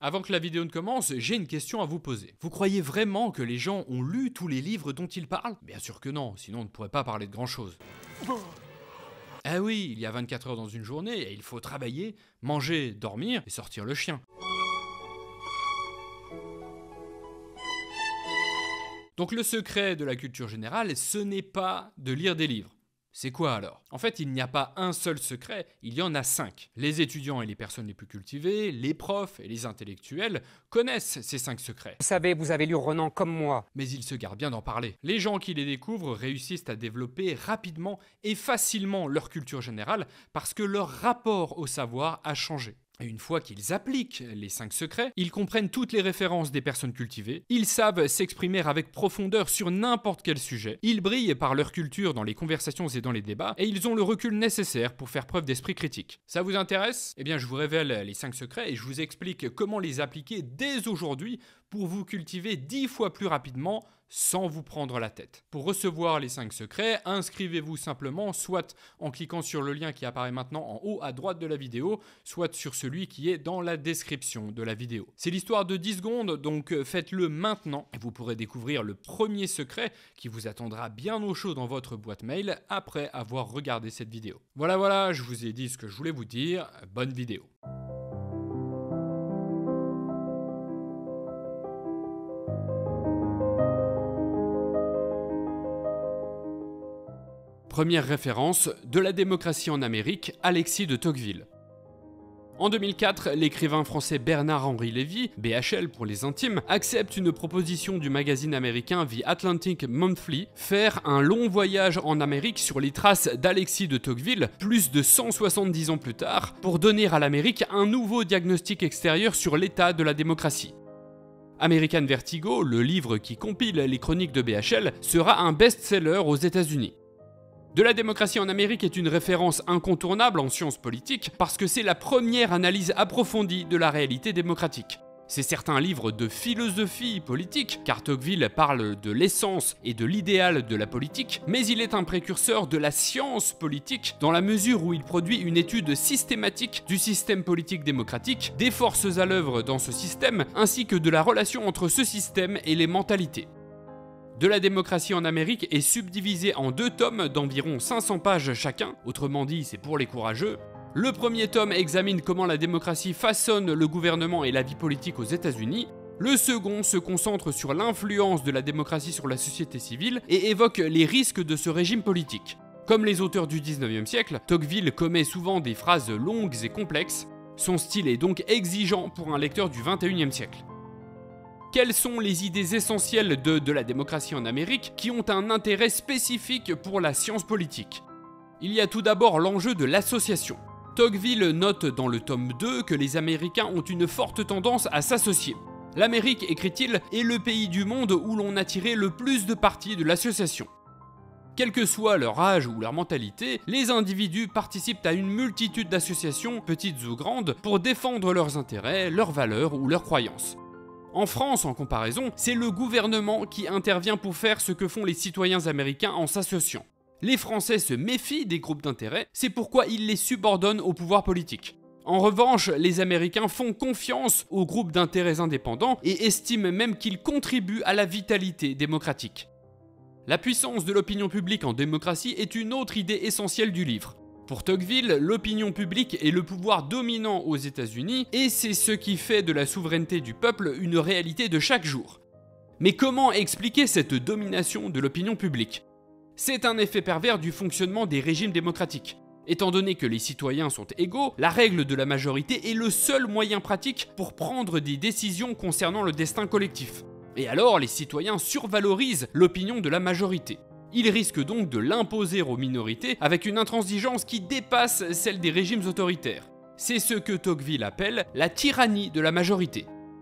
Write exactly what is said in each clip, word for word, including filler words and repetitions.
Avant que la vidéo ne commence, j'ai une question à vous poser. Vous croyez vraiment que les gens ont lu tous les livres dont ils parlent? Bien sûr que non, sinon on ne pourrait pas parler de grand chose. Ah oui, il y a vingt-quatre heures dans une journée et il faut travailler, manger, dormir et sortir le chien. Donc le secret de la culture générale, ce n'est pas de lire des livres. C'est quoi alors? En fait, il n'y a pas un seul secret, il y en a cinq. Les étudiants et les personnes les plus cultivées, les profs et les intellectuels connaissent ces cinq secrets. Vous savez, vous avez lu Renan comme moi. Mais ils se gardent bien d'en parler. Les gens qui les découvrent réussissent à développer rapidement et facilement leur culture générale parce que leur rapport au savoir a changé. Et une fois qu'ils appliquent les cinq secrets, ils comprennent toutes les références des personnes cultivées, ils savent s'exprimer avec profondeur sur n'importe quel sujet, ils brillent par leur culture dans les conversations et dans les débats, et ils ont le recul nécessaire pour faire preuve d'esprit critique. Ça vous intéresse? Eh bien je vous révèle les cinq secrets et je vous explique comment les appliquer dès aujourd'hui pour vous cultiver dix fois plus rapidement sans vous prendre la tête. Pour recevoir les cinq secrets, inscrivez-vous simplement soit en cliquant sur le lien qui apparaît maintenant en haut à droite de la vidéo, soit sur celui qui est dans la description de la vidéo. C'est l'histoire de dix secondes, donc faites-le maintenant et vous pourrez découvrir le premier secret qui vous attendra bien au chaud dans votre boîte mail après avoir regardé cette vidéo. Voilà, voilà, je vous ai dit ce que je voulais vous dire. Bonne vidéo. Première référence, de la démocratie en Amérique, Alexis de Tocqueville. En deux mille quatre, l'écrivain français Bernard-Henri Lévy, B H L pour les intimes, accepte une proposition du magazine américain The Atlantic Monthly, faire un long voyage en Amérique sur les traces d'Alexis de Tocqueville, plus de cent soixante-dix ans plus tard, pour donner à l'Amérique un nouveau diagnostic extérieur sur l'état de la démocratie. American Vertigo, le livre qui compile les chroniques de B H L, sera un best-seller aux États-Unis. De la démocratie en Amérique est une référence incontournable en sciences politiques parce que c'est la première analyse approfondie de la réalité démocratique. C'est certes un livre de philosophie politique, car Tocqueville parle de l'essence et de l'idéal de la politique, mais il est un précurseur de la science politique dans la mesure où il produit une étude systématique du système politique démocratique, des forces à l'œuvre dans ce système, ainsi que de la relation entre ce système et les mentalités. De la démocratie en Amérique est subdivisé en deux tomes d'environ cinq cents pages chacun, autrement dit c'est pour les courageux. Le premier tome examine comment la démocratie façonne le gouvernement et la vie politique aux États-Unis. Le second se concentre sur l'influence de la démocratie sur la société civile et évoque les risques de ce régime politique. Comme les auteurs du dix-neuvième siècle, Tocqueville commet souvent des phrases longues et complexes. Son style est donc exigeant pour un lecteur du vingt et unième siècle. Quelles sont les idées essentielles de, de la démocratie en Amérique qui ont un intérêt spécifique pour la science politique? Il y a tout d'abord l'enjeu de l'association. Tocqueville note dans le tome deux que les Américains ont une forte tendance à s'associer. L'Amérique, écrit-il, est le pays du monde où l'on a tiré le plus de parti de l'association. Quel que soit leur âge ou leur mentalité, les individus participent à une multitude d'associations, petites ou grandes, pour défendre leurs intérêts, leurs valeurs ou leurs croyances. En France, en comparaison, c'est le gouvernement qui intervient pour faire ce que font les citoyens américains en s'associant. Les Français se méfient des groupes d'intérêt, c'est pourquoi ils les subordonnent au pouvoir politique. En revanche, les Américains font confiance aux groupes d'intérêts indépendants et estiment même qu'ils contribuent à la vitalité démocratique. La puissance de l'opinion publique en démocratie est une autre idée essentielle du livre. Pour Tocqueville, l'opinion publique est le pouvoir dominant aux États-Unis et c'est ce qui fait de la souveraineté du peuple une réalité de chaque jour. Mais comment expliquer cette domination de l'opinion publique? C'est un effet pervers du fonctionnement des régimes démocratiques. Étant donné que les citoyens sont égaux, la règle de la majorité est le seul moyen pratique pour prendre des décisions concernant le destin collectif. Et alors, les citoyens survalorisent l'opinion de la majorité. Ils risquent donc de l'imposer aux minorités avec une intransigeance qui dépasse celle des régimes autoritaires. C'est ce que Tocqueville appelle la tyrannie de la majorité.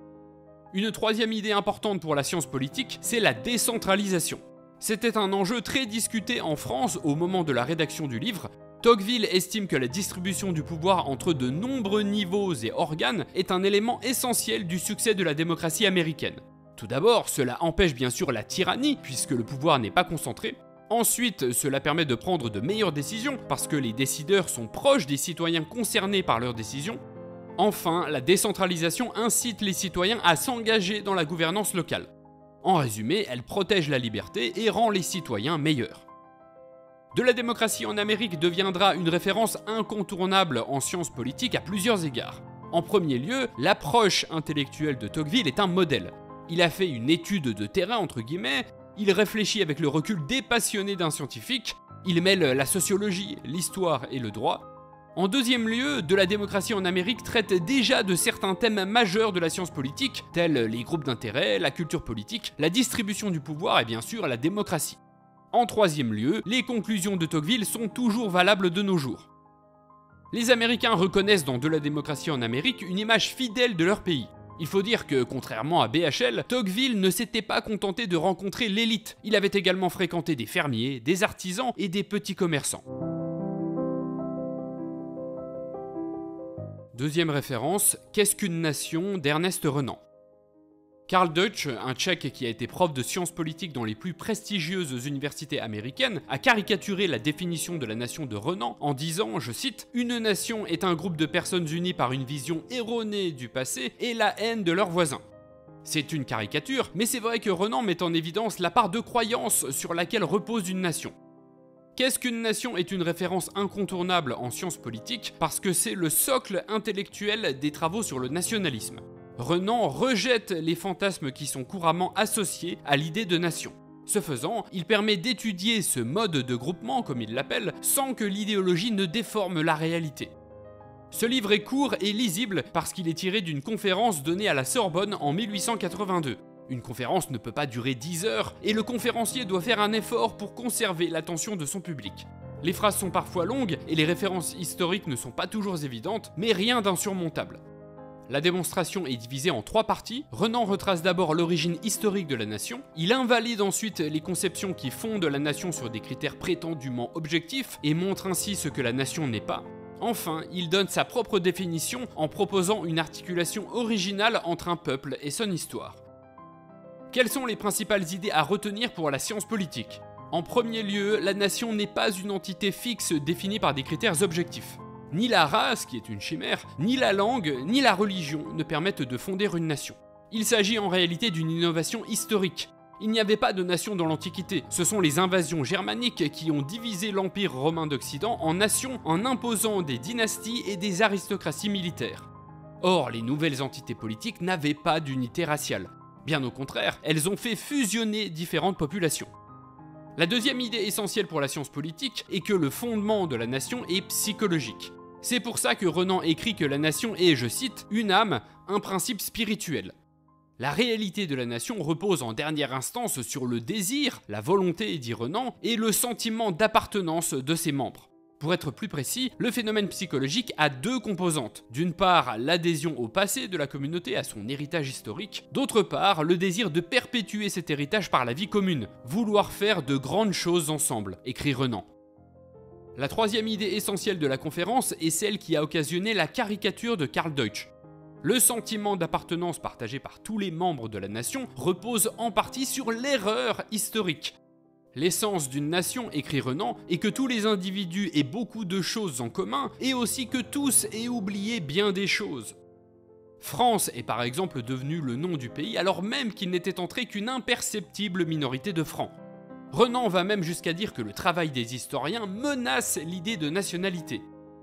Une troisième idée importante pour la science politique, c'est la décentralisation. C'était un enjeu très discuté en France au moment de la rédaction du livre. Tocqueville estime que la distribution du pouvoir entre de nombreux niveaux et organes est un élément essentiel du succès de la démocratie américaine. Tout d'abord, cela empêche bien sûr la tyrannie, puisque le pouvoir n'est pas concentré. Ensuite, cela permet de prendre de meilleures décisions, parce que les décideurs sont proches des citoyens concernés par leurs décisions. Enfin, la décentralisation incite les citoyens à s'engager dans la gouvernance locale. En résumé, elle protège la liberté et rend les citoyens meilleurs. De la démocratie en Amérique deviendra une référence incontournable en sciences politiques à plusieurs égards. En premier lieu, l'approche intellectuelle de Tocqueville est un modèle. Il a fait une étude de terrain entre guillemets, il réfléchit avec le recul dépassionné d'un scientifique, il mêle la sociologie, l'histoire et le droit. En deuxième lieu, De la démocratie en Amérique traite déjà de certains thèmes majeurs de la science politique, tels les groupes d'intérêt, la culture politique, la distribution du pouvoir et bien sûr la démocratie. En troisième lieu, les conclusions de Tocqueville sont toujours valables de nos jours. Les Américains reconnaissent dans De la démocratie en Amérique une image fidèle de leur pays. Il faut dire que, contrairement à B H L, Tocqueville ne s'était pas contenté de rencontrer l'élite, il avait également fréquenté des fermiers, des artisans et des petits commerçants. Deuxième référence, Qu'est-ce qu'une nation d'Ernest Renan. Karl Deutsch, un Tchèque qui a été prof de sciences politiques dans les plus prestigieuses universités américaines, a caricaturé la définition de la nation de Renan en disant, je cite, « Une nation est un groupe de personnes unies par une vision erronée du passé et la haine de leurs voisins. » C'est une caricature, mais c'est vrai que Renan met en évidence la part de croyance sur laquelle repose une nation. Qu'est-ce qu'une nation est une référence incontournable en sciences politiques parce que c'est le socle intellectuel des travaux sur le nationalisme. Renan rejette les fantasmes qui sont couramment associés à l'idée de nation. Ce faisant, il permet d'étudier ce mode de groupement, comme il l'appelle, sans que l'idéologie ne déforme la réalité. Ce livre est court et lisible parce qu'il est tiré d'une conférence donnée à la Sorbonne en mille huit cent quatre-vingt-deux. Une conférence ne peut pas durer dix heures et le conférencier doit faire un effort pour conserver l'attention de son public. Les phrases sont parfois longues et les références historiques ne sont pas toujours évidentes, mais rien d'insurmontable. La démonstration est divisée en trois parties. Renan retrace d'abord l'origine historique de la nation, il invalide ensuite les conceptions qui fondent la nation sur des critères prétendument objectifs et montre ainsi ce que la nation n'est pas. Enfin, il donne sa propre définition en proposant une articulation originale entre un peuple et son histoire. Quelles sont les principales idées à retenir pour la science politique ? En premier lieu, la nation n'est pas une entité fixe définie par des critères objectifs. Ni la race, qui est une chimère, ni la langue, ni la religion ne permettent de fonder une nation. Il s'agit en réalité d'une innovation historique. Il n'y avait pas de nation dans l'Antiquité, ce sont les invasions germaniques qui ont divisé l'Empire romain d'Occident en nations en imposant des dynasties et des aristocraties militaires. Or, les nouvelles entités politiques n'avaient pas d'unité raciale. Bien au contraire, elles ont fait fusionner différentes populations. La deuxième idée essentielle pour la science politique est que le fondement de la nation est psychologique. C'est pour ça que Renan écrit que la nation est, je cite, « une âme, un principe spirituel ». La réalité de la nation repose en dernière instance sur le désir, la volonté, dit Renan, et le sentiment d'appartenance de ses membres. Pour être plus précis, le phénomène psychologique a deux composantes. D'une part, l'adhésion au passé de la communauté, à son héritage historique. D'autre part, le désir de perpétuer cet héritage par la vie commune. Vouloir faire de grandes choses ensemble, écrit Renan. La troisième idée essentielle de la conférence est celle qui a occasionné la caricature de Karl Deutsch. Le sentiment d'appartenance partagé par tous les membres de la nation repose en partie sur l'erreur historique. L'essence d'une nation, écrit Renan, est que tous les individus aient beaucoup de choses en commun et aussi que tous aient oublié bien des choses. France est par exemple devenu le nom du pays alors même qu'il n'était entré qu'une imperceptible minorité de Francs. Renan va même jusqu'à dire que le travail des historiens menace l'idée de nationalité.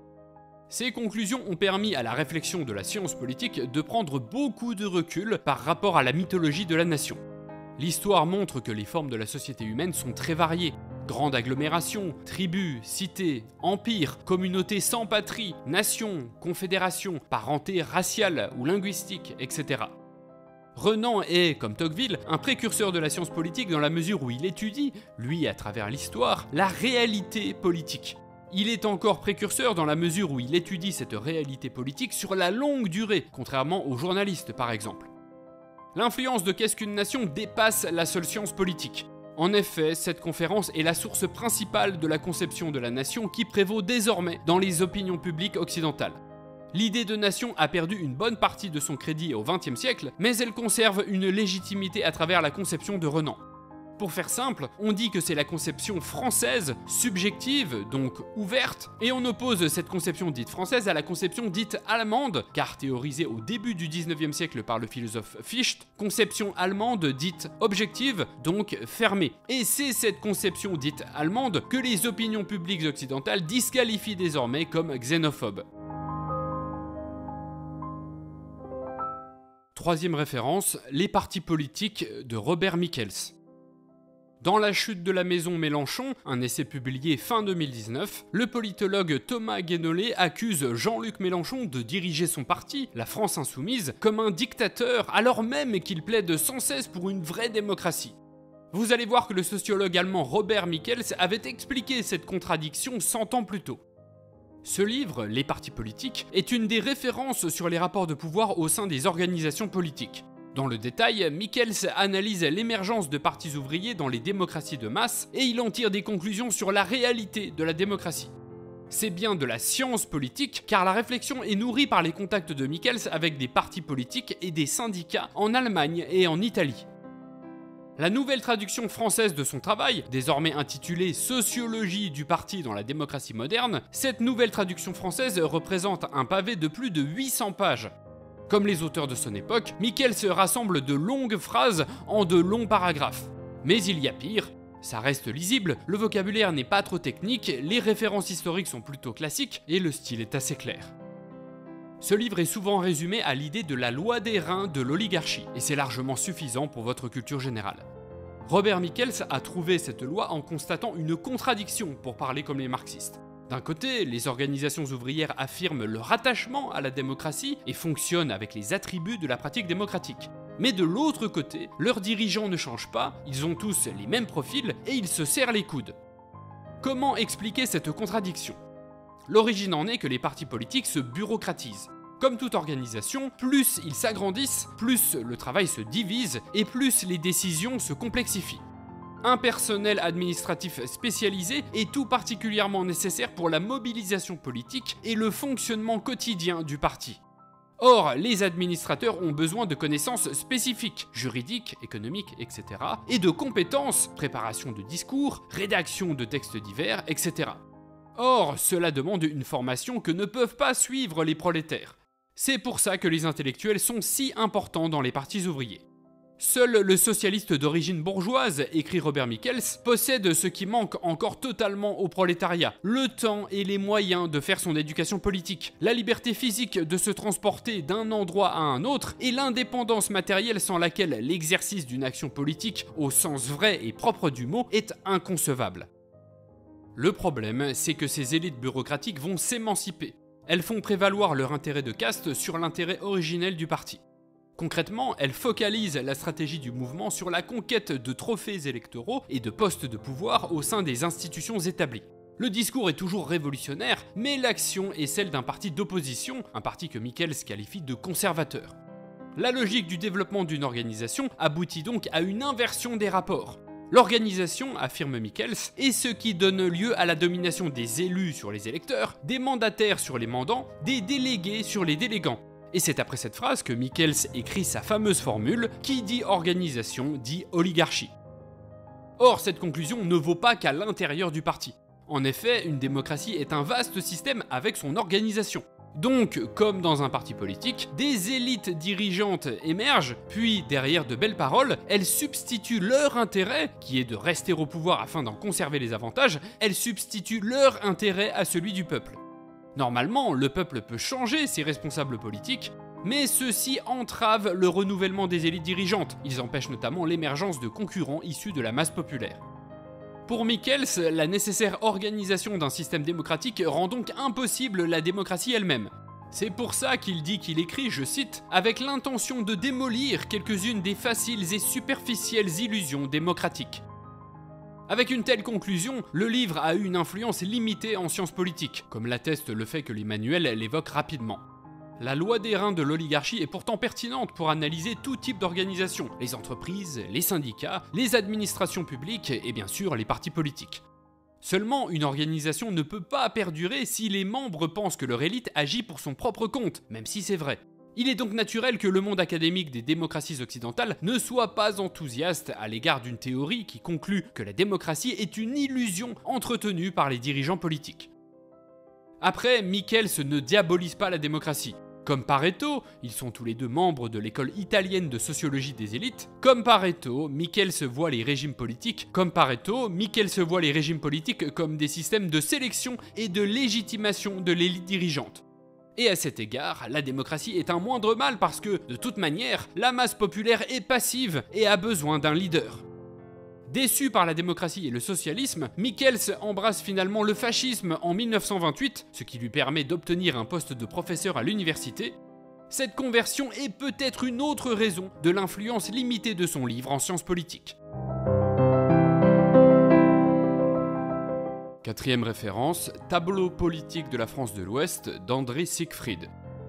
Ces conclusions ont permis à la réflexion de la science politique de prendre beaucoup de recul par rapport à la mythologie de la nation. L'histoire montre que les formes de la société humaine sont très variées. Grande agglomération, tribus, cités, empires, communautés sans patrie, nations, confédérations, parenté raciale ou linguistique, et cetera. Renan est, comme Tocqueville, un précurseur de la science politique dans la mesure où il étudie, lui à travers l'histoire, la réalité politique. Il est encore précurseur dans la mesure où il étudie cette réalité politique sur la longue durée, contrairement aux journalistes par exemple. L'influence de Qu'est-ce qu'une nation dépasse la seule science politique. En effet, cette conférence est la source principale de la conception de la nation qui prévaut désormais dans les opinions publiques occidentales. L'idée de nation a perdu une bonne partie de son crédit au vingtième siècle, mais elle conserve une légitimité à travers la conception de Renan. Pour faire simple, on dit que c'est la conception française, subjective, donc ouverte, et on oppose cette conception dite française à la conception dite allemande, car théorisée au début du dix-neuvième siècle par le philosophe Fichte, conception allemande dite objective, donc fermée. Et c'est cette conception dite allemande que les opinions publiques occidentales disqualifient désormais comme xénophobe. Troisième référence, les partis politiques de Robert Michels. Dans La chute de la maison Mélenchon, un essai publié fin deux mille dix-neuf, le politologue Thomas Guénolé accuse Jean-Luc Mélenchon de diriger son parti, la France Insoumise, comme un dictateur alors même qu'il plaide sans cesse pour une vraie démocratie. Vous allez voir que le sociologue allemand Robert Michels avait expliqué cette contradiction cent ans plus tôt. Ce livre, Les partis politiques, est une des références sur les rapports de pouvoir au sein des organisations politiques. Dans le détail, Michels analyse l'émergence de partis ouvriers dans les démocraties de masse et il en tire des conclusions sur la réalité de la démocratie. C'est bien de la science politique, car la réflexion est nourrie par les contacts de Michels avec des partis politiques et des syndicats en Allemagne et en Italie. La nouvelle traduction française de son travail, désormais intitulée « Sociologie du parti dans la démocratie moderne », cette nouvelle traduction française représente un pavé de plus de huit cents pages. Comme les auteurs de son époque, Michels rassemble de longues phrases en de longs paragraphes. Mais il y a pire, ça reste lisible, le vocabulaire n'est pas trop technique, les références historiques sont plutôt classiques et le style est assez clair. Ce livre est souvent résumé à l'idée de la loi des reins de l'oligarchie, et c'est largement suffisant pour votre culture générale. Robert Michels a trouvé cette loi en constatant une contradiction, pour parler comme les marxistes. D'un côté, les organisations ouvrières affirment leur attachement à la démocratie et fonctionnent avec les attributs de la pratique démocratique. Mais de l'autre côté, leurs dirigeants ne changent pas, ils ont tous les mêmes profils et ils se serrent les coudes. Comment expliquer cette contradiction ? L'origine en est que les partis politiques se bureaucratisent. Comme toute organisation, plus ils s'agrandissent, plus le travail se divise et plus les décisions se complexifient. Un personnel administratif spécialisé est tout particulièrement nécessaire pour la mobilisation politique et le fonctionnement quotidien du parti. Or, les administrateurs ont besoin de connaissances spécifiques, juridiques, économiques, et cetera, et de compétences, préparation de discours, rédaction de textes divers, et cetera. Or, cela demande une formation que ne peuvent pas suivre les prolétaires. C'est pour ça que les intellectuels sont si importants dans les partis ouvriers. Seul le socialiste d'origine bourgeoise, écrit Robert Michels, possède ce qui manque encore totalement au prolétariat, le temps et les moyens de faire son éducation politique, la liberté physique de se transporter d'un endroit à un autre et l'indépendance matérielle sans laquelle l'exercice d'une action politique au sens vrai et propre du mot est inconcevable. Le problème, c'est que ces élites bureaucratiques vont s'émanciper. Elles font prévaloir leur intérêt de caste sur l'intérêt originel du parti. Concrètement, elles focalisent la stratégie du mouvement sur la conquête de trophées électoraux et de postes de pouvoir au sein des institutions établies. Le discours est toujours révolutionnaire, mais l'action est celle d'un parti d'opposition, un parti que Michels qualifie de conservateur. La logique du développement d'une organisation aboutit donc à une inversion des rapports. L'organisation, affirme Michels, est ce qui donne lieu à la domination des élus sur les électeurs, des mandataires sur les mandants, des délégués sur les délégants. Et c'est après cette phrase que Michels écrit sa fameuse formule « Qui dit organisation dit oligarchie ». Or, cette conclusion ne vaut pas qu'à l'intérieur du parti. En effet, une démocratie est un vaste système avec son organisation. Donc, comme dans un parti politique, des élites dirigeantes émergent, puis derrière de belles paroles, elles substituent leur intérêt, qui est de rester au pouvoir afin d'en conserver les avantages, elles substituent leur intérêt à celui du peuple. Normalement, le peuple peut changer ses responsables politiques, mais ceux-ci entravent le renouvellement des élites dirigeantes, ils empêchent notamment l'émergence de concurrents issus de la masse populaire. Pour Michels, la nécessaire organisation d'un système démocratique rend donc impossible la démocratie elle-même. C'est pour ça qu'il dit qu'il écrit, je cite, « avec l'intention de démolir quelques-unes des faciles et superficielles illusions démocratiques ». Avec une telle conclusion, le livre a eu une influence limitée en sciences politiques, comme l'atteste le fait que les manuels l'évoquent rapidement. La loi des reins de l'oligarchie est pourtant pertinente pour analyser tout type d'organisation, les entreprises, les syndicats, les administrations publiques et bien sûr les partis politiques. Seulement, une organisation ne peut pas perdurer si les membres pensent que leur élite agit pour son propre compte, même si c'est vrai. Il est donc naturel que le monde académique des démocraties occidentales ne soit pas enthousiaste à l'égard d'une théorie qui conclut que la démocratie est une illusion entretenue par les dirigeants politiques. Après, Michels ne diabolise pas la démocratie. Comme Pareto, ils sont tous les deux membres de l'école italienne de sociologie des élites, comme Pareto, Michels voit les régimes politiques, comme Pareto, Michels voit les régimes politiques comme des systèmes de sélection et de légitimation de l'élite dirigeante. Et à cet égard, la démocratie est un moindre mal parce que, de toute manière, la masse populaire est passive et a besoin d'un leader. Déçu par la démocratie et le socialisme, Michels embrasse finalement le fascisme en mille neuf cent vingt-huit, ce qui lui permet d'obtenir un poste de professeur à l'université. Cette conversion est peut-être une autre raison de l'influence limitée de son livre en sciences politiques. Quatrième référence, Tableau politique de la France de l'Ouest d'André Siegfried.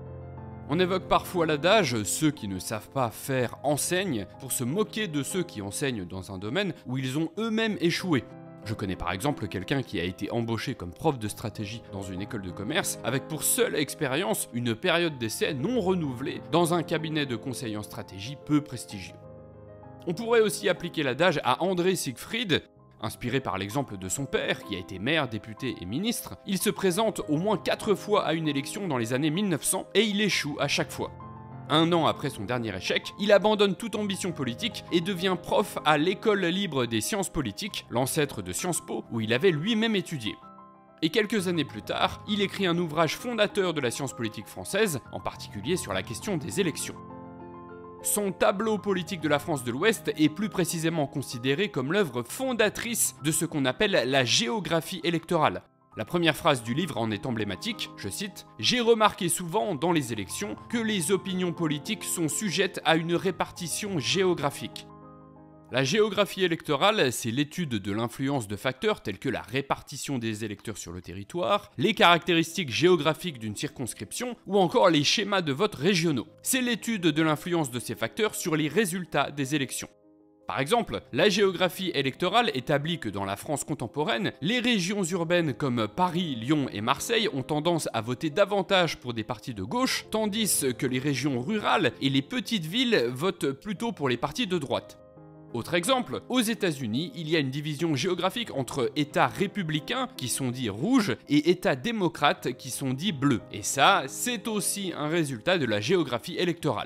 On évoque parfois l'adage « ceux qui ne savent pas faire enseignent » pour se moquer de ceux qui enseignent dans un domaine où ils ont eux-mêmes échoué. Je connais par exemple quelqu'un qui a été embauché comme prof de stratégie dans une école de commerce avec pour seule expérience une période d'essai non renouvelée dans un cabinet de conseil en stratégie peu prestigieux. On pourrait aussi appliquer l'adage à André Siegfried. Inspiré par l'exemple de son père, qui a été maire, député et ministre, il se présente au moins quatre fois à une élection dans les années mille neuf cents et il échoue à chaque fois. Un an après son dernier échec, il abandonne toute ambition politique et devient prof à l'École libre des sciences politiques, l'ancêtre de Sciences Po, où il avait lui-même étudié. Et quelques années plus tard, il écrit un ouvrage fondateur de la science politique française, en particulier sur la question des élections. Son tableau politique de la France de l'Ouest est plus précisément considéré comme l'œuvre fondatrice de ce qu'on appelle la géographie électorale. La première phrase du livre en est emblématique, je cite « J'ai remarqué souvent dans les élections que les opinions politiques sont sujettes à une répartition géographique. » La géographie électorale, c'est l'étude de l'influence de facteurs tels que la répartition des électeurs sur le territoire, les caractéristiques géographiques d'une circonscription ou encore les schémas de vote régionaux. C'est l'étude de l'influence de ces facteurs sur les résultats des élections. Par exemple, la géographie électorale établit que dans la France contemporaine, les régions urbaines comme Paris, Lyon et Marseille ont tendance à voter davantage pour des partis de gauche, tandis que les régions rurales et les petites villes votent plutôt pour les partis de droite. Autre exemple, aux États-Unis, il y a une division géographique entre États républicains, qui sont dits rouges, et États démocrates, qui sont dits bleus. Et ça, c'est aussi un résultat de la géographie électorale.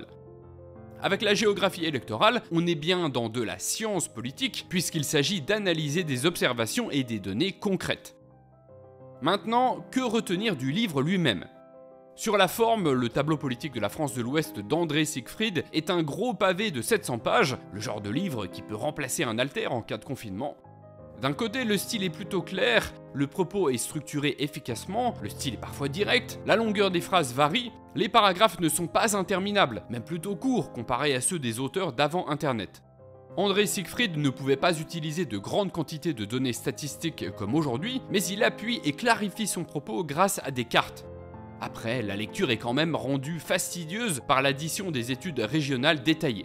Avec la géographie électorale, on est bien dans de la science politique, puisqu'il s'agit d'analyser des observations et des données concrètes. Maintenant, que retenir du livre lui-même ? Sur la forme, le tableau politique de la France de l'Ouest d'André Siegfried est un gros pavé de sept cents pages, le genre de livre qui peut remplacer un haltère en cas de confinement. D'un côté, le style est plutôt clair, le propos est structuré efficacement, le style est parfois direct, la longueur des phrases varie, les paragraphes ne sont pas interminables, même plutôt courts comparés à ceux des auteurs d'avant Internet. André Siegfried ne pouvait pas utiliser de grandes quantités de données statistiques comme aujourd'hui, mais il appuie et clarifie son propos grâce à des cartes. Après, la lecture est quand même rendue fastidieuse par l'addition des études régionales détaillées.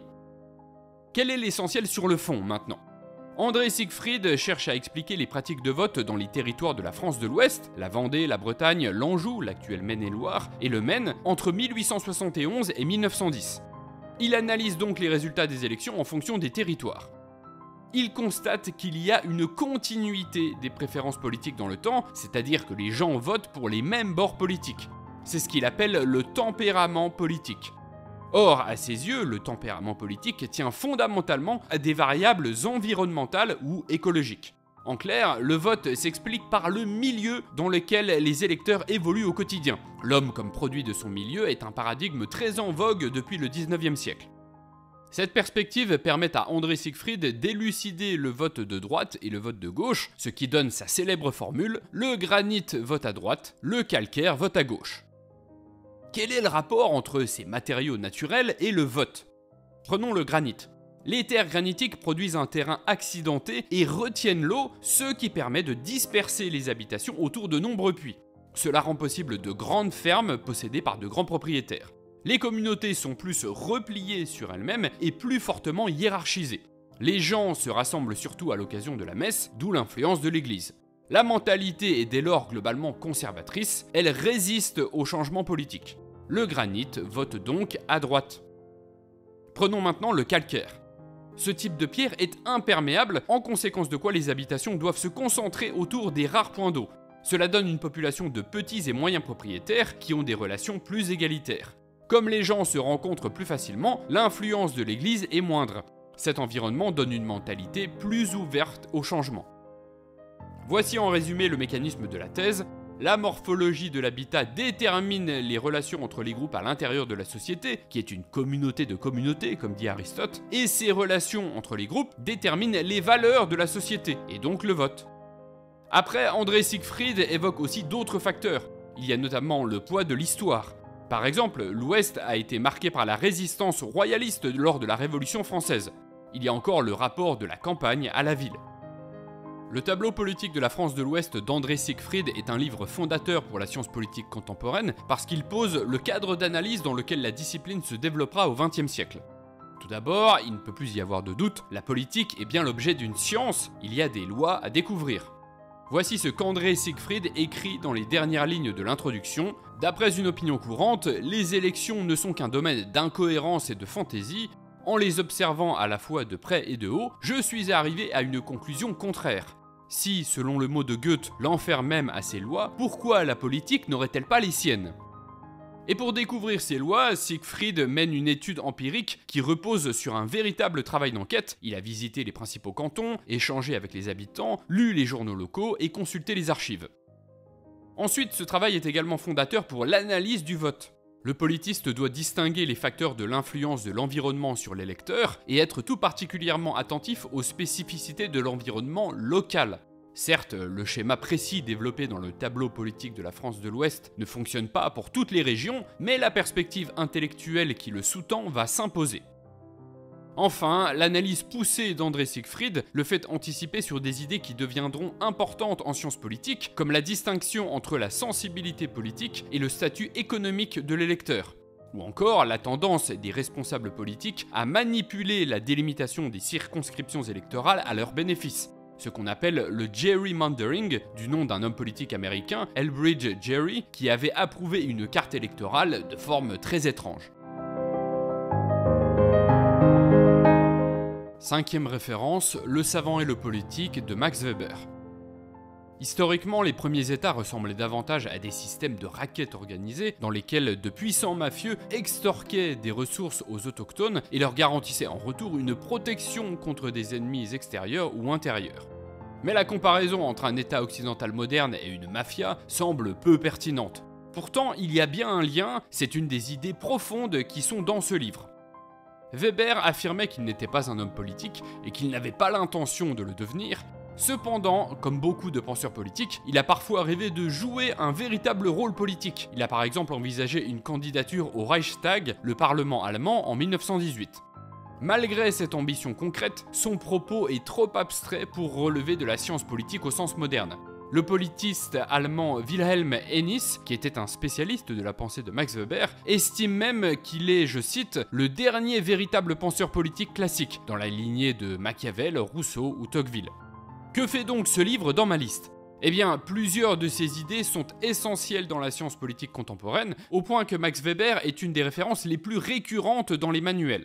Quel est l'essentiel sur le fond maintenant ? André Siegfried cherche à expliquer les pratiques de vote dans les territoires de la France de l'Ouest, la Vendée, la Bretagne, l'Anjou, l'actuelle Maine-et-Loire, et le Maine, entre mille huit cent soixante et onze et mille neuf cent dix. Il analyse donc les résultats des élections en fonction des territoires. Il constate qu'il y a une continuité des préférences politiques dans le temps, c'est-à-dire que les gens votent pour les mêmes bords politiques. C'est ce qu'il appelle le tempérament politique. Or, à ses yeux, le tempérament politique tient fondamentalement à des variables environnementales ou écologiques. En clair, le vote s'explique par le milieu dans lequel les électeurs évoluent au quotidien. L'homme comme produit de son milieu est un paradigme très en vogue depuis le dix-neuvième siècle. Cette perspective permet à André Siegfried d'élucider le vote de droite et le vote de gauche, ce qui donne sa célèbre formule « le granit vote à droite, le calcaire vote à gauche ». Quel est le rapport entre ces matériaux naturels et le vote ? Prenons le granit. Les terres granitiques produisent un terrain accidenté et retiennent l'eau, ce qui permet de disperser les habitations autour de nombreux puits. Cela rend possible de grandes fermes possédées par de grands propriétaires. Les communautés sont plus repliées sur elles-mêmes et plus fortement hiérarchisées. Les gens se rassemblent surtout à l'occasion de la messe, d'où l'influence de l'Église. La mentalité est dès lors globalement conservatrice, elle résiste aux changements politiques. Le granit vote donc à droite. Prenons maintenant le calcaire. Ce type de pierre est imperméable, en conséquence de quoi les habitations doivent se concentrer autour des rares points d'eau. Cela donne une population de petits et moyens propriétaires qui ont des relations plus égalitaires. Comme les gens se rencontrent plus facilement, l'influence de l'église est moindre. Cet environnement donne une mentalité plus ouverte au changement. Voici en résumé le mécanisme de la thèse. La morphologie de l'habitat détermine les relations entre les groupes à l'intérieur de la société, qui est une communauté de communautés, comme dit Aristote, et ces relations entre les groupes déterminent les valeurs de la société, et donc le vote. Après, André Siegfried évoque aussi d'autres facteurs. Il y a notamment le poids de l'histoire. Par exemple, l'Ouest a été marqué par la résistance royaliste lors de la Révolution française. Il y a encore le rapport de la campagne à la ville. Le tableau politique de la France de l'Ouest d'André Siegfried est un livre fondateur pour la science politique contemporaine parce qu'il pose le cadre d'analyse dans lequel la discipline se développera au vingtième siècle. Tout d'abord, il ne peut plus y avoir de doute, la politique est bien l'objet d'une science, il y a des lois à découvrir. Voici ce qu'André Siegfried écrit dans les dernières lignes de l'introduction. D'après une opinion courante, les élections ne sont qu'un domaine d'incohérence et de fantaisie. En les observant à la fois de près et de haut, je suis arrivé à une conclusion contraire. Si, selon le mot de Goethe, l'enfer même a ses lois, pourquoi la politique n'aurait-elle pas les siennes ? Et pour découvrir ces lois, Siegfried mène une étude empirique qui repose sur un véritable travail d'enquête. Il a visité les principaux cantons, échangé avec les habitants, lu les journaux locaux et consulté les archives. Ensuite, ce travail est également fondateur pour l'analyse du vote. Le politiste doit distinguer les facteurs de l'influence de l'environnement sur l'électeur et être tout particulièrement attentif aux spécificités de l'environnement local. Certes, le schéma précis développé dans le tableau politique de la France de l'Ouest ne fonctionne pas pour toutes les régions, mais la perspective intellectuelle qui le sous-tend va s'imposer. Enfin, l'analyse poussée d'André Siegfried le fait anticiper sur des idées qui deviendront importantes en sciences politiques, comme la distinction entre la sensibilité politique et le statut économique de l'électeur, ou encore la tendance des responsables politiques à manipuler la délimitation des circonscriptions électorales à leur bénéfice, ce qu'on appelle le gerrymandering, du nom d'un homme politique américain, Elbridge Gerry, qui avait approuvé une carte électorale de forme très étrange. Cinquième référence, Le savant et le politique de Max Weber. Historiquement, les premiers États ressemblaient davantage à des systèmes de raquettes organisées dans lesquels de puissants mafieux extorquaient des ressources aux autochtones et leur garantissaient en retour une protection contre des ennemis extérieurs ou intérieurs. Mais la comparaison entre un État occidental moderne et une mafia semble peu pertinente. Pourtant, il y a bien un lien, c'est une des idées profondes qui sont dans ce livre. Weber affirmait qu'il n'était pas un homme politique et qu'il n'avait pas l'intention de le devenir. Cependant, comme beaucoup de penseurs politiques, il a parfois rêvé de jouer un véritable rôle politique. Il a par exemple envisagé une candidature au Reichstag, le parlement allemand, en mille neuf cent dix-huit. Malgré cette ambition concrète, son propos est trop abstrait pour relever de la science politique au sens moderne. Le politiste allemand Wilhelm Hennis, qui était un spécialiste de la pensée de Max Weber, estime même qu'il est, je cite, le dernier véritable penseur politique classique, dans la lignée de Machiavel, Rousseau ou Tocqueville. Que fait donc ce livre dans ma liste ? Eh bien, plusieurs de ces idées sont essentielles dans la science politique contemporaine, au point que Max Weber est une des références les plus récurrentes dans les manuels.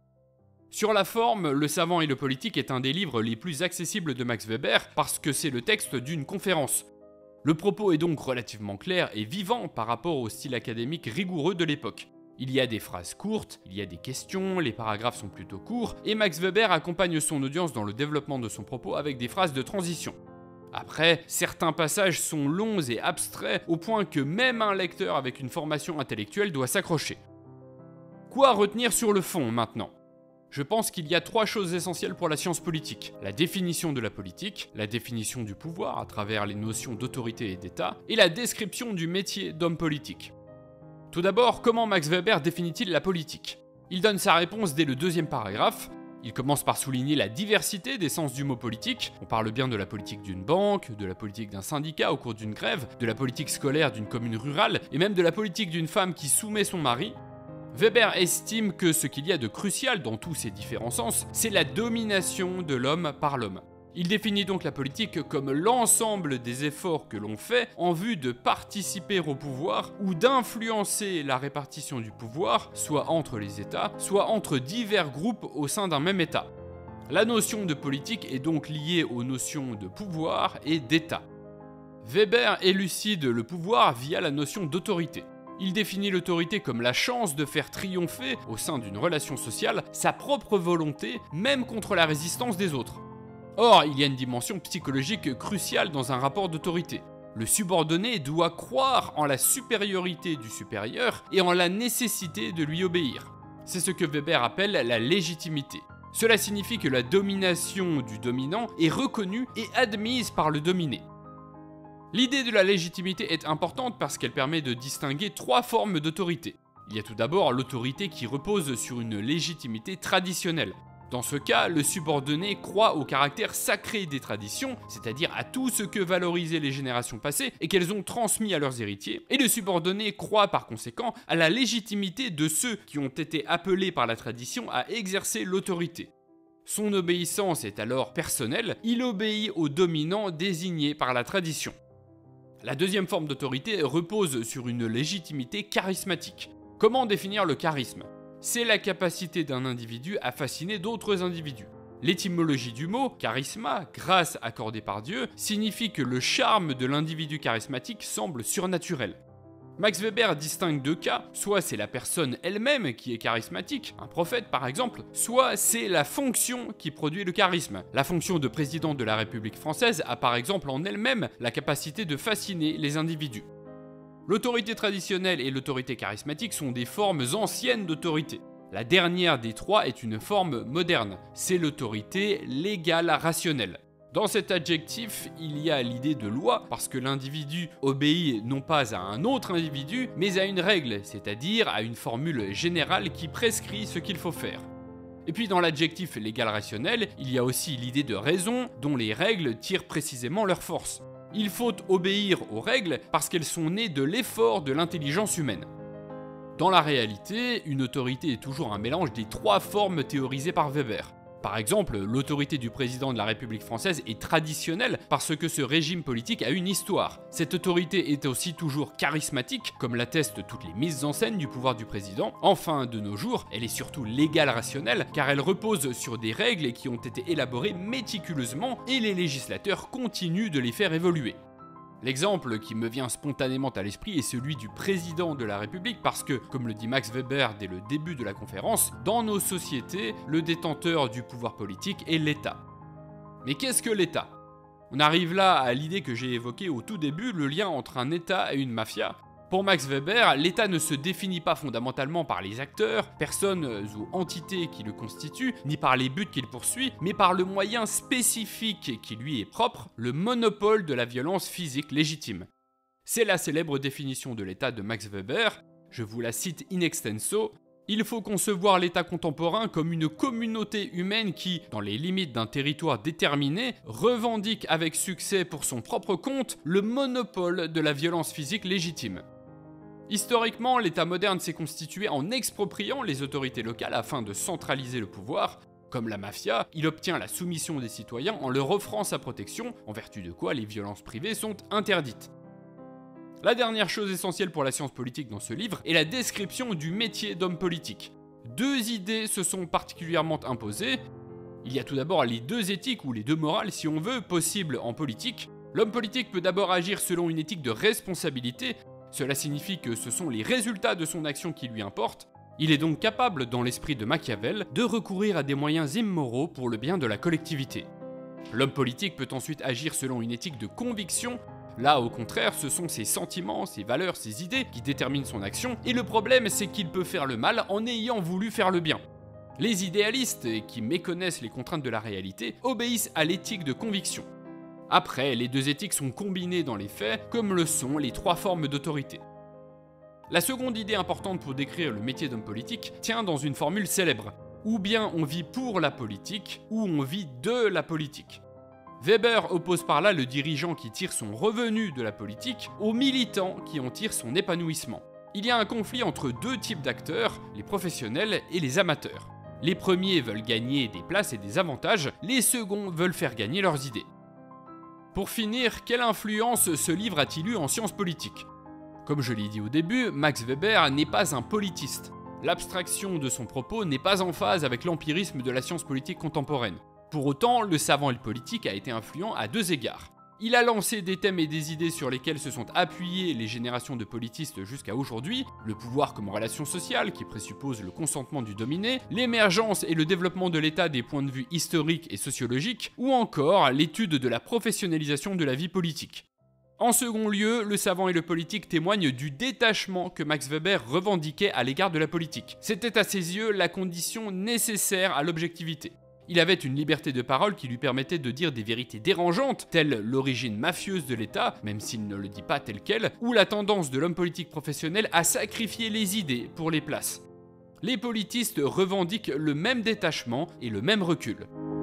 Sur la forme, Le savant et le politique est un des livres les plus accessibles de Max Weber parce que c'est le texte d'une conférence. Le propos est donc relativement clair et vivant par rapport au style académique rigoureux de l'époque. Il y a des phrases courtes, il y a des questions, les paragraphes sont plutôt courts, et Max Weber accompagne son audience dans le développement de son propos avec des phrases de transition. Après, certains passages sont longs et abstraits au point que même un lecteur avec une formation intellectuelle doit s'accrocher. Quoi retenir sur le fond maintenant ? Je pense qu'il y a trois choses essentielles pour la science politique. La définition de la politique, la définition du pouvoir à travers les notions d'autorité et d'État, et la description du métier d'homme politique. Tout d'abord, comment Max Weber définit-il la politique ? Il donne sa réponse dès le deuxième paragraphe. Il commence par souligner la diversité des sens du mot politique. On parle bien de la politique d'une banque, de la politique d'un syndicat au cours d'une grève, de la politique scolaire d'une commune rurale, et même de la politique d'une femme qui soumet son mari. Weber estime que ce qu'il y a de crucial dans tous ces différents sens, c'est la domination de l'homme par l'homme. Il définit donc la politique comme l'ensemble des efforts que l'on fait en vue de participer au pouvoir ou d'influencer la répartition du pouvoir, soit entre les États, soit entre divers groupes au sein d'un même État. La notion de politique est donc liée aux notions de pouvoir et d'État. Weber élucide le pouvoir via la notion d'autorité. Il définit l'autorité comme la chance de faire triompher, au sein d'une relation sociale, sa propre volonté, même contre la résistance des autres. Or, il y a une dimension psychologique cruciale dans un rapport d'autorité. Le subordonné doit croire en la supériorité du supérieur et en la nécessité de lui obéir. C'est ce que Weber appelle la légitimité. Cela signifie que la domination du dominant est reconnue et admise par le dominé. L'idée de la légitimité est importante parce qu'elle permet de distinguer trois formes d'autorité. Il y a tout d'abord l'autorité qui repose sur une légitimité traditionnelle. Dans ce cas, le subordonné croit au caractère sacré des traditions, c'est-à-dire à tout ce que valorisaient les générations passées et qu'elles ont transmis à leurs héritiers, et le subordonné croit par conséquent à la légitimité de ceux qui ont été appelés par la tradition à exercer l'autorité. Son obéissance est alors personnelle, il obéit au dominant désigné par la tradition. La deuxième forme d'autorité repose sur une légitimité charismatique. Comment définir le charisme ? C'est la capacité d'un individu à fasciner d'autres individus. L'étymologie du mot, charisma, grâce accordée par Dieu, signifie que le charme de l'individu charismatique semble surnaturel. Max Weber distingue deux cas, soit c'est la personne elle-même qui est charismatique, un prophète par exemple, soit c'est la fonction qui produit le charisme. La fonction de président de la République française a par exemple en elle-même la capacité de fasciner les individus. L'autorité traditionnelle et l'autorité charismatique sont des formes anciennes d'autorité. La dernière des trois est une forme moderne, c'est l'autorité légale rationnelle. Dans cet adjectif, il y a l'idée de loi, parce que l'individu obéit non pas à un autre individu, mais à une règle, c'est-à-dire à une formule générale qui prescrit ce qu'il faut faire. Et puis dans l'adjectif légal rationnel, il y a aussi l'idée de raison, dont les règles tirent précisément leur force. Il faut obéir aux règles parce qu'elles sont nées de l'effort de l'intelligence humaine. Dans la réalité, une autorité est toujours un mélange des trois formes théorisées par Weber. Par exemple, l'autorité du président de la République française est traditionnelle parce que ce régime politique a une histoire. Cette autorité est aussi toujours charismatique, comme l'attestent toutes les mises en scène du pouvoir du président. Enfin, de nos jours, elle est surtout légale rationnelle car elle repose sur des règles qui ont été élaborées méticuleusement et les législateurs continuent de les faire évoluer. L'exemple qui me vient spontanément à l'esprit est celui du président de la République parce que, comme le dit Max Weber dès le début de la conférence, dans nos sociétés, le détenteur du pouvoir politique est l'État. Mais qu'est-ce que l'État ? On arrive là à l'idée que j'ai évoquée au tout début, le lien entre un État et une mafia. Pour Max Weber, l'État ne se définit pas fondamentalement par les acteurs, personnes ou entités qui le constituent, ni par les buts qu'il poursuit, mais par le moyen spécifique qui lui est propre, le monopole de la violence physique légitime. C'est la célèbre définition de l'État de Max Weber, je vous la cite in extenso. Il faut concevoir l'État contemporain comme une communauté humaine qui, dans les limites d'un territoire déterminé, revendique avec succès pour son propre compte le monopole de la violence physique légitime. Historiquement, l'État moderne s'est constitué en expropriant les autorités locales afin de centraliser le pouvoir. Comme la mafia, il obtient la soumission des citoyens en leur offrant sa protection, en vertu de quoi les violences privées sont interdites. La dernière chose essentielle pour la science politique dans ce livre est la description du métier d'homme politique. Deux idées se sont particulièrement imposées. Il y a tout d'abord les deux éthiques ou les deux morales, si on veut, possibles en politique. L'homme politique peut d'abord agir selon une éthique de responsabilité. Cela signifie que ce sont les résultats de son action qui lui importent. Il est donc capable, dans l'esprit de Machiavel, de recourir à des moyens immoraux pour le bien de la collectivité. L'homme politique peut ensuite agir selon une éthique de conviction. Là, au contraire, ce sont ses sentiments, ses valeurs, ses idées qui déterminent son action, et le problème, c'est qu'il peut faire le mal en ayant voulu faire le bien. Les idéalistes, qui méconnaissent les contraintes de la réalité, obéissent à l'éthique de conviction. Après, les deux éthiques sont combinées dans les faits, comme le sont les trois formes d'autorité. La seconde idée importante pour décrire le métier d'homme politique tient dans une formule célèbre. Ou bien on vit pour la politique, ou on vit de la politique. Weber oppose par là le dirigeant qui tire son revenu de la politique au militant qui en tire son épanouissement. Il y a un conflit entre deux types d'acteurs, les professionnels et les amateurs. Les premiers veulent gagner des places et des avantages, les seconds veulent faire gagner leurs idées. Pour finir, quelle influence ce livre a-t-il eu en sciences politiques? Comme je l'ai dit au début, Max Weber n'est pas un politiste. L'abstraction de son propos n'est pas en phase avec l'empirisme de la science politique contemporaine. Pour autant, le savant et le politique a été influent à deux égards. Il a lancé des thèmes et des idées sur lesquels se sont appuyées les générations de politistes jusqu'à aujourd'hui, le pouvoir comme relation sociale qui présuppose le consentement du dominé, l'émergence et le développement de l'État des points de vue historiques et sociologiques, ou encore l'étude de la professionnalisation de la vie politique. En second lieu, le savant et le politique témoignent du détachement que Max Weber revendiquait à l'égard de la politique. C'était à ses yeux la condition nécessaire à l'objectivité. Il avait une liberté de parole qui lui permettait de dire des vérités dérangeantes, telles l'origine mafieuse de l'État, même s'il ne le dit pas tel quel, ou la tendance de l'homme politique professionnel à sacrifier les idées pour les places. Les politistes revendiquent le même détachement et le même recul.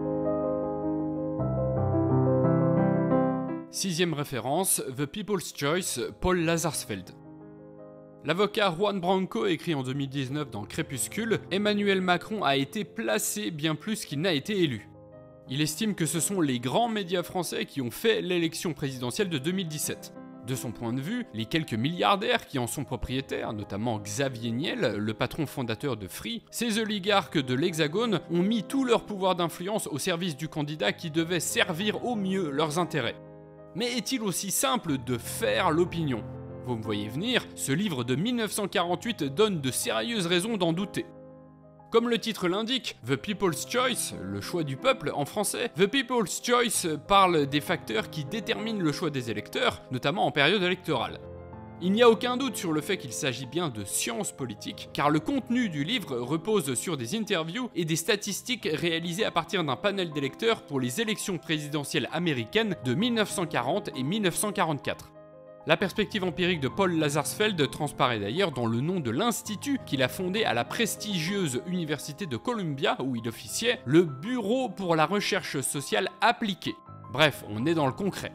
Sixième référence, The People's Choice, Paul Lazarsfeld. L'avocat Juan Branco écrit en deux mille dix-neuf dans Crépuscule, Emmanuel Macron a été placé bien plus qu'il n'a été élu. Il estime que ce sont les grands médias français qui ont fait l'élection présidentielle de deux mille dix-sept. De son point de vue, les quelques milliardaires qui en sont propriétaires, notamment Xavier Niel, le patron fondateur de Free, ces oligarques de l'Hexagone ont mis tout leur pouvoir d'influence au service du candidat qui devait servir au mieux leurs intérêts. Mais est-il aussi simple de faire l'opinion ? Vous me voyez venir, ce livre de mille neuf cent quarante-huit donne de sérieuses raisons d'en douter. Comme le titre l'indique, The People's Choice, le choix du peuple en français, The People's Choice parle des facteurs qui déterminent le choix des électeurs, notamment en période électorale. Il n'y a aucun doute sur le fait qu'il s'agit bien de science politique, car le contenu du livre repose sur des interviews et des statistiques réalisées à partir d'un panel d'électeurs pour les élections présidentielles américaines de mille neuf cent quarante et mille neuf cent quarante-quatre. La perspective empirique de Paul Lazarsfeld transparaît d'ailleurs dans le nom de l'institut qu'il a fondé à la prestigieuse université de Columbia, où il officiait, le Bureau pour la recherche sociale appliquée. Bref, on est dans le concret.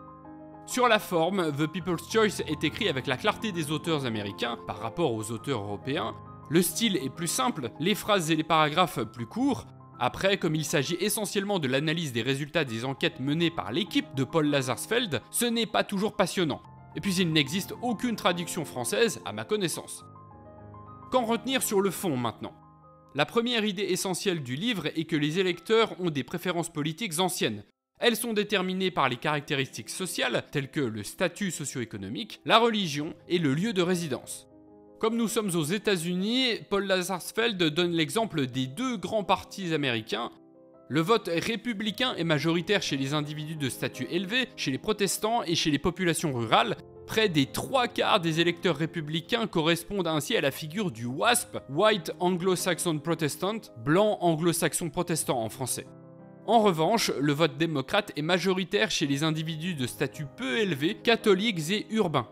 Sur la forme, The People's Choice est écrit avec la clarté des auteurs américains par rapport aux auteurs européens. Le style est plus simple, les phrases et les paragraphes plus courts. Après, comme il s'agit essentiellement de l'analyse des résultats des enquêtes menées par l'équipe de Paul Lazarsfeld, ce n'est pas toujours passionnant. Et puis il n'existe aucune traduction française à ma connaissance. Qu'en retenir sur le fond maintenant ? La première idée essentielle du livre est que les électeurs ont des préférences politiques anciennes. Elles sont déterminées par les caractéristiques sociales telles que le statut socio-économique, la religion et le lieu de résidence. Comme nous sommes aux États-Unis, Paul Lazarsfeld donne l'exemple des deux grands partis américains. Le vote républicain est majoritaire chez les individus de statut élevé, chez les protestants et chez les populations rurales. Près des trois quarts des électeurs républicains correspondent ainsi à la figure du WASP, White Anglo-Saxon Protestant, blanc anglo-saxon protestant en français. En revanche, le vote démocrate est majoritaire chez les individus de statut peu élevé, catholiques et urbains.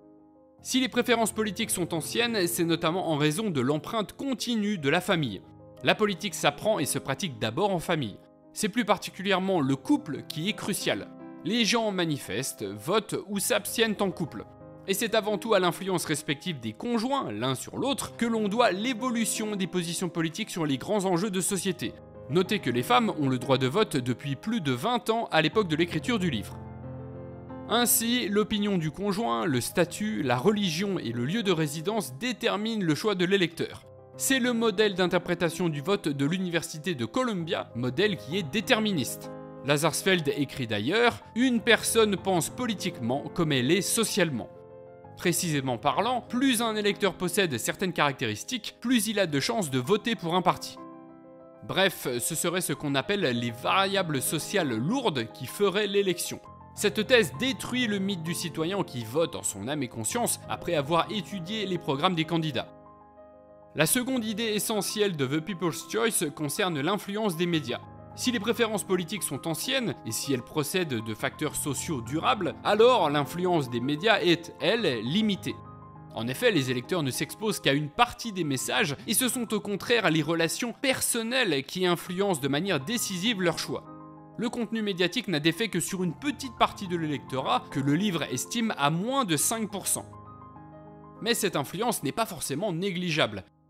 Si les préférences politiques sont anciennes, c'est notamment en raison de l'empreinte continue de la famille. La politique s'apprend et se pratique d'abord en famille. C'est plus particulièrement le couple qui est crucial. Les gens manifestent, votent ou s'abstiennent en couple. Et c'est avant tout à l'influence respective des conjoints, l'un sur l'autre, que l'on doit l'évolution des positions politiques sur les grands enjeux de société. Notez que les femmes ont le droit de vote depuis plus de vingt ans à l'époque de l'écriture du livre. Ainsi, l'opinion du conjoint, le statut, la religion et le lieu de résidence déterminent le choix de l'électeur. C'est le modèle d'interprétation du vote de l'université de Columbia, modèle qui est déterministe. Lazarsfeld écrit d'ailleurs « Une personne pense politiquement comme elle est socialement ». Précisément parlant, plus un électeur possède certaines caractéristiques, plus il a de chances de voter pour un parti. Bref, ce serait ce qu'on appelle les variables sociales lourdes qui feraient l'élection. Cette thèse détruit le mythe du citoyen qui vote en son âme et conscience après avoir étudié les programmes des candidats. La seconde idée essentielle de The People's Choice concerne l'influence des médias. Si les préférences politiques sont anciennes, et si elles procèdent de facteurs sociaux durables, alors l'influence des médias est, elle, limitée. En effet, les électeurs ne s'exposent qu'à une partie des messages, et ce sont au contraire les relations personnelles qui influencent de manière décisive leur choix. Le contenu médiatique n'a d'effet que sur une petite partie de l'électorat, que le livre estime à moins de cinq pour cent. Mais cette influence n'est pas forcément négligeable.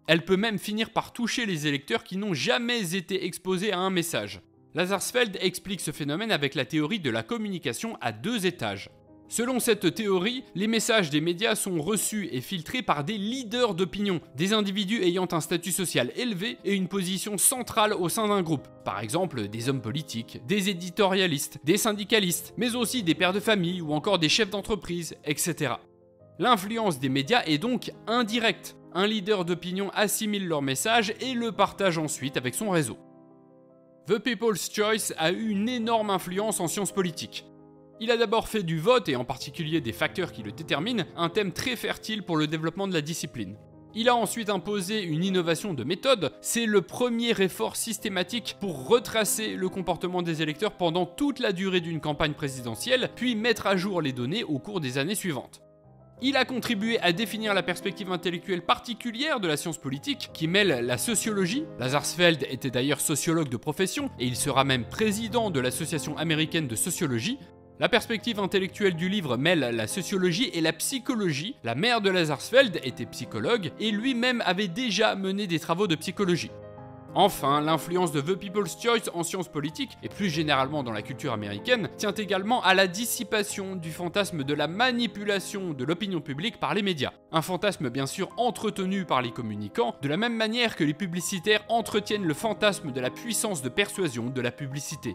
Elle peut même finir par toucher les électeurs qui n'ont jamais été exposés à un message. Lazarsfeld explique ce phénomène avec la théorie de la communication à deux étages. Selon cette théorie, les messages des médias sont reçus et filtrés par des leaders d'opinion, des individus ayant un statut social élevé et une position centrale au sein d'un groupe. Par exemple, des hommes politiques, des éditorialistes, des syndicalistes, mais aussi des pères de famille ou encore des chefs d'entreprise, et cetera. L'influence des médias est donc indirecte. Un leader d'opinion assimile leur message et le partage ensuite avec son réseau. The People's Choice a eu une énorme influence en sciences politiques. Il a d'abord fait du vote, et en particulier des facteurs qui le déterminent, un thème très fertile pour le développement de la discipline. Il a ensuite imposé une innovation de méthode, c'est le premier effort systématique pour retracer le comportement des électeurs pendant toute la durée d'une campagne présidentielle, puis mettre à jour les données au cours des années suivantes. Il a contribué à définir la perspective intellectuelle particulière de la science politique, qui mêle la sociologie. Lazarsfeld était d'ailleurs sociologue de profession, et il sera même président de l'Association américaine de sociologie. La perspective intellectuelle du livre mêle la sociologie et la psychologie. La mère de Lazarsfeld était psychologue, et lui-même avait déjà mené des travaux de psychologie. Enfin, l'influence de The People's Choice en sciences politiques, et plus généralement dans la culture américaine, tient également à la dissipation du fantasme de la manipulation de l'opinion publique par les médias. Un fantasme bien sûr entretenu par les communicants, de la même manière que les publicitaires entretiennent le fantasme de la puissance de persuasion de la publicité.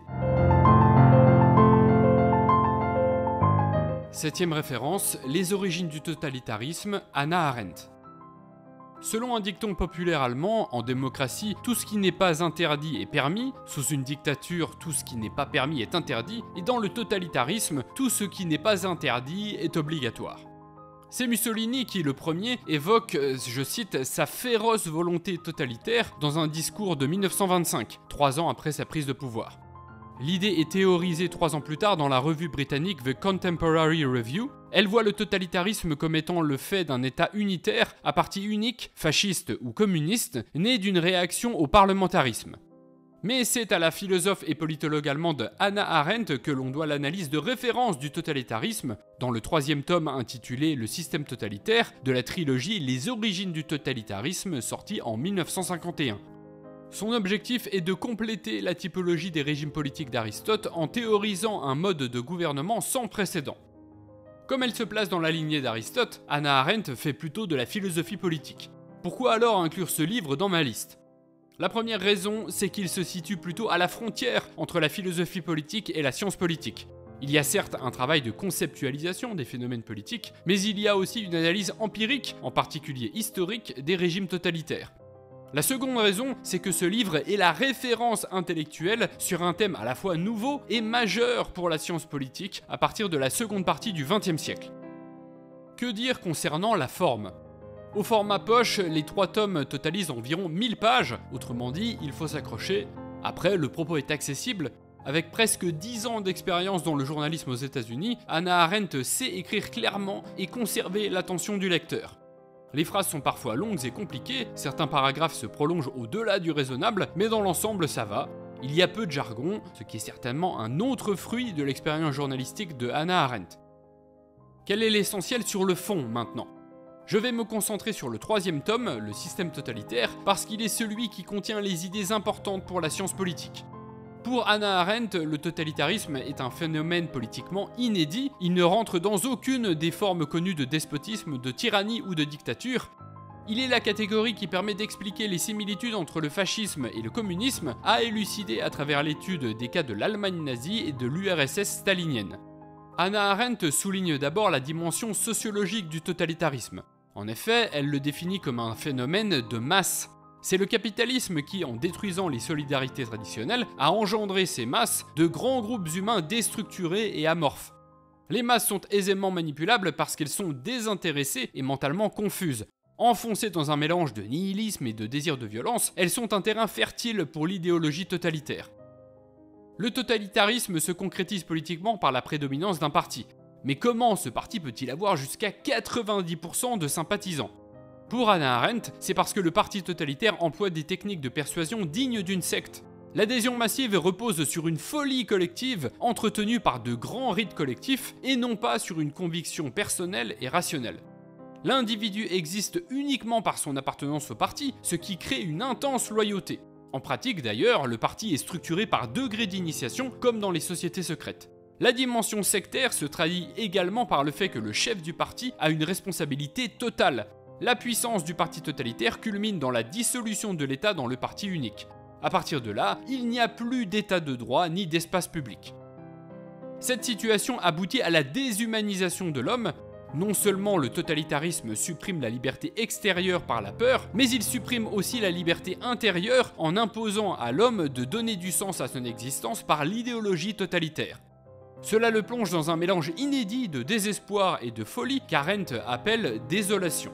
Septième référence, les origines du totalitarisme, Hannah Arendt. Selon un dicton populaire allemand, en démocratie, tout ce qui n'est pas interdit est permis, sous une dictature, tout ce qui n'est pas permis est interdit, et dans le totalitarisme, tout ce qui n'est pas interdit est obligatoire. C'est Mussolini qui, le premier, évoque, je cite, sa féroce volonté totalitaire dans un discours de mille neuf cent vingt-cinq, trois ans après sa prise de pouvoir. L'idée est théorisée trois ans plus tard dans la revue britannique The Contemporary Review. Elle voit le totalitarisme comme étant le fait d'un État unitaire, à parti unique, fasciste ou communiste, né d'une réaction au parlementarisme. Mais c'est à la philosophe et politologue allemande Hannah Arendt que l'on doit l'analyse de référence du totalitarisme, dans le troisième tome intitulé Le système totalitaire, de la trilogie Les origines du totalitarisme, sorti en mille neuf cent cinquante et un. Son objectif est de compléter la typologie des régimes politiques d'Aristote en théorisant un mode de gouvernement sans précédent. Comme elle se place dans la lignée d'Aristote, Hannah Arendt fait plutôt de la philosophie politique. Pourquoi alors inclure ce livre dans ma liste ? La première raison, c'est qu'il se situe plutôt à la frontière entre la philosophie politique et la science politique. Il y a certes un travail de conceptualisation des phénomènes politiques, mais il y a aussi une analyse empirique, en particulier historique, des régimes totalitaires. La seconde raison, c'est que ce livre est la référence intellectuelle sur un thème à la fois nouveau et majeur pour la science politique à partir de la seconde partie du vingtième siècle. Que dire concernant la forme ? Au format poche, les trois tomes totalisent environ mille pages, autrement dit, il faut s'accrocher. Après, le propos est accessible. Avec presque dix ans d'expérience dans le journalisme aux États-Unis, Hannah Arendt sait écrire clairement et conserver l'attention du lecteur. Les phrases sont parfois longues et compliquées, certains paragraphes se prolongent au-delà du raisonnable, mais dans l'ensemble ça va. Il y a peu de jargon, ce qui est certainement un autre fruit de l'expérience journalistique de Hannah Arendt. Quel est l'essentiel sur le fond maintenant ? Je vais me concentrer sur le troisième tome, le système totalitaire, parce qu'il est celui qui contient les idées importantes pour la science politique. Pour Hannah Arendt, le totalitarisme est un phénomène politiquement inédit, il ne rentre dans aucune des formes connues de despotisme, de tyrannie ou de dictature. Il est la catégorie qui permet d'expliquer les similitudes entre le fascisme et le communisme, à élucider à travers l'étude des cas de l'Allemagne nazie et de l'U R S S stalinienne. Hannah Arendt souligne d'abord la dimension sociologique du totalitarisme. En effet, elle le définit comme un phénomène de masse. C'est le capitalisme qui, en détruisant les solidarités traditionnelles, a engendré ces masses de grands groupes humains déstructurés et amorphes. Les masses sont aisément manipulables parce qu'elles sont désintéressées et mentalement confuses. Enfoncées dans un mélange de nihilisme et de désir de violence, elles sont un terrain fertile pour l'idéologie totalitaire. Le totalitarisme se concrétise politiquement par la prédominance d'un parti. Mais comment ce parti peut-il avoir jusqu'à quatre-vingt-dix pour cent de sympathisants ? Pour Hannah Arendt, c'est parce que le parti totalitaire emploie des techniques de persuasion dignes d'une secte. L'adhésion massive repose sur une folie collective entretenue par de grands rites collectifs et non pas sur une conviction personnelle et rationnelle. L'individu existe uniquement par son appartenance au parti, ce qui crée une intense loyauté. En pratique d'ailleurs, le parti est structuré par degrés d'initiation comme dans les sociétés secrètes. La dimension sectaire se traduit également par le fait que le chef du parti a une responsabilité totale. La puissance du parti totalitaire culmine dans la dissolution de l'État dans le parti unique. À partir de là, il n'y a plus d'état de droit ni d'espace public. Cette situation aboutit à la déshumanisation de l'homme. Non seulement le totalitarisme supprime la liberté extérieure par la peur, mais il supprime aussi la liberté intérieure en imposant à l'homme de donner du sens à son existence par l'idéologie totalitaire. Cela le plonge dans un mélange inédit de désespoir et de folie qu'Arendt appelle désolation.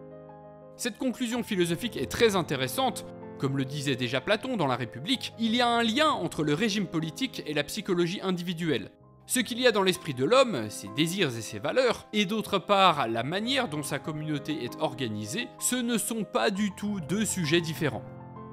Cette conclusion philosophique est très intéressante. Comme le disait déjà Platon dans La République, il y a un lien entre le régime politique et la psychologie individuelle. Ce qu'il y a dans l'esprit de l'homme, ses désirs et ses valeurs, et d'autre part la manière dont sa communauté est organisée, ce ne sont pas du tout deux sujets différents.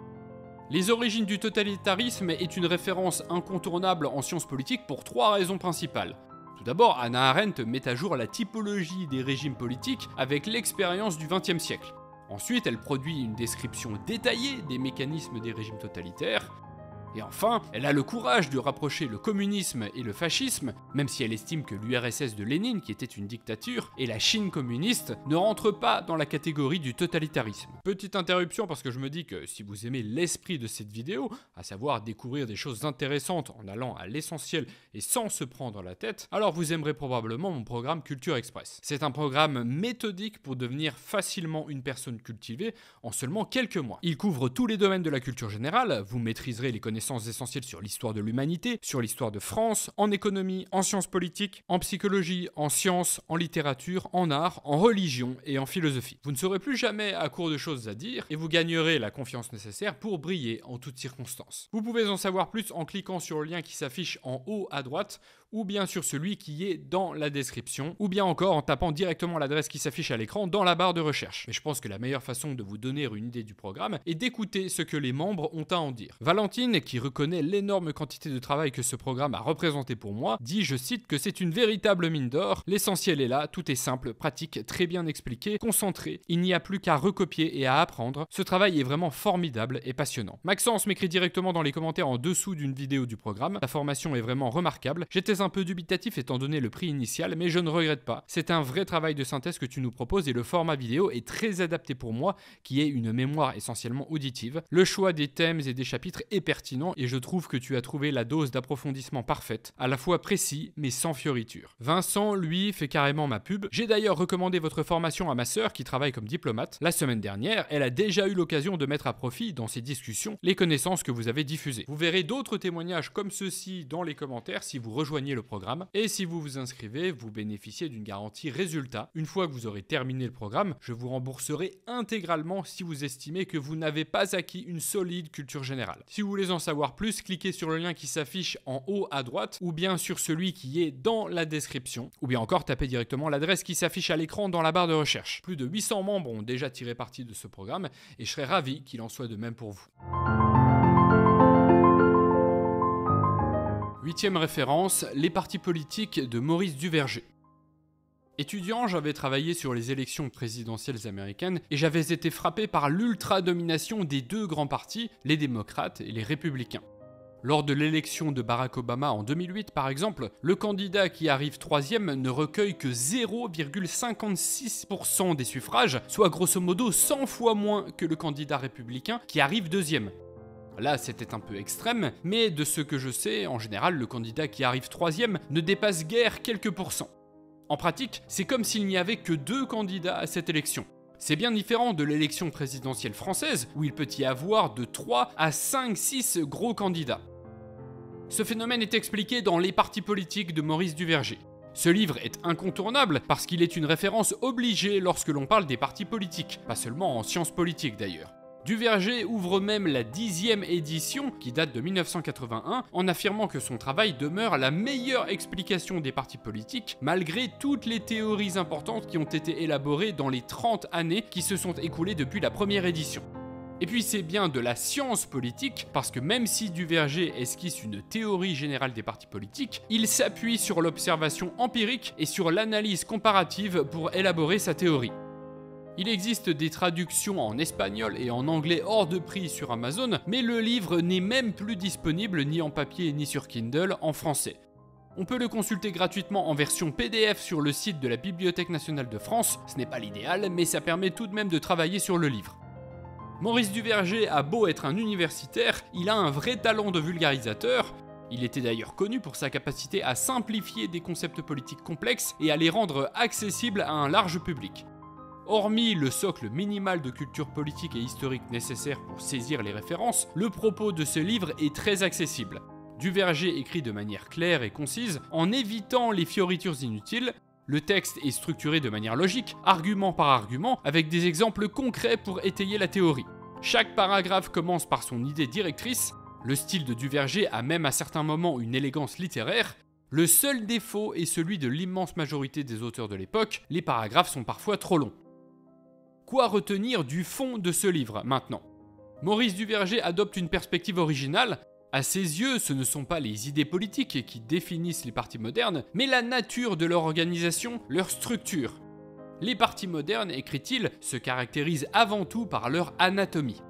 Les origines du totalitarisme est une référence incontournable en sciences politiques pour trois raisons principales. Tout d'abord, Hannah Arendt met à jour la typologie des régimes politiques avec l'expérience du vingtième siècle. Ensuite, elle produit une description détaillée des mécanismes des régimes totalitaires. Et enfin, elle a le courage de rapprocher le communisme et le fascisme, même si elle estime que l'U R S S de Lénine, qui était une dictature, et la Chine communiste ne rentrent pas dans la catégorie du totalitarisme. Petite interruption parce que je me dis que si vous aimez l'esprit de cette vidéo, à savoir découvrir des choses intéressantes en allant à l'essentiel et sans se prendre la tête, alors vous aimerez probablement mon programme Culture Express. C'est un programme méthodique pour devenir facilement une personne cultivée en seulement quelques mois. Il couvre tous les domaines de la culture générale, vous maîtriserez les connaissances essentielles sur l'histoire de l'humanité, sur l'histoire de France, en économie, en sciences politiques, en psychologie, en sciences, en littérature, en art, en religion et en philosophie. Vous ne serez plus jamais à court de choses à dire et vous gagnerez la confiance nécessaire pour briller en toutes circonstances. Vous pouvez en savoir plus en cliquant sur le lien qui s'affiche en haut à droite ou bien sur celui qui est dans la description, ou bien encore en tapant directement l'adresse qui s'affiche à l'écran dans la barre de recherche. Mais je pense que la meilleure façon de vous donner une idée du programme est d'écouter ce que les membres ont à en dire. Valentine, qui reconnaît l'énorme quantité de travail que ce programme a représenté pour moi, dit, je cite, que c'est une véritable mine d'or, l'essentiel est là, tout est simple, pratique, très bien expliqué, concentré, il n'y a plus qu'à recopier et à apprendre, ce travail est vraiment formidable et passionnant. Maxence m'écrit directement dans les commentaires en dessous d'une vidéo du programme, la formation est vraiment remarquable, j'étais un peu dubitatif étant donné le prix initial, mais je ne regrette pas. C'est un vrai travail de synthèse que tu nous proposes et le format vidéo est très adapté pour moi, qui ai une mémoire essentiellement auditive. Le choix des thèmes et des chapitres est pertinent et je trouve que tu as trouvé la dose d'approfondissement parfaite, à la fois précis mais sans fioriture. Vincent, lui, fait carrément ma pub. J'ai d'ailleurs recommandé votre formation à ma sœur qui travaille comme diplomate. La semaine dernière, elle a déjà eu l'occasion de mettre à profit dans ses discussions les connaissances que vous avez diffusées. Vous verrez d'autres témoignages comme ceux-ci dans les commentaires si vous rejoignez le programme, et si vous vous inscrivez, vous bénéficiez d'une garantie résultat. Une fois que vous aurez terminé le programme, je vous rembourserai intégralement si vous estimez que vous n'avez pas acquis une solide culture générale. Si vous voulez en savoir plus, cliquez sur le lien qui s'affiche en haut à droite, ou bien sur celui qui est dans la description, ou bien encore tapez directement l'adresse qui s'affiche à l'écran dans la barre de recherche. Plus de huit cents membres ont déjà tiré parti de ce programme, et je serais ravi qu'il en soit de même pour vous. Huitième référence, les partis politiques de Maurice Duverger. Étudiant, j'avais travaillé sur les élections présidentielles américaines et j'avais été frappé par l'ultra-domination des deux grands partis, les démocrates et les républicains. Lors de l'élection de Barack Obama en deux mille huit par exemple, le candidat qui arrive troisième ne recueille que zéro virgule cinquante-six pour cent des suffrages, soit grosso modo cent fois moins que le candidat républicain qui arrive deuxième. Là, c'était un peu extrême, mais de ce que je sais, en général, le candidat qui arrive troisième ne dépasse guère quelques pourcents. En pratique, c'est comme s'il n'y avait que deux candidats à cette élection. C'est bien différent de l'élection présidentielle française, où il peut y avoir de trois à cinq, six gros candidats. Ce phénomène est expliqué dans Les partis politiques de Maurice Duverger. Ce livre est incontournable parce qu'il est une référence obligée lorsque l'on parle des partis politiques, pas seulement en sciences politiques d'ailleurs. Duverger ouvre même la dixième édition, qui date de mille neuf cent quatre-vingt-un, en affirmant que son travail demeure la meilleure explication des partis politiques, malgré toutes les théories importantes qui ont été élaborées dans les trente années qui se sont écoulées depuis la première édition. Et puis c'est bien de la science politique, parce que même si Duverger esquisse une théorie générale des partis politiques, il s'appuie sur l'observation empirique et sur l'analyse comparative pour élaborer sa théorie. Il existe des traductions en espagnol et en anglais hors de prix sur Amazon, mais le livre n'est même plus disponible ni en papier ni sur Kindle en français. On peut le consulter gratuitement en version P D F sur le site de la Bibliothèque nationale de France, ce n'est pas l'idéal, mais ça permet tout de même de travailler sur le livre. Maurice Duverger a beau être un universitaire, il a un vrai talent de vulgarisateur. Il était d'ailleurs connu pour sa capacité à simplifier des concepts politiques complexes et à les rendre accessibles à un large public. Hormis le socle minimal de culture politique et historique nécessaire pour saisir les références, le propos de ce livre est très accessible. Duverger écrit de manière claire et concise, en évitant les fioritures inutiles. Le texte est structuré de manière logique, argument par argument, avec des exemples concrets pour étayer la théorie. Chaque paragraphe commence par son idée directrice. Le style de Duverger a même à certains moments une élégance littéraire. Le seul défaut est celui de l'immense majorité des auteurs de l'époque, les paragraphes sont parfois trop longs. Quoi retenir du fond de ce livre maintenant ? Maurice Duverger adopte une perspective originale. À ses yeux, ce ne sont pas les idées politiques qui définissent les partis modernes, mais la nature de leur organisation, leur structure. Les partis modernes, écrit-il, se caractérisent avant tout par leur anatomie.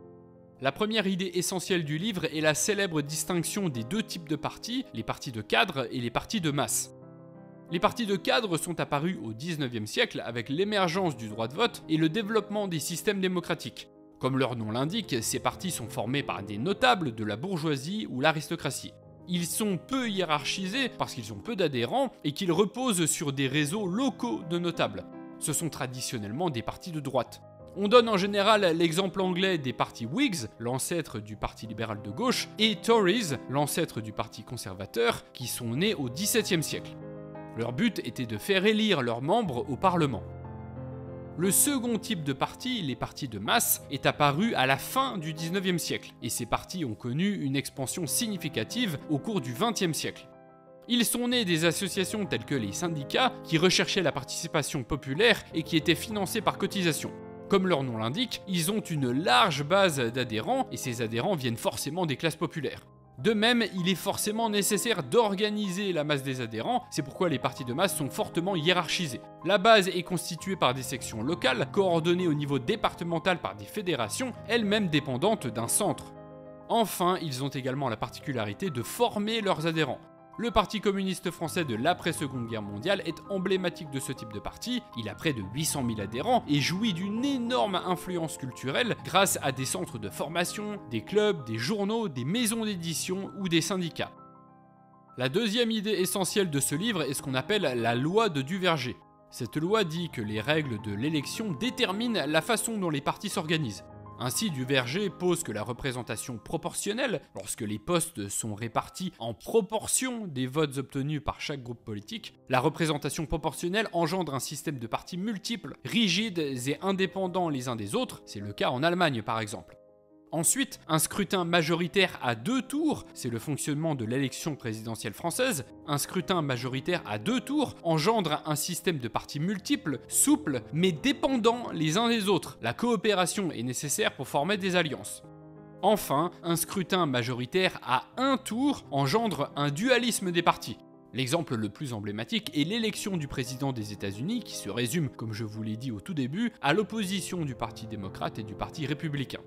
La première idée essentielle du livre est la célèbre distinction des deux types de partis, les partis de cadre et les partis de masse. Les partis de cadre sont apparus au dix-neuvième siècle avec l'émergence du droit de vote et le développement des systèmes démocratiques. Comme leur nom l'indique, ces partis sont formés par des notables de la bourgeoisie ou l'aristocratie. Ils sont peu hiérarchisés parce qu'ils ont peu d'adhérents et qu'ils reposent sur des réseaux locaux de notables. Ce sont traditionnellement des partis de droite. On donne en général l'exemple anglais des partis Whigs, l'ancêtre du parti libéral de gauche, et Tories, l'ancêtre du parti conservateur, qui sont nés au dix-septième siècle. Leur but était de faire élire leurs membres au Parlement. Le second type de parti, les partis de masse, est apparu à la fin du dix-neuvième siècle, et ces partis ont connu une expansion significative au cours du vingtième siècle. Ils sont nés des associations telles que les syndicats, qui recherchaient la participation populaire et qui étaient financés par cotisation. Comme leur nom l'indique, ils ont une large base d'adhérents, et ces adhérents viennent forcément des classes populaires. De même, il est forcément nécessaire d'organiser la masse des adhérents, c'est pourquoi les partis de masse sont fortement hiérarchisés. La base est constituée par des sections locales, coordonnées au niveau départemental par des fédérations, elles-mêmes dépendantes d'un centre. Enfin, ils ont également la particularité de former leurs adhérents. Le Parti communiste français de l'après-seconde guerre mondiale est emblématique de ce type de parti, il a près de huit cent mille adhérents et jouit d'une énorme influence culturelle grâce à des centres de formation, des clubs, des journaux, des maisons d'édition ou des syndicats. La deuxième idée essentielle de ce livre est ce qu'on appelle la loi de Duverger. Cette loi dit que les règles de l'élection déterminent la façon dont les partis s'organisent. Ainsi, Duverger pose que la représentation proportionnelle, lorsque les postes sont répartis en proportion des votes obtenus par chaque groupe politique, la représentation proportionnelle engendre un système de partis multiples, rigides et indépendants les uns des autres, c'est le cas en Allemagne par exemple. Ensuite, un scrutin majoritaire à deux tours, c'est le fonctionnement de l'élection présidentielle française. Un scrutin majoritaire à deux tours engendre un système de partis multiples, souples, mais dépendants les uns des autres. La coopération est nécessaire pour former des alliances. Enfin, un scrutin majoritaire à un tour engendre un dualisme des partis. L'exemple le plus emblématique est l'élection du président des États-Unis qui se résume, comme je vous l'ai dit au tout début, à l'opposition du Parti démocrate et du Parti républicain.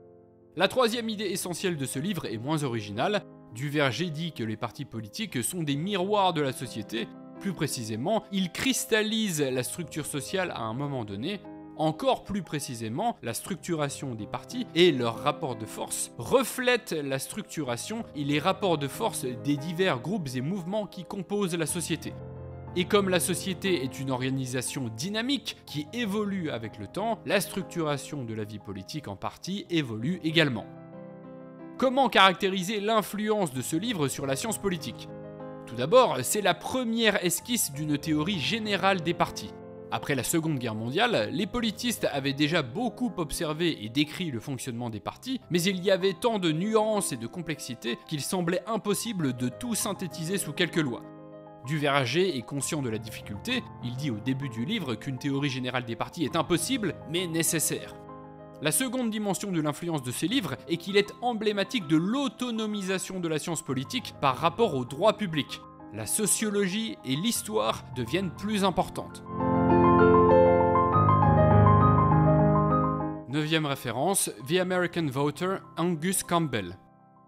La troisième idée essentielle de ce livre est moins originale. Duverger dit que les partis politiques sont des miroirs de la société. Plus précisément, ils cristallisent la structure sociale à un moment donné. Encore plus précisément, la structuration des partis et leurs rapports de force reflètent la structuration et les rapports de force des divers groupes et mouvements qui composent la société. Et comme la société est une organisation dynamique qui évolue avec le temps, la structuration de la vie politique en partie évolue également. Comment caractériser l'influence de ce livre sur la science politique ? Tout d'abord, c'est la première esquisse d'une théorie générale des partis. Après la Seconde Guerre mondiale, les politistes avaient déjà beaucoup observé et décrit le fonctionnement des partis, mais il y avait tant de nuances et de complexité qu'il semblait impossible de tout synthétiser sous quelques lois. Duverger est conscient de la difficulté, il dit au début du livre qu'une théorie générale des partis est impossible, mais nécessaire. La seconde dimension de l'influence de ces livres est qu'il est emblématique de l'autonomisation de la science politique par rapport au droit public. La sociologie et l'histoire deviennent plus importantes. Neuvième référence, The American Voter, Angus Campbell.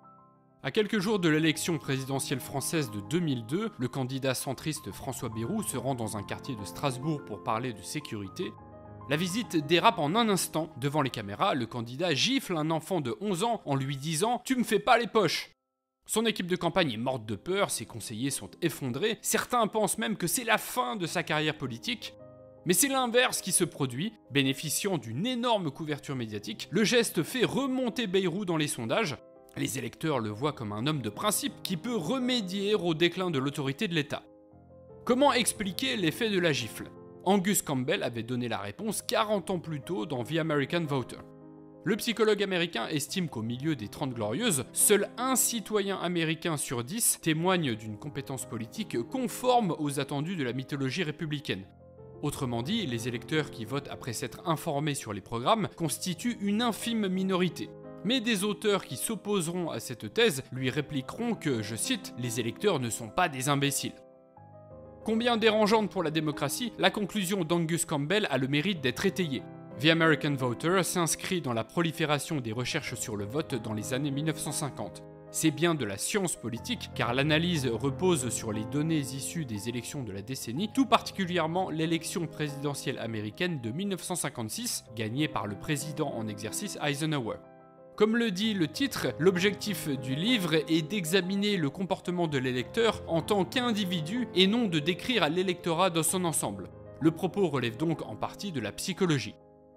À quelques jours de l'élection présidentielle française de deux mille deux, le candidat centriste François Bayrou se rend dans un quartier de Strasbourg pour parler de sécurité. La visite dérape en un instant. Devant les caméras, le candidat gifle un enfant de onze ans en lui disant « Tu me fais pas les poches !» Son équipe de campagne est morte de peur, ses conseillers sont effondrés, certains pensent même que c'est la fin de sa carrière politique. Mais c'est l'inverse qui se produit. Bénéficiant d'une énorme couverture médiatique, le geste fait remonter Bayrou dans les sondages. Les électeurs le voient comme un homme de principe qui peut remédier au déclin de l'autorité de l'État. Comment expliquer l'effet de la gifle ? Angus Campbell avait donné la réponse quarante ans plus tôt dans The American Voter. Le psychologue américain estime qu'au milieu des Trente Glorieuses, seul un citoyen américain sur dix témoigne d'une compétence politique conforme aux attendus de la mythologie républicaine. Autrement dit, les électeurs qui votent après s'être informés sur les programmes constituent une infime minorité. Mais des auteurs qui s'opposeront à cette thèse lui répliqueront que, je cite, « les électeurs ne sont pas des imbéciles ». Combien dérangeante pour la démocratie, la conclusion d'Angus Campbell a le mérite d'être étayée. The American Voter s'inscrit dans la prolifération des recherches sur le vote dans les années mille neuf cent cinquante. C'est bien de la science politique, car l'analyse repose sur les données issues des élections de la décennie, tout particulièrement l'élection présidentielle américaine de mille neuf cent cinquante-six, gagnée par le président en exercice Eisenhower. Comme le dit le titre, l'objectif du livre est d'examiner le comportement de l'électeur en tant qu'individu et non de décrire l'électorat dans son ensemble. Le propos relève donc en partie de la psychologie.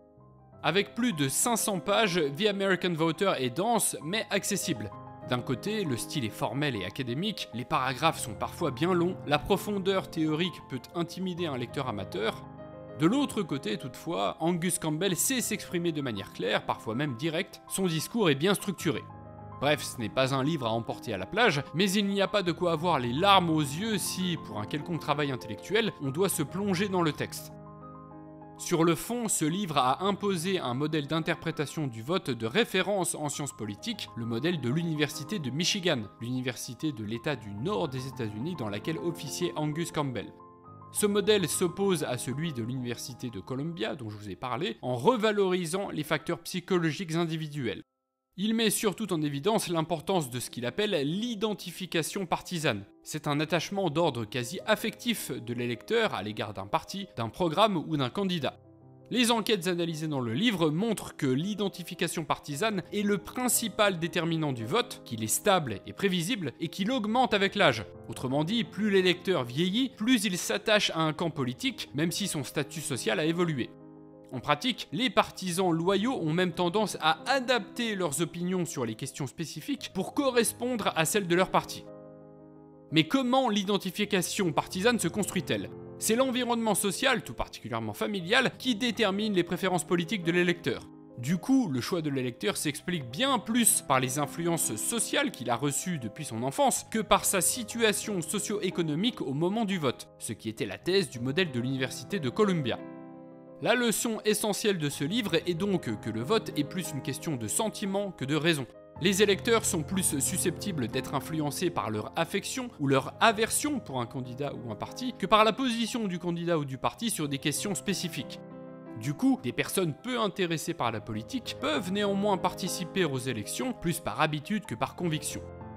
Avec plus de cinq cents pages, The American Voter est dense mais accessible. D'un côté, le style est formel et académique, les paragraphes sont parfois bien longs, la profondeur théorique peut intimider un lecteur amateur. De l'autre côté, toutefois, Angus Campbell sait s'exprimer de manière claire, parfois même directe, son discours est bien structuré. Bref, ce n'est pas un livre à emporter à la plage, mais il n'y a pas de quoi avoir les larmes aux yeux si, pour un quelconque travail intellectuel, on doit se plonger dans le texte. Sur le fond, ce livre a imposé un modèle d'interprétation du vote de référence en sciences politiques, le modèle de l'Université de Michigan, l'université de l'État du nord des États-Unis dans laquelle officiait Angus Campbell. Ce modèle s'oppose à celui de l'Université de Columbia, dont je vous ai parlé, en revalorisant les facteurs psychologiques individuels. Il met surtout en évidence l'importance de ce qu'il appelle l'identification partisane. C'est un attachement d'ordre quasi affectif de l'électeur à l'égard d'un parti, d'un programme ou d'un candidat. Les enquêtes analysées dans le livre montrent que l'identification partisane est le principal déterminant du vote, qu'il est stable et prévisible et qu'il augmente avec l'âge. Autrement dit, plus l'électeur vieillit, plus il s'attache à un camp politique, même si son statut social a évolué. En pratique, les partisans loyaux ont même tendance à adapter leurs opinions sur les questions spécifiques pour correspondre à celles de leur parti. Mais comment l'identification partisane se construit-elle ? C'est l'environnement social, tout particulièrement familial, qui détermine les préférences politiques de l'électeur. Du coup, le choix de l'électeur s'explique bien plus par les influences sociales qu'il a reçues depuis son enfance que par sa situation socio-économique au moment du vote, ce qui était la thèse du modèle de l'Université de Columbia. La leçon essentielle de ce livre est donc que le vote est plus une question de sentiment que de raison. Les électeurs sont plus susceptibles d'être influencés par leur affection ou leur aversion pour un candidat ou un parti que par la position du candidat ou du parti sur des questions spécifiques. Du coup, des personnes peu intéressées par la politique peuvent néanmoins participer aux élections plus par habitude que par conviction.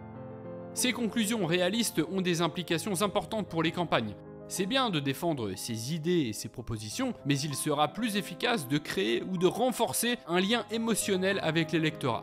Ces conclusions réalistes ont des implications importantes pour les campagnes. C'est bien de défendre ses idées et ses propositions, mais il sera plus efficace de créer ou de renforcer un lien émotionnel avec l'électorat.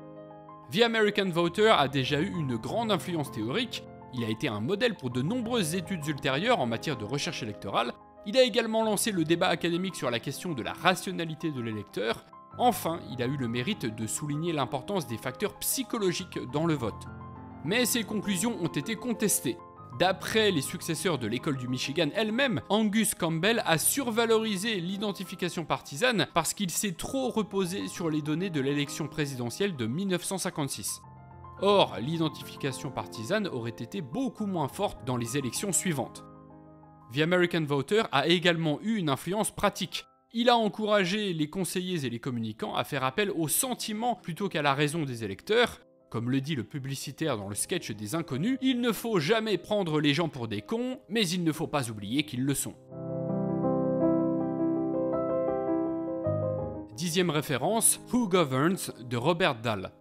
The American Voter a déjà eu une grande influence théorique, il a été un modèle pour de nombreuses études ultérieures en matière de recherche électorale, il a également lancé le débat académique sur la question de la rationalité de l'électeur, enfin, il a eu le mérite de souligner l'importance des facteurs psychologiques dans le vote. Mais ses conclusions ont été contestées. D'après les successeurs de l'école du Michigan elle-même, Angus Campbell a survalorisé l'identification partisane parce qu'il s'est trop reposé sur les données de l'élection présidentielle de mille neuf cent cinquante-six. Or, l'identification partisane aurait été beaucoup moins forte dans les élections suivantes. The American Voter a également eu une influence pratique. Il a encouragé les conseillers et les communicants à faire appel au sentiment plutôt qu'à la raison des électeurs. Comme le dit le publicitaire dans le sketch des Inconnus, il ne faut jamais prendre les gens pour des cons, mais il ne faut pas oublier qu'ils le sont. Dixième référence, Who Governs de Robert Dahl.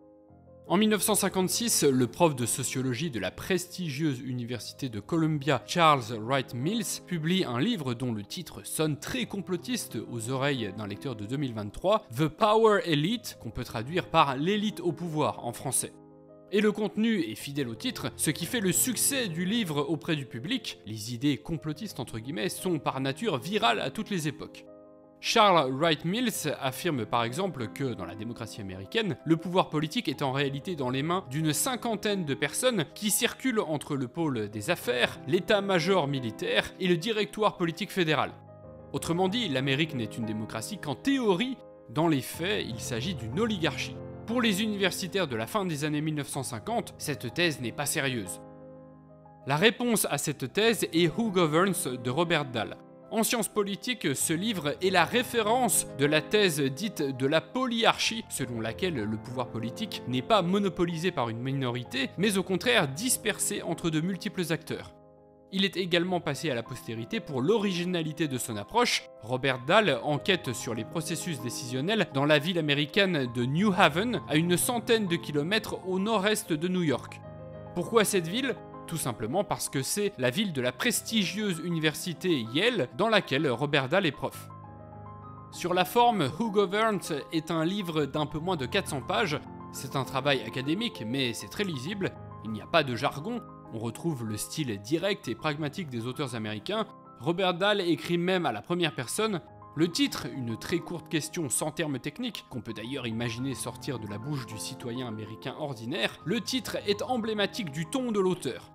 En mille neuf cent cinquante-six, le prof de sociologie de la prestigieuse université de Columbia, Charles Wright Mills, publie un livre dont le titre sonne très complotiste aux oreilles d'un lecteur de deux mille vingt-trois, The Power Elite, qu'on peut traduire par l'élite au pouvoir en français. Et le contenu est fidèle au titre, ce qui fait le succès du livre auprès du public. Les idées complotistes entre guillemets sont par nature virales à toutes les époques. Charles Wright Mills affirme par exemple que dans la démocratie américaine, le pouvoir politique est en réalité dans les mains d'une cinquantaine de personnes qui circulent entre le pôle des affaires, l'état-major militaire et le directoire politique fédéral. Autrement dit, l'Amérique n'est une démocratie qu'en théorie, dans les faits, il s'agit d'une oligarchie. Pour les universitaires de la fin des années mille neuf cent cinquante, cette thèse n'est pas sérieuse. La réponse à cette thèse est Who Governs de Robert Dahl. En sciences politiques, ce livre est la référence de la thèse dite de la polyarchie, selon laquelle le pouvoir politique n'est pas monopolisé par une minorité, mais au contraire dispersé entre de multiples acteurs. Il est également passé à la postérité pour l'originalité de son approche. Robert Dahl enquête sur les processus décisionnels dans la ville américaine de New Haven, à une centaine de kilomètres au nord-est de New York. Pourquoi cette ville ? Tout simplement parce que c'est la ville de la prestigieuse université Yale dans laquelle Robert Dahl est prof. Sur la forme, Who Governs est un livre d'un peu moins de quatre cents pages. C'est un travail académique, mais c'est très lisible. Il n'y a pas de jargon. On retrouve le style direct et pragmatique des auteurs américains. Robert Dahl écrit même à la première personne. Le titre, une très courte question sans termes techniques, qu'on peut d'ailleurs imaginer sortir de la bouche du citoyen américain ordinaire, le titre est emblématique du ton de l'auteur.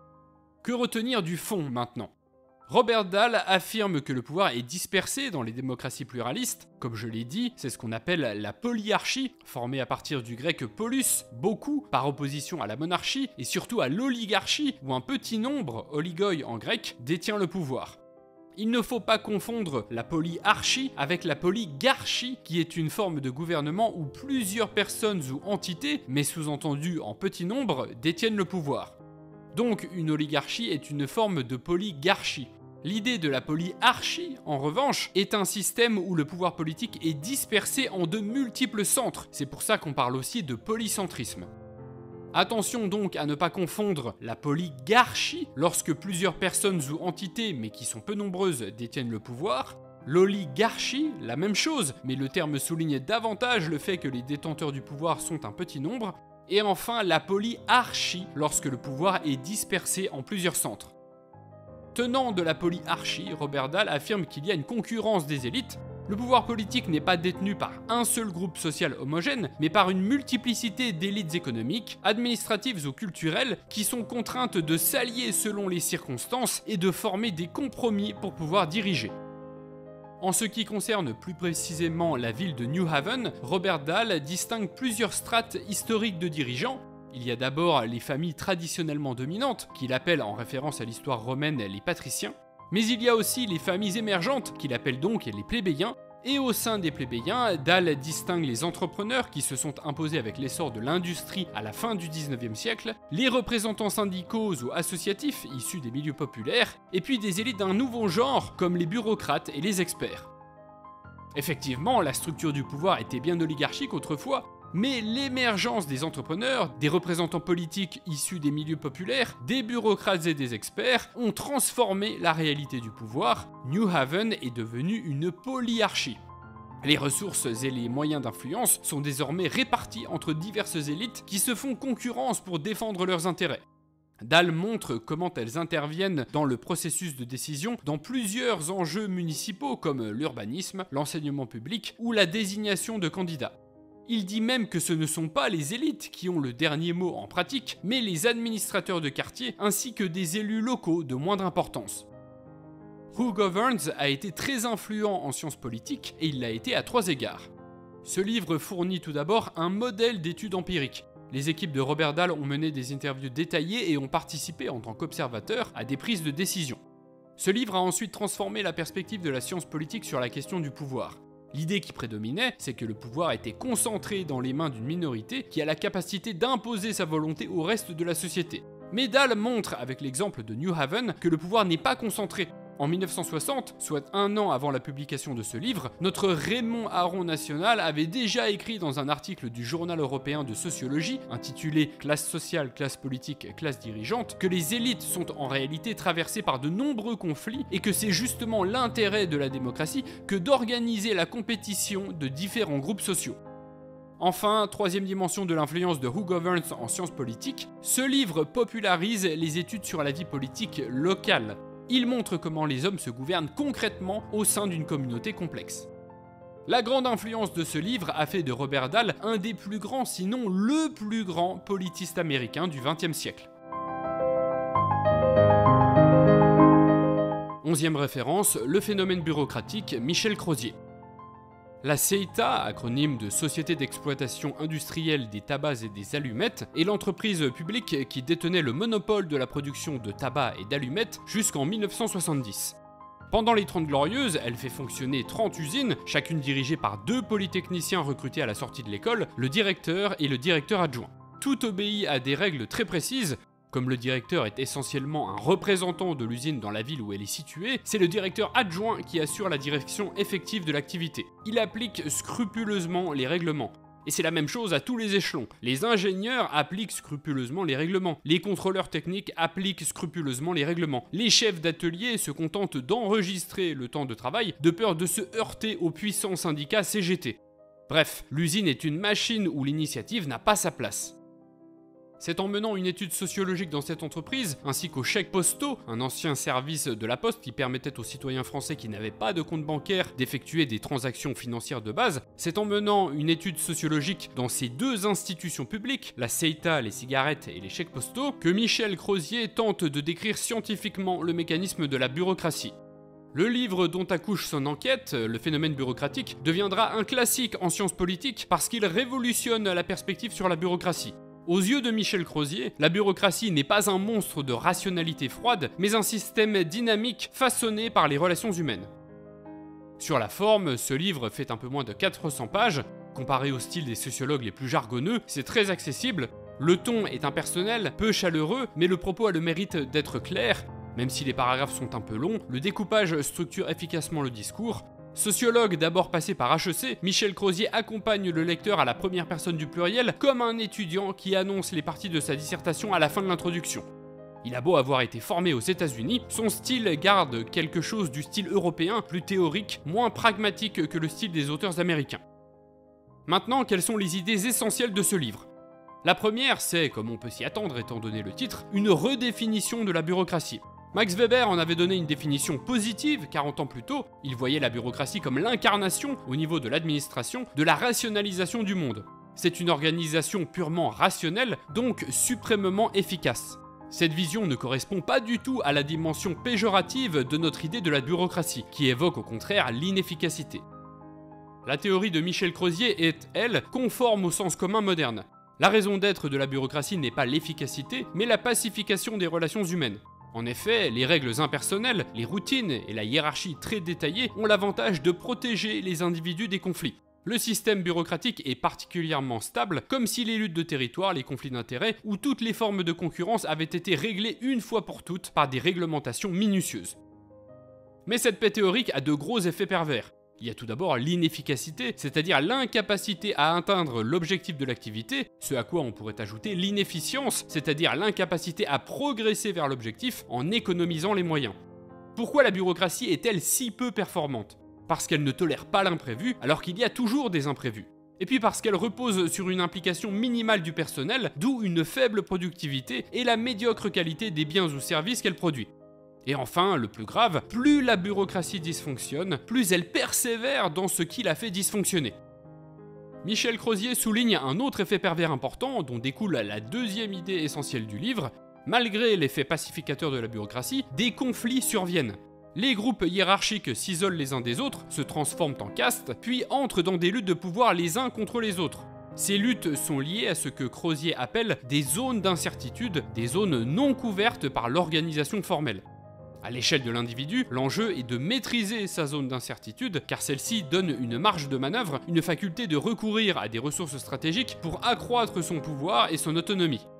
Que retenir du fond maintenant ? Robert Dahl affirme que le pouvoir est dispersé dans les démocraties pluralistes. Comme je l'ai dit, c'est ce qu'on appelle la polyarchie, formée à partir du grec polus, beaucoup, par opposition à la monarchie, et surtout à l'oligarchie, où un petit nombre, oligoi en grec, détient le pouvoir. Il ne faut pas confondre la polyarchie avec la polygarchie, qui est une forme de gouvernement où plusieurs personnes ou entités, mais sous-entendu en petit nombre, détiennent le pouvoir. Donc une oligarchie est une forme de polygarchie. L'idée de la polyarchie, en revanche, est un système où le pouvoir politique est dispersé en de multiples centres. C'est pour ça qu'on parle aussi de polycentrisme. Attention donc à ne pas confondre la polygarchie, lorsque plusieurs personnes ou entités, mais qui sont peu nombreuses, détiennent le pouvoir. L'oligarchie, la même chose, mais le terme souligne davantage le fait que les détenteurs du pouvoir sont un petit nombre. Et enfin, la polyarchie, lorsque le pouvoir est dispersé en plusieurs centres. Tenant de la polyarchie, Robert Dahl affirme qu'il y a une concurrence des élites. Le pouvoir politique n'est pas détenu par un seul groupe social homogène, mais par une multiplicité d'élites économiques, administratives ou culturelles qui sont contraintes de s'allier selon les circonstances et de former des compromis pour pouvoir diriger. En ce qui concerne plus précisément la ville de New Haven, Robert Dahl distingue plusieurs strates historiques de dirigeants. Il y a d'abord les familles traditionnellement dominantes, qu'il appelle en référence à l'histoire romaine les patriciens, mais il y a aussi les familles émergentes, qu'il appelle donc les plébéiens, et au sein des plébéiens, Dahl distingue les entrepreneurs qui se sont imposés avec l'essor de l'industrie à la fin du dix-neuvième siècle, les représentants syndicaux ou associatifs issus des milieux populaires, et puis des élites d'un nouveau genre comme les bureaucrates et les experts. Effectivement, la structure du pouvoir était bien oligarchique autrefois, mais l'émergence des entrepreneurs, des représentants politiques issus des milieux populaires, des bureaucrates et des experts ont transformé la réalité du pouvoir. New Haven est devenue une polyarchie. Les ressources et les moyens d'influence sont désormais répartis entre diverses élites qui se font concurrence pour défendre leurs intérêts. Dahl montre comment elles interviennent dans le processus de décision dans plusieurs enjeux municipaux comme l'urbanisme, l'enseignement public ou la désignation de candidats. Il dit même que ce ne sont pas les élites qui ont le dernier mot en pratique, mais les administrateurs de quartier ainsi que des élus locaux de moindre importance. Who Governs a été très influent en sciences politiques et il l'a été à trois égards. Ce livre fournit tout d'abord un modèle d'étude empirique. Les équipes de Robert Dahl ont mené des interviews détaillées et ont participé en tant qu'observateurs à des prises de décision. Ce livre a ensuite transformé la perspective de la science politique sur la question du pouvoir. L'idée qui prédominait, c'est que le pouvoir était concentré dans les mains d'une minorité qui a la capacité d'imposer sa volonté au reste de la société. Mais Dahl montre, avec l'exemple de New Haven, que le pouvoir n'est pas concentré. En mille neuf cent soixante, soit un an avant la publication de ce livre, notre Raymond Aron national avait déjà écrit dans un article du Journal européen de sociologie, intitulé « Classe sociale, classe politique, classe dirigeante », que les élites sont en réalité traversées par de nombreux conflits et que c'est justement l'intérêt de la démocratie que d'organiser la compétition de différents groupes sociaux. Enfin, troisième dimension de l'influence de Who Governs en sciences politiques, ce livre popularise les études sur la vie politique locale. Il montre comment les hommes se gouvernent concrètement au sein d'une communauté complexe. La grande influence de ce livre a fait de Robert Dahl un des plus grands, sinon le plus grand politiste américain du vingtième siècle. Onzième référence, le phénomène bureaucratique, Michel Crozier. La CETA, acronyme de Société d'exploitation industrielle des tabacs et des allumettes, est l'entreprise publique qui détenait le monopole de la production de tabac et d'allumettes jusqu'en mille neuf cent soixante-dix. Pendant les Trente Glorieuses, elle fait fonctionner trente usines, chacune dirigée par deux polytechniciens recrutés à la sortie de l'école, le directeur et le directeur adjoint. Tout obéit à des règles très précises. Comme le directeur est essentiellement un représentant de l'usine dans la ville où elle est située, c'est le directeur adjoint qui assure la direction effective de l'activité. Il applique scrupuleusement les règlements. Et c'est la même chose à tous les échelons. Les ingénieurs appliquent scrupuleusement les règlements. Les contrôleurs techniques appliquent scrupuleusement les règlements. Les chefs d'atelier se contentent d'enregistrer le temps de travail de peur de se heurter au puissant syndicat C G T. Bref, l'usine est une machine où l'initiative n'a pas sa place. C'est en menant une étude sociologique dans cette entreprise, ainsi qu'aux chèques postaux, un ancien service de la Poste qui permettait aux citoyens français qui n'avaient pas de compte bancaire d'effectuer des transactions financières de base, c'est en menant une étude sociologique dans ces deux institutions publiques, la CETA, les cigarettes et les chèques postaux, que Michel Crozier tente de décrire scientifiquement le mécanisme de la bureaucratie. Le livre dont accouche son enquête, Le phénomène bureaucratique, deviendra un classique en sciences politiques parce qu'il révolutionne la perspective sur la bureaucratie. Aux yeux de Michel Crozier, la bureaucratie n'est pas un monstre de rationalité froide, mais un système dynamique façonné par les relations humaines. Sur la forme, ce livre fait un peu moins de quatre cents pages. Comparé au style des sociologues les plus jargonneux, c'est très accessible. Le ton est impersonnel, peu chaleureux, mais le propos a le mérite d'être clair. Même si les paragraphes sont un peu longs, le découpage structure efficacement le discours. Sociologue d'abord passé par H E C, Michel Crozier accompagne le lecteur à la première personne du pluriel comme un étudiant qui annonce les parties de sa dissertation à la fin de l'introduction. Il a beau avoir été formé aux États-Unis, son style garde quelque chose du style européen, plus théorique, moins pragmatique que le style des auteurs américains. Maintenant, quelles sont les idées essentielles de ce livre ? La première, c'est, comme on peut s'y attendre étant donné le titre, une redéfinition de la bureaucratie. Max Weber en avait donné une définition positive quarante ans plus tôt. Il voyait la bureaucratie comme l'incarnation, au niveau de l'administration, de la rationalisation du monde. C'est une organisation purement rationnelle, donc suprêmement efficace. Cette vision ne correspond pas du tout à la dimension péjorative de notre idée de la bureaucratie, qui évoque au contraire l'inefficacité. La théorie de Michel Crozier est, elle, conforme au sens commun moderne. La raison d'être de la bureaucratie n'est pas l'efficacité, mais la pacification des relations humaines. En effet, les règles impersonnelles, les routines et la hiérarchie très détaillée ont l'avantage de protéger les individus des conflits. Le système bureaucratique est particulièrement stable, comme si les luttes de territoire, les conflits d'intérêts ou toutes les formes de concurrence avaient été réglées une fois pour toutes par des réglementations minutieuses. Mais cette paix théorique a de gros effets pervers. Il y a tout d'abord l'inefficacité, c'est-à-dire l'incapacité à atteindre l'objectif de l'activité, ce à quoi on pourrait ajouter l'inefficience, c'est-à-dire l'incapacité à progresser vers l'objectif en économisant les moyens. Pourquoi la bureaucratie est-elle si peu performante ? Parce qu'elle ne tolère pas l'imprévu, alors qu'il y a toujours des imprévus. Et puis parce qu'elle repose sur une implication minimale du personnel, d'où une faible productivité et la médiocre qualité des biens ou services qu'elle produit. Et enfin, le plus grave, plus la bureaucratie dysfonctionne, plus elle persévère dans ce qui la fait dysfonctionner. Michel Crozier souligne un autre effet pervers important, dont découle la deuxième idée essentielle du livre. Malgré l'effet pacificateur de la bureaucratie, des conflits surviennent. Les groupes hiérarchiques s'isolent les uns des autres, se transforment en castes, puis entrent dans des luttes de pouvoir les uns contre les autres. Ces luttes sont liées à ce que Crozier appelle des zones d'incertitude, des zones non couvertes par l'organisation formelle. À l'échelle de l'individu, l'enjeu est de maîtriser sa zone d'incertitude, car celle-ci donne une marge de manœuvre, une faculté de recourir à des ressources stratégiques pour accroître son pouvoir et son autonomie.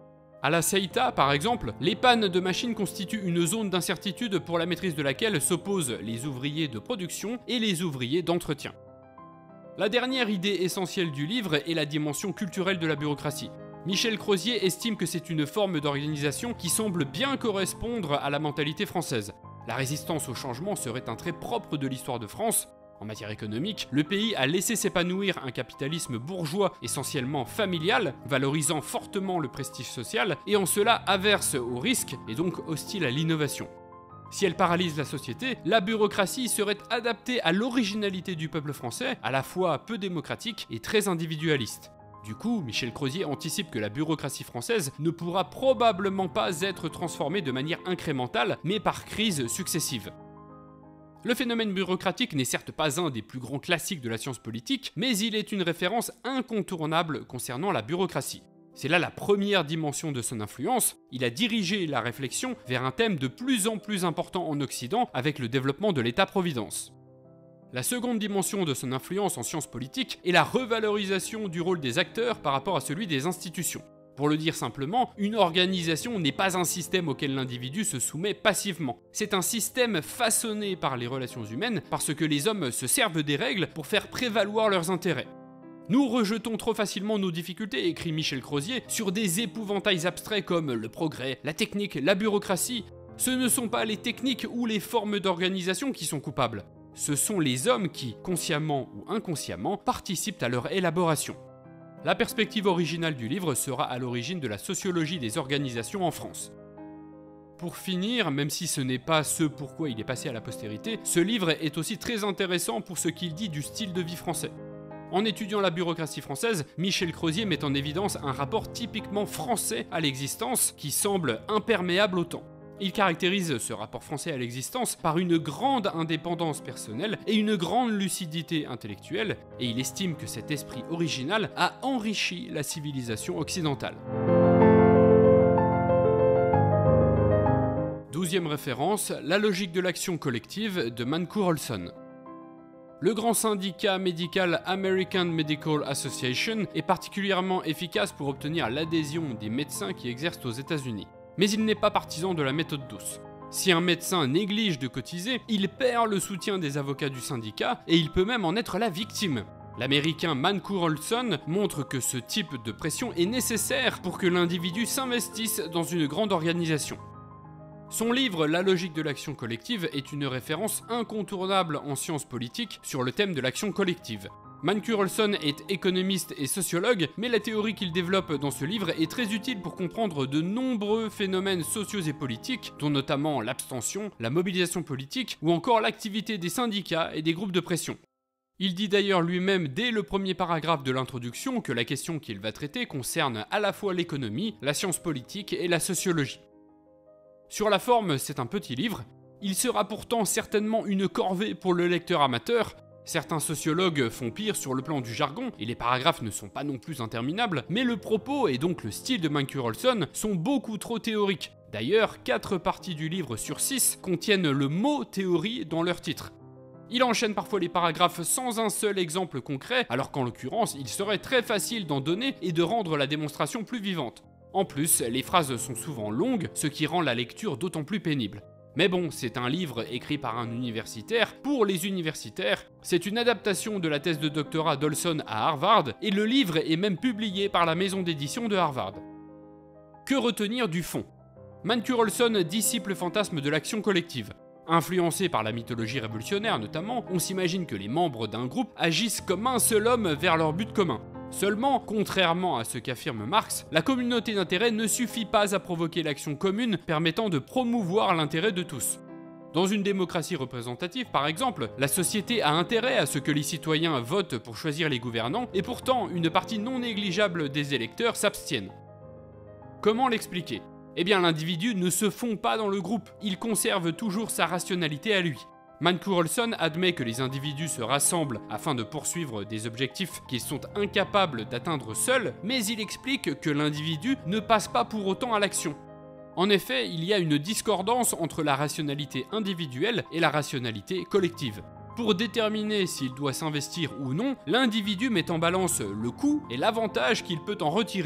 À la Ceuta, par exemple, les pannes de machines constituent une zone d'incertitude pour la maîtrise de laquelle s'opposent les ouvriers de production et les ouvriers d'entretien. La dernière idée essentielle du livre est la dimension culturelle de la bureaucratie. Michel Crozier estime que c'est une forme d'organisation qui semble bien correspondre à la mentalité française. La résistance au changement serait un trait propre de l'histoire de France. En matière économique, le pays a laissé s'épanouir un capitalisme bourgeois essentiellement familial, valorisant fortement le prestige social, et en cela averse au risque et donc hostile à l'innovation. Si elle paralyse la société, la bureaucratie serait adaptée à l'originalité du peuple français, à la fois peu démocratique et très individualiste. Du coup, Michel Crozier anticipe que la bureaucratie française ne pourra probablement pas être transformée de manière incrémentale, mais par crises successives. Le phénomène bureaucratique n'est certes pas un des plus grands classiques de la science politique, mais il est une référence incontournable concernant la bureaucratie. C'est là la première dimension de son influence. Il a dirigé la réflexion vers un thème de plus en plus important en Occident avec le développement de l'État-providence. La seconde dimension de son influence en sciences politiques est la revalorisation du rôle des acteurs par rapport à celui des institutions. Pour le dire simplement, une organisation n'est pas un système auquel l'individu se soumet passivement. C'est un système façonné par les relations humaines parce que les hommes se servent des règles pour faire prévaloir leurs intérêts. Nous rejetons trop facilement nos difficultés, écrit Michel Crozier, sur des épouvantails abstraits comme le progrès, la technique, la bureaucratie. Ce ne sont pas les techniques ou les formes d'organisation qui sont coupables. Ce sont les hommes qui, consciemment ou inconsciemment, participent à leur élaboration. La perspective originale du livre sera à l'origine de la sociologie des organisations en France. Pour finir, même si ce n'est pas ce pourquoi il est passé à la postérité, ce livre est aussi très intéressant pour ce qu'il dit du style de vie français. En étudiant la bureaucratie française, Michel Crozier met en évidence un rapport typiquement français à l'existence qui semble imperméable au temps. Il caractérise ce rapport français à l'existence par une grande indépendance personnelle et une grande lucidité intellectuelle, et il estime que cet esprit original a enrichi la civilisation occidentale. Douzième référence, la logique de l'action collective de Mancur Olson. Le grand syndicat médical American Medical Association est particulièrement efficace pour obtenir l'adhésion des médecins qui exercent aux États-Unis. Mais il n'est pas partisan de la méthode douce. Si un médecin néglige de cotiser, il perd le soutien des avocats du syndicat et il peut même en être la victime. L'américain Mancur Olson montre que ce type de pression est nécessaire pour que l'individu s'investisse dans une grande organisation. Son livre La logique de l'action collective est une référence incontournable en sciences politiques sur le thème de l'action collective. Mancur Olson est économiste et sociologue, mais la théorie qu'il développe dans ce livre est très utile pour comprendre de nombreux phénomènes sociaux et politiques, dont notamment l'abstention, la mobilisation politique ou encore l'activité des syndicats et des groupes de pression. Il dit d'ailleurs lui-même dès le premier paragraphe de l'introduction que la question qu'il va traiter concerne à la fois l'économie, la science politique et la sociologie. Sur la forme, c'est un petit livre. Il sera pourtant certainement une corvée pour le lecteur amateur. Certains sociologues font pire sur le plan du jargon, et les paragraphes ne sont pas non plus interminables, mais le propos et donc le style de Mancur Olson sont beaucoup trop théoriques. D'ailleurs, quatre parties du livre sur six contiennent le mot théorie dans leur titre. Il enchaîne parfois les paragraphes sans un seul exemple concret, alors qu'en l'occurrence, il serait très facile d'en donner et de rendre la démonstration plus vivante. En plus, les phrases sont souvent longues, ce qui rend la lecture d'autant plus pénible. Mais bon, c'est un livre écrit par un universitaire pour les universitaires, c'est une adaptation de la thèse de doctorat d'Olson à Harvard, et le livre est même publié par la maison d'édition de Harvard. Que retenir du fond ? Mancur Olson dissipe le fantasme de l'action collective. Influencé par la mythologie révolutionnaire notamment, on s'imagine que les membres d'un groupe agissent comme un seul homme vers leur but commun. Seulement, contrairement à ce qu'affirme Marx, la communauté d'intérêt ne suffit pas à provoquer l'action commune permettant de promouvoir l'intérêt de tous. Dans une démocratie représentative, par exemple, la société a intérêt à ce que les citoyens votent pour choisir les gouvernants, et pourtant, une partie non négligeable des électeurs s'abstiennent. Comment l'expliquer ? Eh bien, l'individu ne se fond pas dans le groupe, il conserve toujours sa rationalité à lui. Mancur Olson admet que les individus se rassemblent afin de poursuivre des objectifs qu'ils sont incapables d'atteindre seuls, mais il explique que l'individu ne passe pas pour autant à l'action. En effet, il y a une discordance entre la rationalité individuelle et la rationalité collective. Pour déterminer s'il doit s'investir ou non, l'individu met en balance le coût et l'avantage qu'il peut en retirer.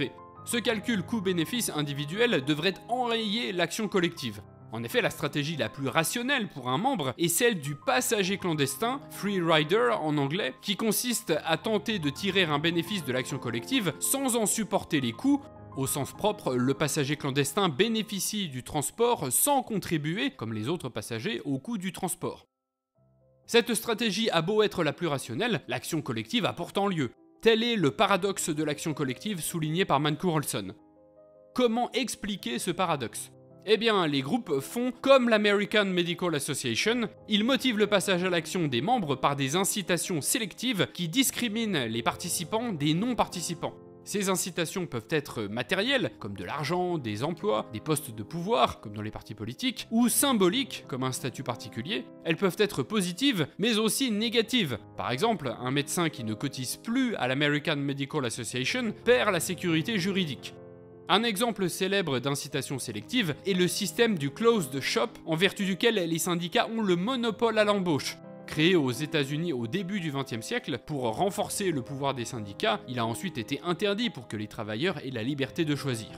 Ce calcul coût-bénéfice individuel devrait enrayer l'action collective. En effet, la stratégie la plus rationnelle pour un membre est celle du passager clandestin, free rider en anglais, qui consiste à tenter de tirer un bénéfice de l'action collective sans en supporter les coûts. Au sens propre, le passager clandestin bénéficie du transport sans contribuer, comme les autres passagers, au coût du transport. Cette stratégie a beau être la plus rationnelle, l'action collective a pourtant lieu. Tel est le paradoxe de l'action collective souligné par Mancur Olson. Comment expliquer ce paradoxe ? Eh bien, les groupes font comme l'American Medical Association, ils motivent le passage à l'action des membres par des incitations sélectives qui discriminent les participants des non-participants. Ces incitations peuvent être matérielles, comme de l'argent, des emplois, des postes de pouvoir, comme dans les partis politiques, ou symboliques, comme un statut particulier. Elles peuvent être positives, mais aussi négatives. Par exemple, un médecin qui ne cotise plus à l'American Medical Association perd la sécurité juridique. Un exemple célèbre d'incitation sélective est le système du closed shop, en vertu duquel les syndicats ont le monopole à l'embauche. Créé aux États-Unis au début du vingtième siècle, pour renforcer le pouvoir des syndicats, il a ensuite été interdit pour que les travailleurs aient la liberté de choisir.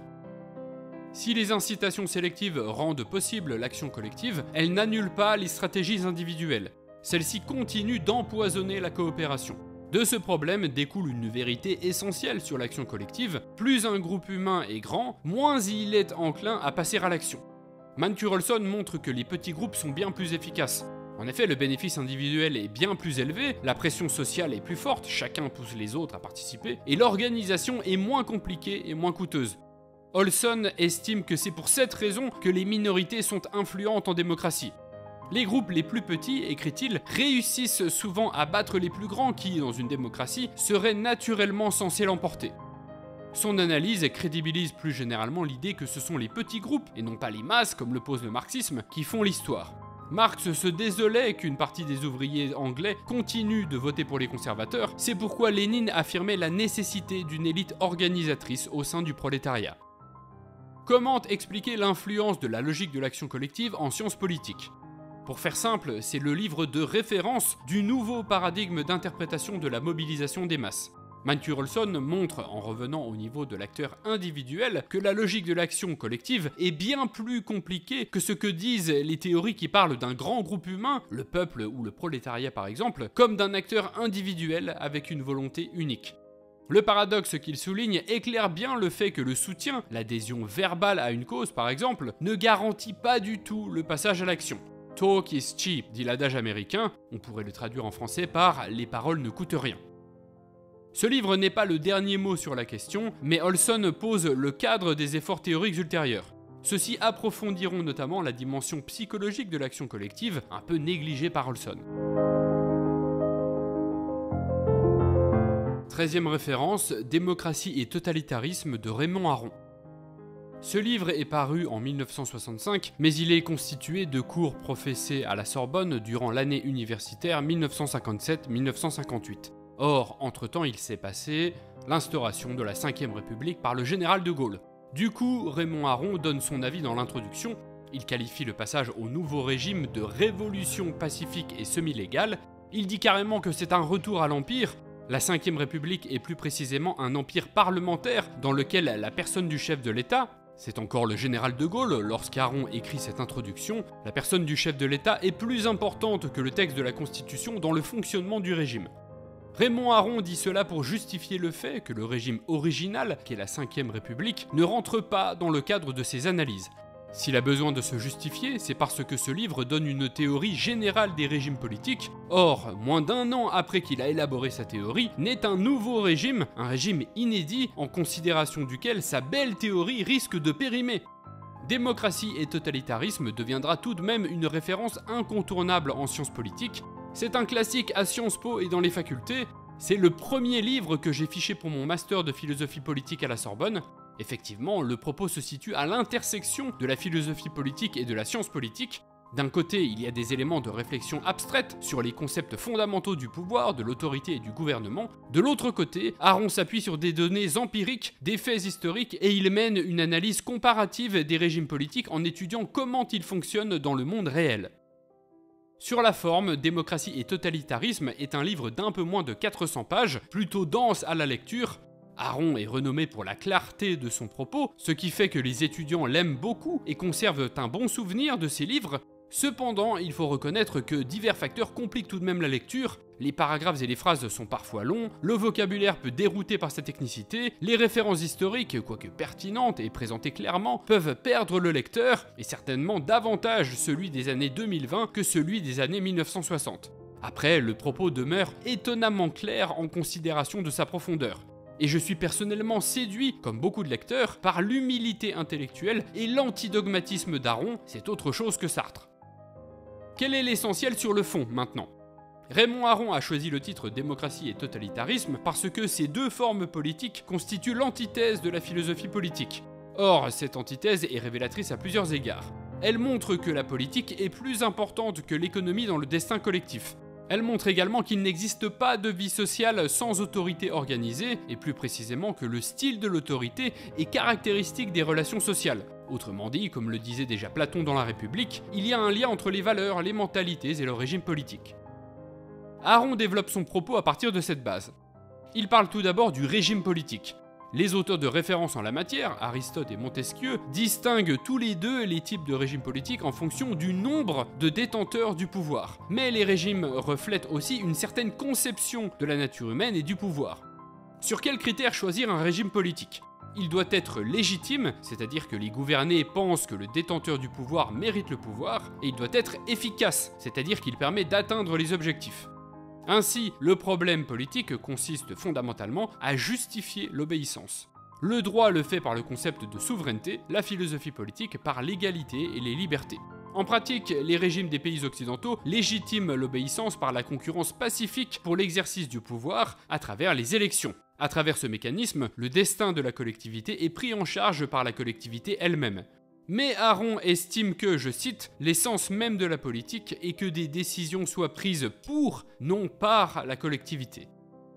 Si les incitations sélectives rendent possible l'action collective, elles n'annulent pas les stratégies individuelles. Celles-ci continuent d'empoisonner la coopération. De ce problème découle une vérité essentielle sur l'action collective: plus un groupe humain est grand, moins il est enclin à passer à l'action. Mancur Olson montre que les petits groupes sont bien plus efficaces. En effet, le bénéfice individuel est bien plus élevé, la pression sociale est plus forte, chacun pousse les autres à participer, et l'organisation est moins compliquée et moins coûteuse. Olson estime que c'est pour cette raison que les minorités sont influentes en démocratie. Les groupes les plus petits, écrit-il, réussissent souvent à battre les plus grands qui, dans une démocratie, seraient naturellement censés l'emporter. Son analyse crédibilise plus généralement l'idée que ce sont les petits groupes, et non pas les masses, comme le pose le marxisme, qui font l'histoire. Marx se désolait qu'une partie des ouvriers anglais continue de voter pour les conservateurs, c'est pourquoi Lénine affirmait la nécessité d'une élite organisatrice au sein du prolétariat. Comment expliquer l'influence de la logique de l'action collective en sciences politiques ? Pour faire simple, c'est le livre de référence du nouveau paradigme d'interprétation de la mobilisation des masses. Mancur Olson montre, en revenant au niveau de l'acteur individuel, que la logique de l'action collective est bien plus compliquée que ce que disent les théories qui parlent d'un grand groupe humain, le peuple ou le prolétariat par exemple, comme d'un acteur individuel avec une volonté unique. Le paradoxe qu'il souligne éclaire bien le fait que le soutien, l'adhésion verbale à une cause par exemple, ne garantit pas du tout le passage à l'action. Talk is cheap, dit l'adage américain, on pourrait le traduire en français par « les paroles ne coûtent rien ». Ce livre n'est pas le dernier mot sur la question, mais Olson pose le cadre des efforts théoriques ultérieurs. Ceux-ci approfondiront notamment la dimension psychologique de l'action collective, un peu négligée par Olson. Treizième référence, Démocratie et totalitarisme de Raymond Aron. Ce livre est paru en mille neuf cent soixante-cinq, mais il est constitué de cours professés à la Sorbonne durant l'année universitaire mille neuf cent cinquante-sept mille neuf cent cinquante-huit. Or, entre-temps, il s'est passé l'instauration de la cinquième République par le général de Gaulle. Du coup, Raymond Aron donne son avis dans l'introduction. Il qualifie le passage au nouveau régime de révolution pacifique et semi-légale. Il dit carrément que c'est un retour à l'Empire. La cinquième République est plus précisément un empire parlementaire dans lequel la personne du chef de l'État, c'est encore le général de Gaulle lorsqu'Aron écrit cette introduction, la personne du chef de l'État est plus importante que le texte de la Constitution dans le fonctionnement du régime. Raymond Aron dit cela pour justifier le fait que le régime original, qui est la cinquième République, ne rentre pas dans le cadre de ses analyses. S'il a besoin de se justifier, c'est parce que ce livre donne une théorie générale des régimes politiques. Or, moins d'un an après qu'il a élaboré sa théorie, naît un nouveau régime, un régime inédit, en considération duquel sa belle théorie risque de périmer. Démocratie et totalitarisme deviendra tout de même une référence incontournable en sciences politiques. C'est un classique à Sciences Po et dans les facultés. C'est le premier livre que j'ai fiché pour mon master de philosophie politique à la Sorbonne. Effectivement, le propos se situe à l'intersection de la philosophie politique et de la science politique. D'un côté, il y a des éléments de réflexion abstraite sur les concepts fondamentaux du pouvoir, de l'autorité et du gouvernement. De l'autre côté, Aron s'appuie sur des données empiriques, des faits historiques, et il mène une analyse comparative des régimes politiques en étudiant comment ils fonctionnent dans le monde réel. Sur la forme, Démocratie et totalitarisme est un livre d'un peu moins de quatre cents pages, plutôt dense à la lecture. Aron est renommé pour la clarté de son propos, ce qui fait que les étudiants l'aiment beaucoup et conservent un bon souvenir de ses livres. Cependant, il faut reconnaître que divers facteurs compliquent tout de même la lecture. Les paragraphes et les phrases sont parfois longs, le vocabulaire peut dérouter par sa technicité, les références historiques, quoique pertinentes et présentées clairement, peuvent perdre le lecteur, et certainement davantage celui des années deux mille vingt que celui des années mille neuf cent soixante. Après, le propos demeure étonnamment clair en considération de sa profondeur. Et je suis personnellement séduit, comme beaucoup de lecteurs, par l'humilité intellectuelle et l'antidogmatisme d'Aron, c'est autre chose que Sartre. Quel est l'essentiel sur le fond, maintenant ? Raymond Aron a choisi le titre Démocratie et totalitarisme parce que ces deux formes politiques constituent l'antithèse de la philosophie politique. Or, cette antithèse est révélatrice à plusieurs égards. Elle montre que la politique est plus importante que l'économie dans le destin collectif. Elle montre également qu'il n'existe pas de vie sociale sans autorité organisée, et plus précisément que le style de l'autorité est caractéristique des relations sociales. Autrement dit, comme le disait déjà Platon dans la République, il y a un lien entre les valeurs, les mentalités et le régime politique. Aron développe son propos à partir de cette base. Il parle tout d'abord du régime politique. Les auteurs de référence en la matière, Aristote et Montesquieu, distinguent tous les deux les types de régimes politiques en fonction du nombre de détenteurs du pouvoir. Mais les régimes reflètent aussi une certaine conception de la nature humaine et du pouvoir. Sur quels critères choisir un régime politique ? Il doit être légitime, c'est-à-dire que les gouvernés pensent que le détenteur du pouvoir mérite le pouvoir, et il doit être efficace, c'est-à-dire qu'il permet d'atteindre les objectifs. Ainsi, le problème politique consiste fondamentalement à justifier l'obéissance. Le droit le fait par le concept de souveraineté, la philosophie politique par l'égalité et les libertés. En pratique, les régimes des pays occidentaux légitiment l'obéissance par la concurrence pacifique pour l'exercice du pouvoir à travers les élections. À travers ce mécanisme, le destin de la collectivité est pris en charge par la collectivité elle-même. Mais Aron estime que, je cite, « l'essence même de la politique est que des décisions soient prises pour, non par, la collectivité ».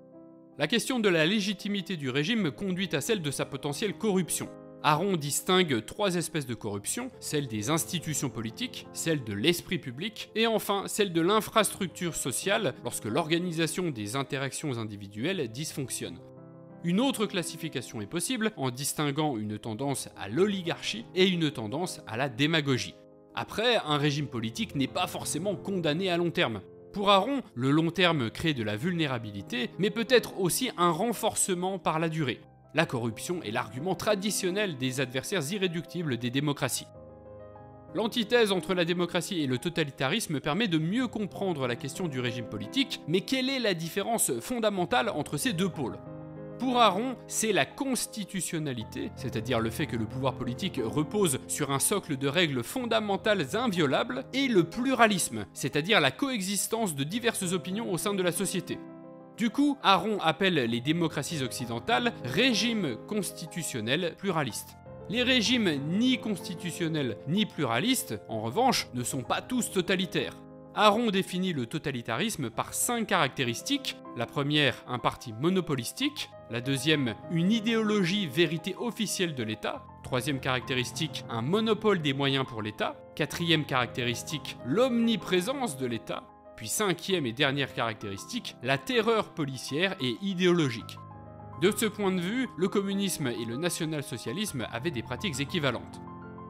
La question de la légitimité du régime conduit à celle de sa potentielle corruption. Aron distingue trois espèces de corruption, celle des institutions politiques, celle de l'esprit public, et enfin celle de l'infrastructure sociale lorsque l'organisation des interactions individuelles dysfonctionne. Une autre classification est possible en distinguant une tendance à l'oligarchie et une tendance à la démagogie. Après, un régime politique n'est pas forcément condamné à long terme. Pour Aron, le long terme crée de la vulnérabilité, mais peut être aussi un renforcement par la durée. La corruption est l'argument traditionnel des adversaires irréductibles des démocraties. L'antithèse entre la démocratie et le totalitarisme permet de mieux comprendre la question du régime politique, mais quelle est la différence fondamentale entre ces deux pôles ? Pour Aron, c'est la constitutionnalité, c'est-à-dire le fait que le pouvoir politique repose sur un socle de règles fondamentales inviolables, et le pluralisme, c'est-à-dire la coexistence de diverses opinions au sein de la société. Du coup, Aron appelle les démocraties occidentales régimes constitutionnels pluralistes. Les régimes ni constitutionnels ni pluralistes, en revanche, ne sont pas tous totalitaires. Aron définit le totalitarisme par cinq caractéristiques. La première, un parti monopolistique. La deuxième, une idéologie vérité officielle de l'État. Troisième caractéristique, un monopole des moyens pour l'État. Quatrième caractéristique, l'omniprésence de l'État. Puis cinquième et dernière caractéristique, la terreur policière et idéologique. De ce point de vue, le communisme et le national-socialisme avaient des pratiques équivalentes.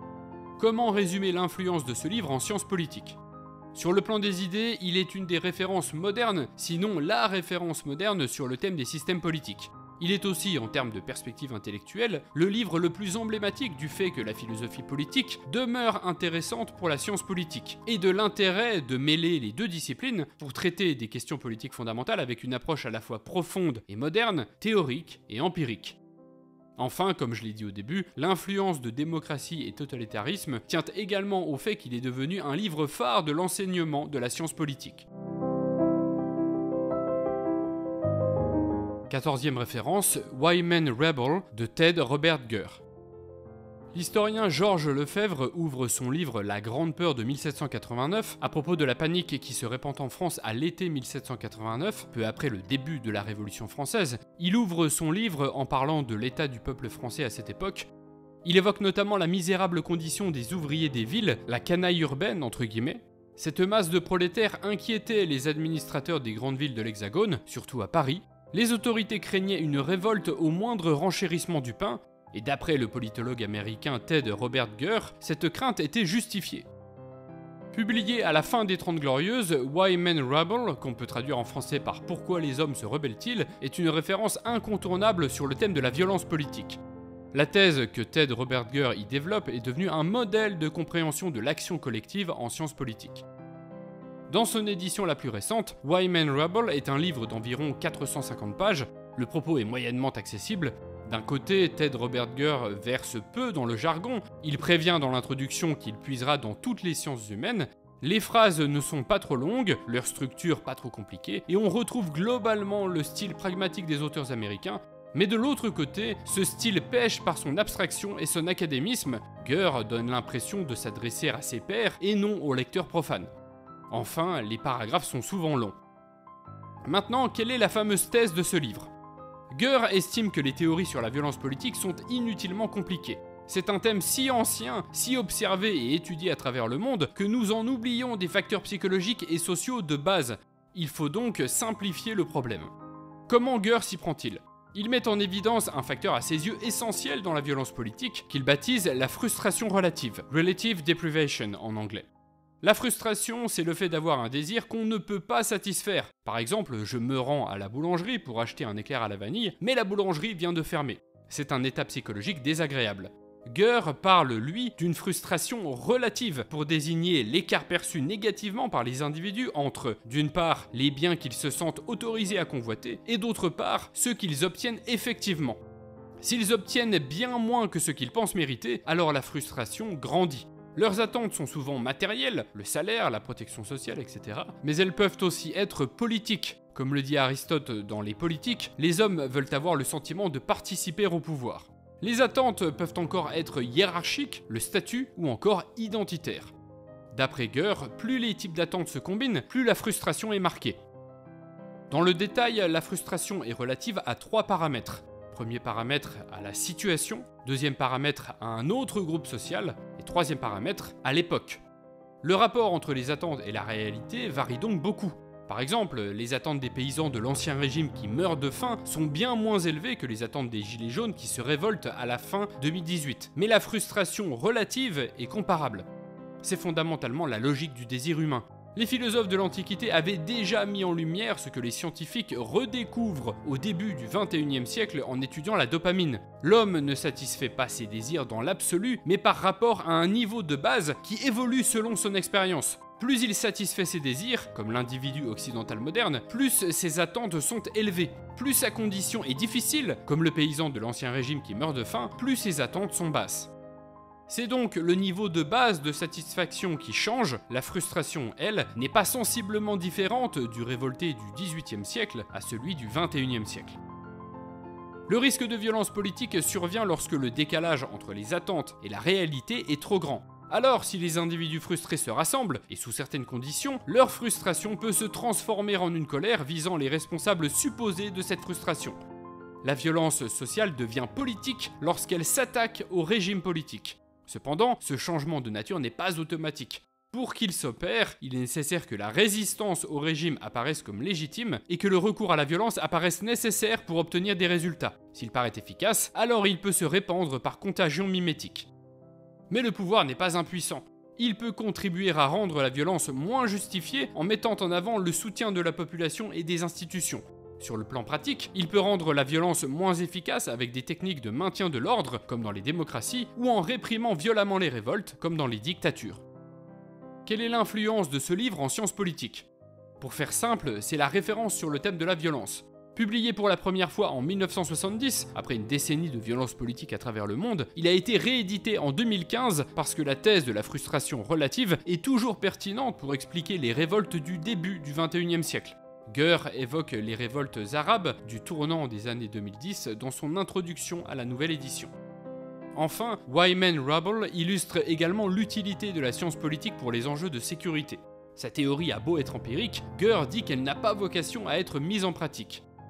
Comment résumer l'influence de ce livre en sciences politiques ? Sur le plan des idées, il est une des références modernes, sinon la référence moderne sur le thème des systèmes politiques. Il est aussi, en termes de perspective intellectuelle, le livre le plus emblématique du fait que la philosophie politique demeure intéressante pour la science politique, et de l'intérêt de mêler les deux disciplines pour traiter des questions politiques fondamentales avec une approche à la fois profonde et moderne, théorique et empirique. Enfin, comme je l'ai dit au début, l'influence de démocratie et totalitarisme tient également au fait qu'il est devenu un livre phare de l'enseignement de la science politique. quatorzième référence, Why Men Rebel de Ted Robert Gurr. L'historien Georges Lefebvre ouvre son livre La Grande Peur de mille sept cent quatre-vingt-neuf à propos de la panique qui se répand en France à l'été mille sept cent quatre-vingt-neuf, peu après le début de la Révolution française. Il ouvre son livre en parlant de l'état du peuple français à cette époque. Il évoque notamment la misérable condition des ouvriers des villes, la canaille urbaine entre guillemets. Cette masse de prolétaires inquiétait les administrateurs des grandes villes de l'Hexagone, surtout à Paris. Les autorités craignaient une révolte au moindre renchérissement du pain, et d'après le politologue américain Ted Robert Gurr, cette crainte était justifiée. Publié à la fin des Trente Glorieuses, Why Men Rebel, qu'on peut traduire en français par Pourquoi les hommes se rebellent-ils, est une référence incontournable sur le thème de la violence politique. La thèse que Ted Robert Gurr y développe est devenue un modèle de compréhension de l'action collective en sciences politiques. Dans son édition la plus récente, Why Men Rebel est un livre d'environ quatre cent cinquante pages, le propos est moyennement accessible. D'un côté, Ted Robert Gurr verse peu dans le jargon, il prévient dans l'introduction qu'il puisera dans toutes les sciences humaines, les phrases ne sont pas trop longues, leur structure pas trop compliquée, et on retrouve globalement le style pragmatique des auteurs américains, mais de l'autre côté, ce style pêche par son abstraction et son académisme, Gurr donne l'impression de s'adresser à ses pairs et non aux lecteurs profanes. Enfin, les paragraphes sont souvent longs. Maintenant, quelle est la fameuse thèse de ce livre ? Gurr estime que les théories sur la violence politique sont inutilement compliquées. C'est un thème si ancien, si observé et étudié à travers le monde, que nous en oublions des facteurs psychologiques et sociaux de base. Il faut donc simplifier le problème. Comment Gurr s'y prend-il ? Il met en évidence un facteur à ses yeux essentiel dans la violence politique, qu'il baptise la frustration relative, relative deprivation en anglais. La frustration, c'est le fait d'avoir un désir qu'on ne peut pas satisfaire. Par exemple, je me rends à la boulangerie pour acheter un éclair à la vanille, mais la boulangerie vient de fermer. C'est un état psychologique désagréable. Gurr parle, lui, d'une frustration relative pour désigner l'écart perçu négativement par les individus entre, d'une part, les biens qu'ils se sentent autorisés à convoiter, et d'autre part, ceux qu'ils obtiennent effectivement. S'ils obtiennent bien moins que ce qu'ils pensent mériter, alors la frustration grandit. Leurs attentes sont souvent matérielles, le salaire, la protection sociale, et cetera. Mais elles peuvent aussi être politiques. Comme le dit Aristote dans Les Politiques, les hommes veulent avoir le sentiment de participer au pouvoir. Les attentes peuvent encore être hiérarchiques, le statut, ou encore identitaires. D'après Gurr, plus les types d'attentes se combinent, plus la frustration est marquée. Dans le détail, la frustration est relative à trois paramètres. Premier paramètre à la situation, deuxième paramètre à un autre groupe social, et troisième paramètre à l'époque. Le rapport entre les attentes et la réalité varie donc beaucoup. Par exemple, les attentes des paysans de l'Ancien Régime qui meurent de faim sont bien moins élevées que les attentes des Gilets jaunes qui se révoltent à la fin deux mille dix-huit. Mais la frustration relative est comparable. C'est fondamentalement la logique du désir humain. Les philosophes de l'Antiquité avaient déjà mis en lumière ce que les scientifiques redécouvrent au début du vingt et unième siècle en étudiant la dopamine. L'homme ne satisfait pas ses désirs dans l'absolu, mais par rapport à un niveau de base qui évolue selon son expérience. Plus il satisfait ses désirs, comme l'individu occidental moderne, plus ses attentes sont élevées. Plus sa condition est difficile, comme le paysan de l'Ancien Régime qui meurt de faim, plus ses attentes sont basses. C'est donc le niveau de base de satisfaction qui change, la frustration, elle, n'est pas sensiblement différente du révolté du dix-huitième siècle à celui du vingt et unième siècle. Le risque de violence politique survient lorsque le décalage entre les attentes et la réalité est trop grand. Alors, si les individus frustrés se rassemblent, et sous certaines conditions, leur frustration peut se transformer en une colère visant les responsables supposés de cette frustration. La violence sociale devient politique lorsqu'elle s'attaque au régime politique. Cependant, ce changement de nature n'est pas automatique. Pour qu'il s'opère, il est nécessaire que la résistance au régime apparaisse comme légitime et que le recours à la violence apparaisse nécessaire pour obtenir des résultats. S'il paraît efficace, alors il peut se répandre par contagion mimétique. Mais le pouvoir n'est pas impuissant. Il peut contribuer à rendre la violence moins justifiée en mettant en avant le soutien de la population et des institutions. Sur le plan pratique, il peut rendre la violence moins efficace avec des techniques de maintien de l'ordre, comme dans les démocraties, ou en réprimant violemment les révoltes, comme dans les dictatures. Quelle est l'influence de ce livre en sciences politiques ? Pour faire simple, c'est la référence sur le thème de la violence. Publié pour la première fois en mille neuf cent soixante-dix, après une décennie de violence politique à travers le monde, il a été réédité en deux mille quinze parce que la thèse de la frustration relative est toujours pertinente pour expliquer les révoltes du début du vingt et unième siècle. Gurr évoque les révoltes arabes du tournant des années deux mille dix dans son introduction à la nouvelle édition. Enfin, Why Men Rebel illustre également l'utilité de la science politique pour les enjeux de sécurité. Sa théorie a beau être empirique, Gurr dit qu'elle n'a pas vocation à être mise en pratique.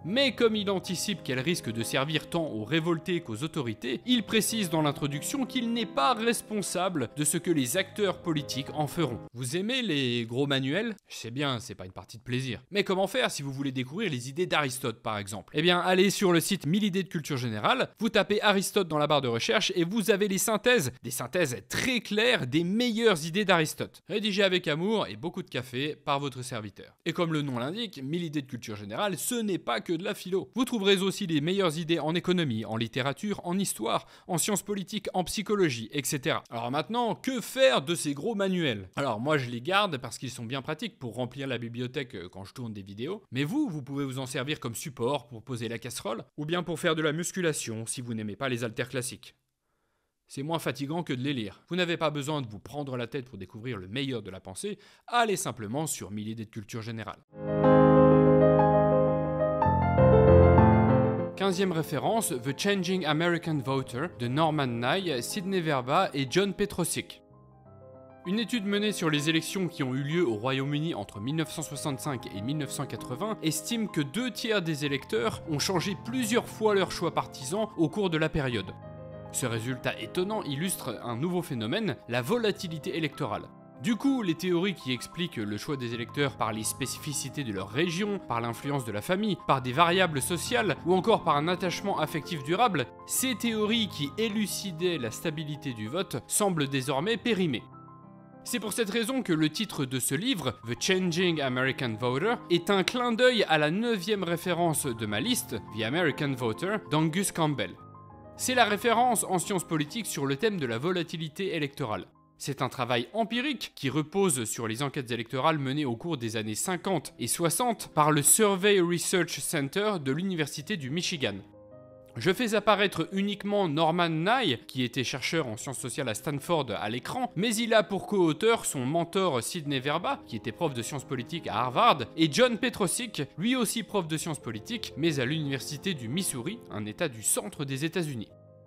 Mais comme il anticipe qu'elle risque de servir tant aux révoltés qu'aux autorités, il précise dans l'introduction qu'il n'est pas responsable de ce que les acteurs politiques en feront. Vous aimez les gros manuels? Je sais bien, c'est pas une partie de plaisir. Mais comment faire si vous voulez découvrir les idées d'Aristote par exemple? Eh bien, allez sur le site mille idées de culture générale, vous tapez Aristote dans la barre de recherche et vous avez les synthèses, des synthèses très claires des meilleures idées d'Aristote, rédigées avec amour et beaucoup de café par votre serviteur. Et comme le nom l'indique, mille idées de culture générale, ce n'est pas que de la philo. Vous trouverez aussi les meilleures idées en économie, en littérature, en histoire, en sciences politiques, en psychologie, et cetera. Alors maintenant, que faire de ces gros manuels? Alors moi je les garde parce qu'ils sont bien pratiques pour remplir la bibliothèque quand je tourne des vidéos, mais vous, vous pouvez vous en servir comme support pour poser la casserole, ou bien pour faire de la musculation si vous n'aimez pas les haltères classiques. C'est moins fatigant que de les lire. Vous n'avez pas besoin de vous prendre la tête pour découvrir le meilleur de la pensée, allez simplement sur mille idées de culture générale. quinzième référence, The Changing American Voter de Norman Nye, Sidney Verba et John Petrosic. Une étude menée sur les élections qui ont eu lieu au Royaume-Uni entre mille neuf cent soixante-cinq et mille neuf cent quatre-vingts estime que deux tiers des électeurs ont changé plusieurs fois leur choix partisan au cours de la période. Ce résultat étonnant illustre un nouveau phénomène, la volatilité électorale. Du coup, les théories qui expliquent le choix des électeurs par les spécificités de leur région, par l'influence de la famille, par des variables sociales ou encore par un attachement affectif durable, ces théories qui élucidaient la stabilité du vote semblent désormais périmées. C'est pour cette raison que le titre de ce livre, The Changing American Voter, est un clin d'œil à la neuvième référence de ma liste, The American Voter, d'Angus Campbell. C'est la référence en sciences politiques sur le thème de la volatilité électorale. C'est un travail empirique qui repose sur les enquêtes électorales menées au cours des années cinquante et soixante par le Survey Research Center de l'Université du Michigan. Je fais apparaître uniquement Norman Nye, qui était chercheur en sciences sociales à Stanford à l'écran, mais il a pour co-auteur son mentor Sidney Verba, qui était prof de sciences politiques à Harvard, et John Petrosic, lui aussi prof de sciences politiques, mais à l'Université du Missouri, un état du centre des États-Unis.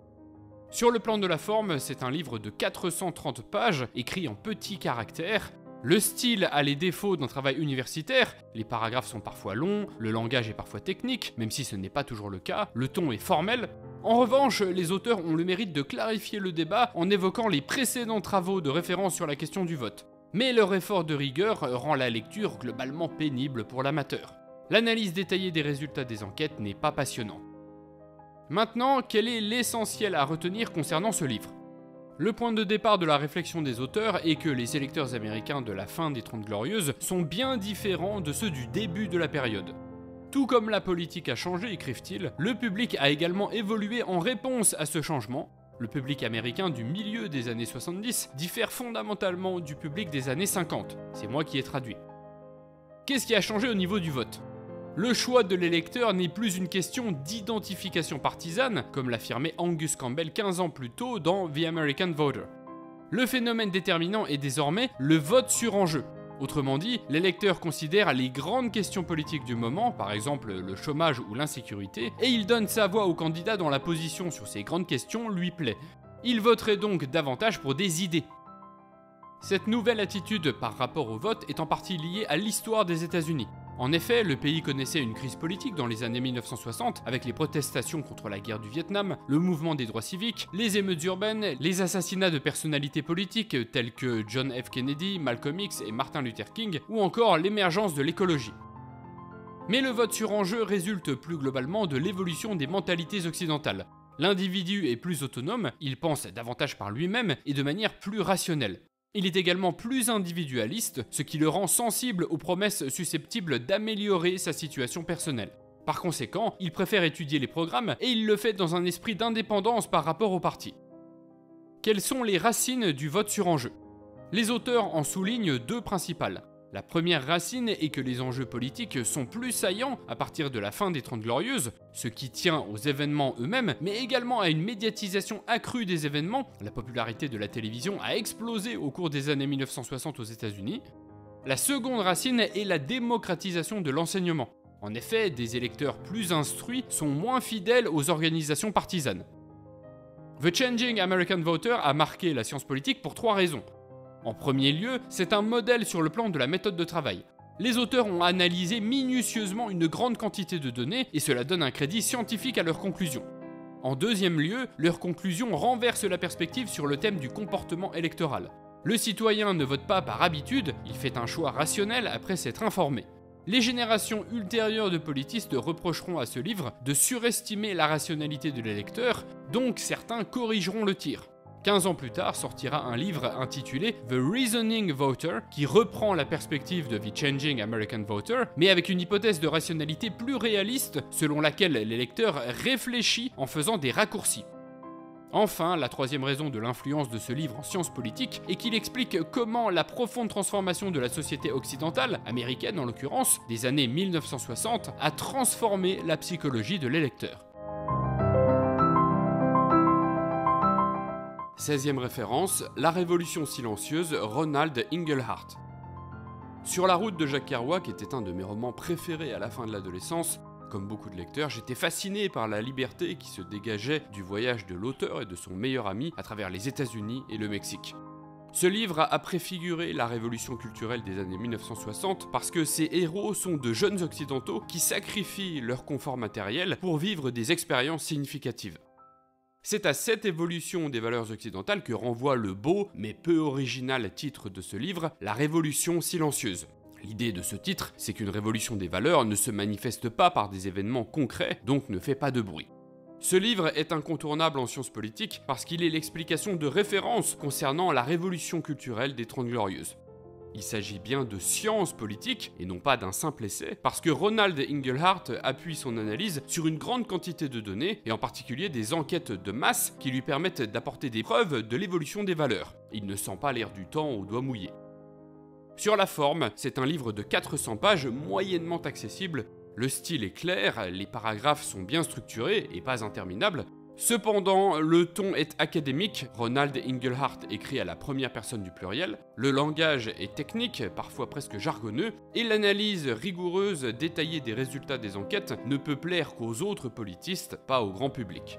Sur le plan de la forme, c'est un livre de quatre cent trente pages, écrit en petits caractères. Le style a les défauts d'un travail universitaire, les paragraphes sont parfois longs, le langage est parfois technique, même si ce n'est pas toujours le cas, le ton est formel. En revanche, les auteurs ont le mérite de clarifier le débat en évoquant les précédents travaux de référence sur la question du vote. Mais leur effort de rigueur rend la lecture globalement pénible pour l'amateur. L'analyse détaillée des résultats des enquêtes n'est pas passionnante. Maintenant, quel est l'essentiel à retenir concernant ce livre? Le point de départ de la réflexion des auteurs est que les électeurs américains de la fin des Trente Glorieuses sont bien différents de ceux du début de la période. Tout comme la politique a changé, écrivent-ils, le public a également évolué en réponse à ce changement. Le public américain du milieu des années soixante-dix diffère fondamentalement du public des années cinquante. C'est moi qui ai traduit. Qu'est-ce qui a changé au niveau du vote? Le choix de l'électeur n'est plus une question d'identification partisane, comme l'affirmait Angus Campbell quinze ans plus tôt dans The American Voter. Le phénomène déterminant est désormais le vote sur enjeu. Autrement dit, l'électeur considère les grandes questions politiques du moment, par exemple le chômage ou l'insécurité, et il donne sa voix au candidat dont la position sur ces grandes questions lui plaît. Il voterait donc davantage pour des idées. Cette nouvelle attitude par rapport au vote est en partie liée à l'histoire des États-Unis. En effet, le pays connaissait une crise politique dans les années mille neuf cent soixante avec les protestations contre la guerre du Vietnam, le mouvement des droits civiques, les émeutes urbaines, les assassinats de personnalités politiques telles que John F. Kennedy, Malcolm X et Martin Luther King, ou encore l'émergence de l'écologie. Mais le vote sur enjeu résulte plus globalement de l'évolution des mentalités occidentales. L'individu est plus autonome, il pense davantage par lui-même et de manière plus rationnelle. Il est également plus individualiste, ce qui le rend sensible aux promesses susceptibles d'améliorer sa situation personnelle. Par conséquent, il préfère étudier les programmes et il le fait dans un esprit d'indépendance par rapport au parti. Quelles sont les racines du vote sur enjeu? Les auteurs en soulignent deux principales. La première racine est que les enjeux politiques sont plus saillants à partir de la fin des Trente Glorieuses, ce qui tient aux événements eux-mêmes, mais également à une médiatisation accrue des événements. La popularité de la télévision a explosé au cours des années mille neuf cent soixante aux États-Unis. La seconde racine est la démocratisation de l'enseignement. En effet, des électeurs plus instruits sont moins fidèles aux organisations partisanes. The Changing American Voter a marqué la science politique pour trois raisons. En premier lieu, c'est un modèle sur le plan de la méthode de travail. Les auteurs ont analysé minutieusement une grande quantité de données et cela donne un crédit scientifique à leurs conclusions. En deuxième lieu, leurs conclusions renversent la perspective sur le thème du comportement électoral. Le citoyen ne vote pas par habitude, il fait un choix rationnel après s'être informé. Les générations ultérieures de politistes reprocheront à ce livre de surestimer la rationalité de l'électeur, donc certains corrigeront le tir. quinze ans plus tard sortira un livre intitulé The Reasoning Voter qui reprend la perspective de The Changing American Voter, mais avec une hypothèse de rationalité plus réaliste selon laquelle l'électeur réfléchit en faisant des raccourcis. Enfin, la troisième raison de l'influence de ce livre en sciences politiques est qu'il explique comment la profonde transformation de la société occidentale, américaine en l'occurrence, des années mille neuf cent soixante, a transformé la psychologie de l'électeur. seizième référence, La Révolution silencieuse, Ronald Inglehart. Sur la route de Jack Kerouac était un de mes romans préférés à la fin de l'adolescence. Comme beaucoup de lecteurs, j'étais fasciné par la liberté qui se dégageait du voyage de l'auteur et de son meilleur ami à travers les États-Unis et le Mexique. Ce livre a préfiguré la révolution culturelle des années mille neuf cent soixante parce que ses héros sont de jeunes occidentaux qui sacrifient leur confort matériel pour vivre des expériences significatives. C'est à cette évolution des valeurs occidentales que renvoie le beau, mais peu original titre de ce livre, La Révolution silencieuse. L'idée de ce titre, c'est qu'une révolution des valeurs ne se manifeste pas par des événements concrets, donc ne fait pas de bruit. Ce livre est incontournable en sciences politiques parce qu'il est l'explication de référence concernant la révolution culturelle des Trente Glorieuses. Il s'agit bien de science politique et non pas d'un simple essai, parce que Ronald Inglehart appuie son analyse sur une grande quantité de données, et en particulier des enquêtes de masse qui lui permettent d'apporter des preuves de l'évolution des valeurs. Il ne sent pas l'air du temps au doigt mouillé. Sur la forme, c'est un livre de quatre cents pages moyennement accessible. Le style est clair, les paragraphes sont bien structurés et pas interminables. Cependant, le ton est académique, Ronald Inglehart écrit à la première personne du pluriel, le langage est technique, parfois presque jargonneux, et l'analyse rigoureuse, détaillée des résultats des enquêtes ne peut plaire qu'aux autres politistes, pas au grand public.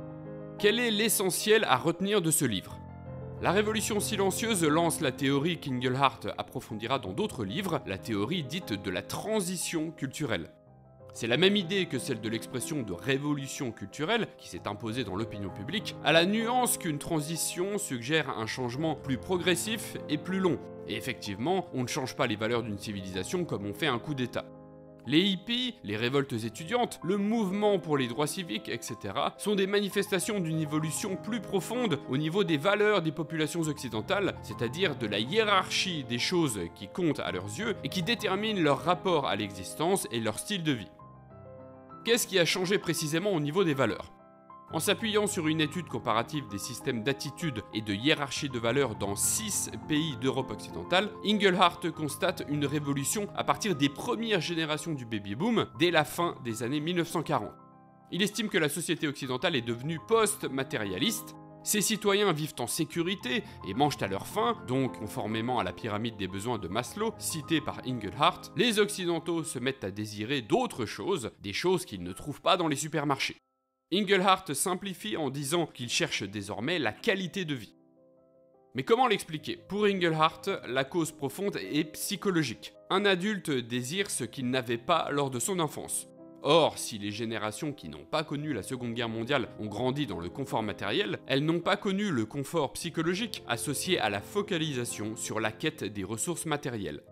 Quel est l'essentiel à retenir de ce livre ? La Révolution silencieuse lance la théorie qu'Inglehart approfondira dans d'autres livres, la théorie dite de la transition culturelle. C'est la même idée que celle de l'expression de révolution culturelle qui s'est imposée dans l'opinion publique, à la nuance qu'une transition suggère un changement plus progressif et plus long. Et effectivement, on ne change pas les valeurs d'une civilisation comme on fait un coup d'État. Les hippies, les révoltes étudiantes, le mouvement pour les droits civiques, et cetera sont des manifestations d'une évolution plus profonde au niveau des valeurs des populations occidentales, c'est-à-dire de la hiérarchie des choses qui comptent à leurs yeux et qui déterminent leur rapport à l'existence et leur style de vie. Qu'est-ce qui a changé précisément au niveau des valeurs ? En s'appuyant sur une étude comparative des systèmes d'attitude et de hiérarchie de valeurs dans six pays d'Europe occidentale, Inglehart constate une révolution à partir des premières générations du baby-boom dès la fin des années mille neuf cent quarante. Il estime que la société occidentale est devenue post-matérialiste. Ses citoyens vivent en sécurité et mangent à leur faim, donc conformément à la pyramide des besoins de Maslow, citée par Inglehart, les Occidentaux se mettent à désirer d'autres choses, des choses qu'ils ne trouvent pas dans les supermarchés. Inglehart simplifie en disant qu'il cherche désormais la qualité de vie. Mais comment l'expliquer ? Pour Inglehart, la cause profonde est psychologique. Un adulte désire ce qu'il n'avait pas lors de son enfance. Or, si les générations qui n'ont pas connu la Seconde Guerre mondiale ont grandi dans le confort matériel, elles n'ont pas connu le confort psychologique associé à la focalisation sur la quête des ressources matérielles.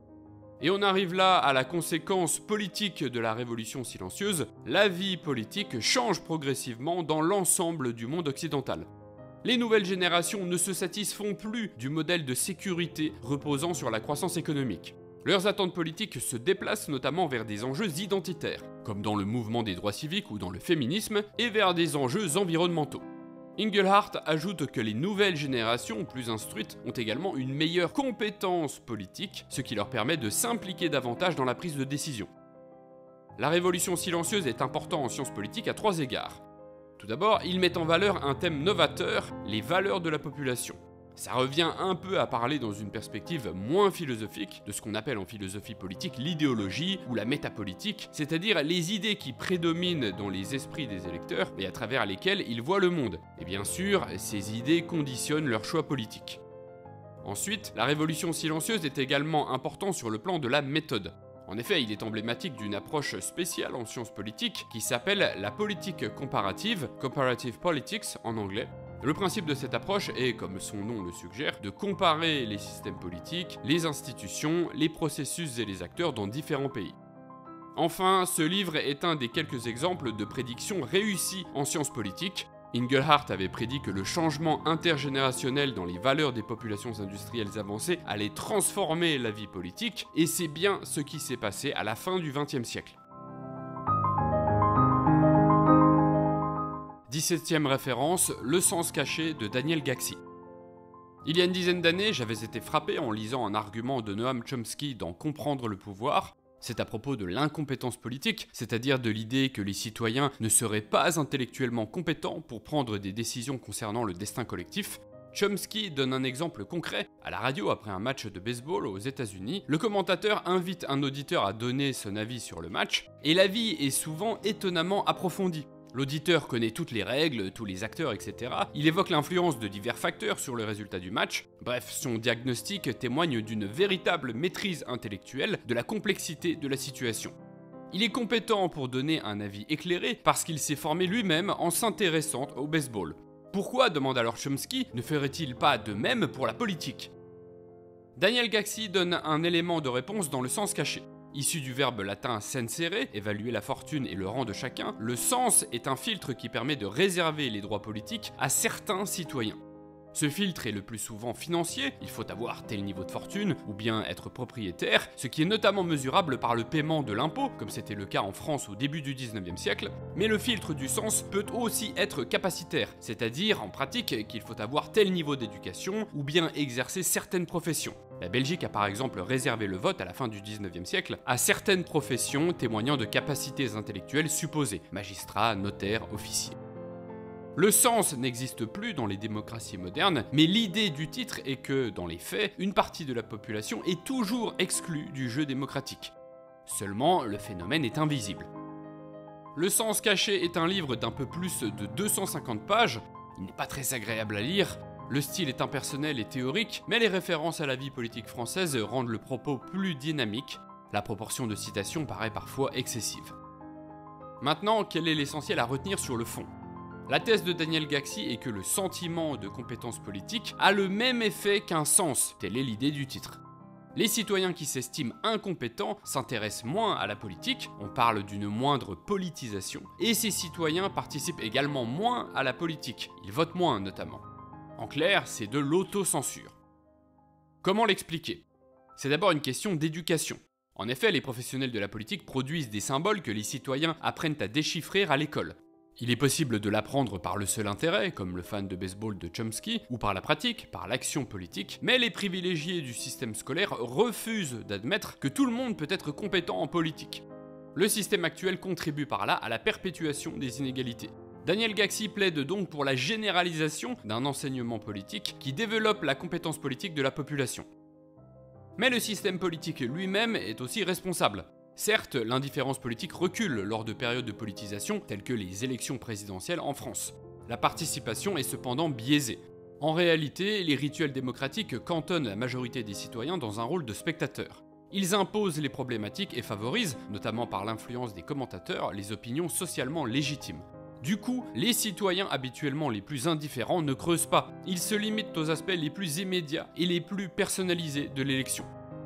Et on arrive là à la conséquence politique de la Révolution silencieuse, la vie politique change progressivement dans l'ensemble du monde occidental. Les nouvelles générations ne se satisfont plus du modèle de sécurité reposant sur la croissance économique. Leurs attentes politiques se déplacent notamment vers des enjeux identitaires, comme dans le mouvement des droits civiques ou dans le féminisme, et vers des enjeux environnementaux. Inglehart ajoute que les nouvelles générations plus instruites ont également une meilleure compétence politique, ce qui leur permet de s'impliquer davantage dans la prise de décision. La révolution silencieuse est importante en sciences politiques à trois égards. Tout d'abord, il met en valeur un thème novateur, les valeurs de la population. Ça revient un peu à parler dans une perspective moins philosophique de ce qu'on appelle en philosophie politique l'idéologie ou la métapolitique, c'est-à-dire les idées qui prédominent dans les esprits des électeurs et à travers lesquelles ils voient le monde. Et bien sûr, ces idées conditionnent leurs choix politiques. Ensuite, la révolution silencieuse est également importante sur le plan de la méthode. En effet, il est emblématique d'une approche spéciale en sciences politiques qui s'appelle la politique comparative, comparative politics en anglais. Le principe de cette approche est, comme son nom le suggère, de comparer les systèmes politiques, les institutions, les processus et les acteurs dans différents pays. Enfin, ce livre est un des quelques exemples de prédictions réussies en sciences politiques. Inglehart avait prédit que le changement intergénérationnel dans les valeurs des populations industrielles avancées allait transformer la vie politique, et c'est bien ce qui s'est passé à la fin du vingtième siècle. dix-septième référence, Le sens caché de Daniel Gaxi. Il y a une dizaine d'années, j'avais été frappé en lisant un argument de Noam Chomsky dans Comprendre le pouvoir. C'est à propos de l'incompétence politique, c'est-à-dire de l'idée que les citoyens ne seraient pas intellectuellement compétents pour prendre des décisions concernant le destin collectif. Chomsky donne un exemple concret. À la radio, après un match de baseball aux États-Unis, le commentateur invite un auditeur à donner son avis sur le match, et l'avis est souvent étonnamment approfondi. L'auditeur connaît toutes les règles, tous les acteurs, et cetera. Il évoque l'influence de divers facteurs sur le résultat du match. Bref, son diagnostic témoigne d'une véritable maîtrise intellectuelle de la complexité de la situation. Il est compétent pour donner un avis éclairé parce qu'il s'est formé lui-même en s'intéressant au baseball. Pourquoi, demande alors Chomsky, ne ferait-il pas de même pour la politique? Daniel Gaxi donne un élément de réponse dans le sens caché. Issu du verbe latin censere, évaluer la fortune et le rang de chacun, le sens est un filtre qui permet de réserver les droits politiques à certains citoyens. Ce filtre est le plus souvent financier, il faut avoir tel niveau de fortune, ou bien être propriétaire, ce qui est notamment mesurable par le paiement de l'impôt, comme c'était le cas en France au début du dix-neuvième siècle, mais le filtre du sens peut aussi être capacitaire, c'est-à-dire en pratique qu'il faut avoir tel niveau d'éducation, ou bien exercer certaines professions. La Belgique a par exemple réservé le vote à la fin du dix-neuvième siècle à certaines professions témoignant de capacités intellectuelles supposées, magistrats, notaires, officiers. Le sens n'existe plus dans les démocraties modernes, mais l'idée du titre est que, dans les faits, une partie de la population est toujours exclue du jeu démocratique. Seulement, le phénomène est invisible. Le sens caché est un livre d'un peu plus de deux cent cinquante pages, il n'est pas très agréable à lire, le style est impersonnel et théorique, mais les références à la vie politique française rendent le propos plus dynamique, la proportion de citations paraît parfois excessive. Maintenant, quel est l'essentiel à retenir sur le fond ? La thèse de Daniel Gaxi est que le sentiment de compétence politique a le même effet qu'un sens, telle est l'idée du titre. Les citoyens qui s'estiment incompétents s'intéressent moins à la politique, on parle d'une moindre politisation, et ces citoyens participent également moins à la politique, ils votent moins notamment. En clair, c'est de l'autocensure. Comment l'expliquer ? C'est d'abord une question d'éducation. En effet, les professionnels de la politique produisent des symboles que les citoyens apprennent à déchiffrer à l'école. Il est possible de l'apprendre par le seul intérêt, comme le fan de baseball de Chomsky, ou par la pratique, par l'action politique, mais les privilégiés du système scolaire refusent d'admettre que tout le monde peut être compétent en politique. Le système actuel contribue par là à la perpétuation des inégalités. Daniel Gaxi plaide donc pour la généralisation d'un enseignement politique qui développe la compétence politique de la population. Mais le système politique lui-même est aussi responsable. Certes, l'indifférence politique recule lors de périodes de politisation telles que les élections présidentielles en France. La participation est cependant biaisée. En réalité, les rituels démocratiques cantonnent la majorité des citoyens dans un rôle de spectateurs. Ils imposent les problématiques et favorisent, notamment par l'influence des commentateurs, les opinions socialement légitimes. Du coup, les citoyens habituellement les plus indifférents ne creusent pas, ils se limitent aux aspects les plus immédiats et les plus personnalisés de l'élection.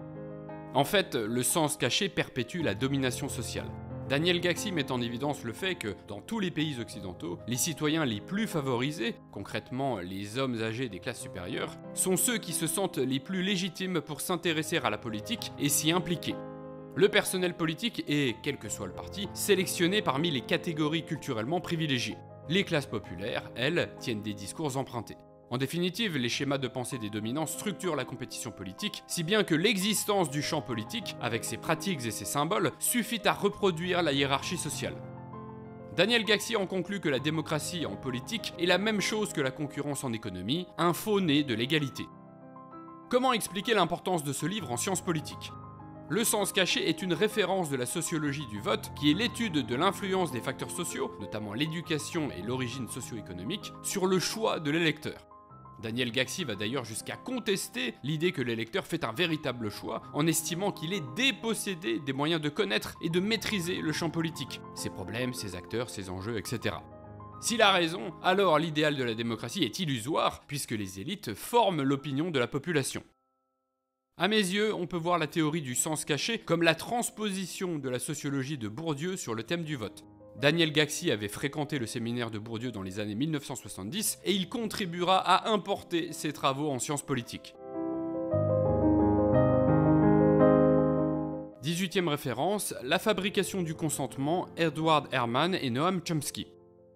En fait, le sens caché perpétue la domination sociale. Daniel Gaxi met en évidence le fait que, dans tous les pays occidentaux, les citoyens les plus favorisés, concrètement les hommes âgés des classes supérieures, sont ceux qui se sentent les plus légitimes pour s'intéresser à la politique et s'y impliquer. Le personnel politique est, quel que soit le parti, sélectionné parmi les catégories culturellement privilégiées. Les classes populaires, elles, tiennent des discours empruntés. En définitive, les schémas de pensée des dominants structurent la compétition politique, si bien que l'existence du champ politique, avec ses pratiques et ses symboles, suffit à reproduire la hiérarchie sociale. Daniel Gaxi en conclut que la démocratie en politique est la même chose que la concurrence en économie, un faux né de l'égalité. Comment expliquer l'importance de ce livre en sciences politiques ? Le sens caché est une référence de la sociologie du vote, qui est l'étude de l'influence des facteurs sociaux, notamment l'éducation et l'origine socio-économique, sur le choix de l'électeur. Daniel Gaxi va d'ailleurs jusqu'à contester l'idée que le lecteur fait un véritable choix en estimant qu'il est dépossédé des moyens de connaître et de maîtriser le champ politique, ses problèmes, ses acteurs, ses enjeux, et cetera. S'il a raison, alors l'idéal de la démocratie est illusoire puisque les élites forment l'opinion de la population. À mes yeux, on peut voir la théorie du sens caché comme la transposition de la sociologie de Bourdieu sur le thème du vote. Daniel Gaxi avait fréquenté le séminaire de Bourdieu dans les années mille neuf cent soixante-dix et il contribuera à importer ses travaux en sciences politiques. dix-huitième référence, la fabrication du consentement, Edward Herman et Noam Chomsky.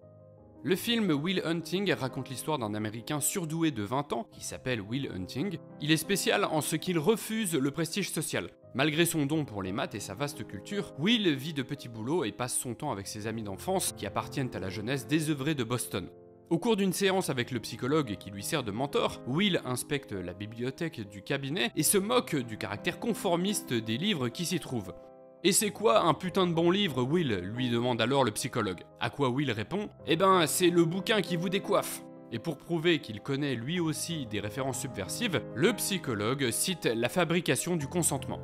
Le film Will Hunting raconte l'histoire d'un Américain surdoué de vingt ans, qui s'appelle Will Hunting. Il est spécial en ce qu'il refuse le prestige social. Malgré son don pour les maths et sa vaste culture, Will vit de petits boulots et passe son temps avec ses amis d'enfance qui appartiennent à la jeunesse désœuvrée de Boston. Au cours d'une séance avec le psychologue qui lui sert de mentor, Will inspecte la bibliothèque du cabinet et se moque du caractère conformiste des livres qui s'y trouvent. « Et c'est quoi un putain de bon livre, Will ?» lui demande alors le psychologue. À quoi Will répond « Eh ben, c'est le bouquin qui vous décoiffe !» Et pour prouver qu'il connaît lui aussi des références subversives, le psychologue cite La fabrication du consentement.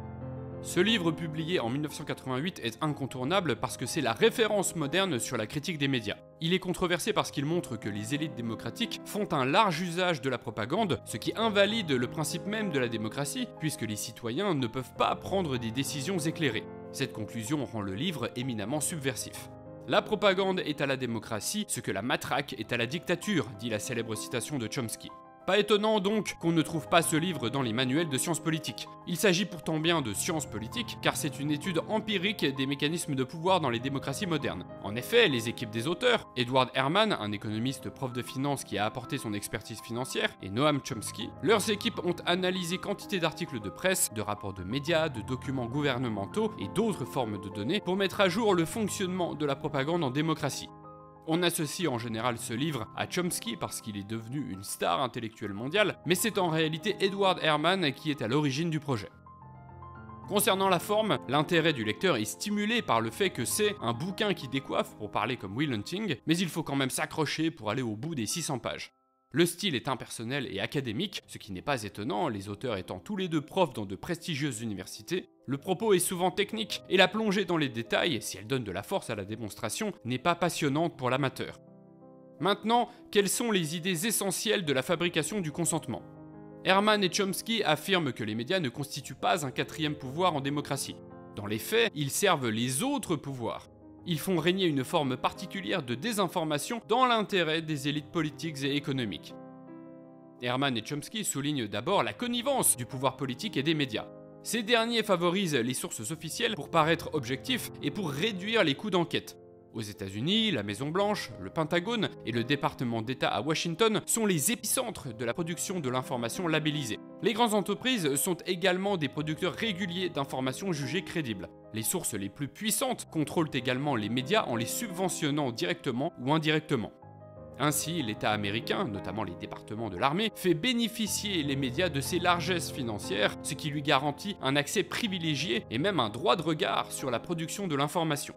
Ce livre publié en mille neuf cent quatre-vingt-huit est incontournable parce que c'est la référence moderne sur la critique des médias. Il est controversé parce qu'il montre que les élites démocratiques font un large usage de la propagande, ce qui invalide le principe même de la démocratie, puisque les citoyens ne peuvent pas prendre des décisions éclairées. Cette conclusion rend le livre éminemment subversif. La propagande est à la démocratie ce que la matraque est à la dictature, dit la célèbre citation de Chomsky. Pas étonnant donc qu'on ne trouve pas ce livre dans les manuels de sciences politiques. Il s'agit pourtant bien de sciences politiques, car c'est une étude empirique des mécanismes de pouvoir dans les démocraties modernes. En effet, les équipes des auteurs, Edward Herman, un économiste prof de finance qui a apporté son expertise financière, et Noam Chomsky, leurs équipes ont analysé quantité d'articles de presse, de rapports de médias, de documents gouvernementaux et d'autres formes de données pour mettre à jour le fonctionnement de la propagande en démocratie. On associe en général ce livre à Chomsky parce qu'il est devenu une star intellectuelle mondiale, mais c'est en réalité Edward Herman qui est à l'origine du projet. Concernant la forme, l'intérêt du lecteur est stimulé par le fait que c'est un bouquin qui décoiffe, pour parler comme Will Hunting, mais il faut quand même s'accrocher pour aller au bout des six cents pages. Le style est impersonnel et académique, ce qui n'est pas étonnant, les auteurs étant tous les deux profs dans de prestigieuses universités. Le propos est souvent technique, et la plongée dans les détails, si elle donne de la force à la démonstration, n'est pas passionnante pour l'amateur. Maintenant, quelles sont les idées essentielles de la fabrication du consentement ? Herman et Chomsky affirment que les médias ne constituent pas un quatrième pouvoir en démocratie. Dans les faits, ils servent les autres pouvoirs. Ils font régner une forme particulière de désinformation dans l'intérêt des élites politiques et économiques. Herman et Chomsky soulignent d'abord la connivence du pouvoir politique et des médias. Ces derniers favorisent les sources officielles pour paraître objectifs et pour réduire les coûts d'enquête. Aux États-Unis, la Maison-Blanche, le Pentagone et le département d'État à Washington sont les épicentres de la production de l'information labellisée. Les grandes entreprises sont également des producteurs réguliers d'informations jugées crédibles. Les sources les plus puissantes contrôlent également les médias en les subventionnant directement ou indirectement. Ainsi, l'État américain, notamment les départements de l'armée, fait bénéficier les médias de ses largesses financières, ce qui lui garantit un accès privilégié et même un droit de regard sur la production de l'information.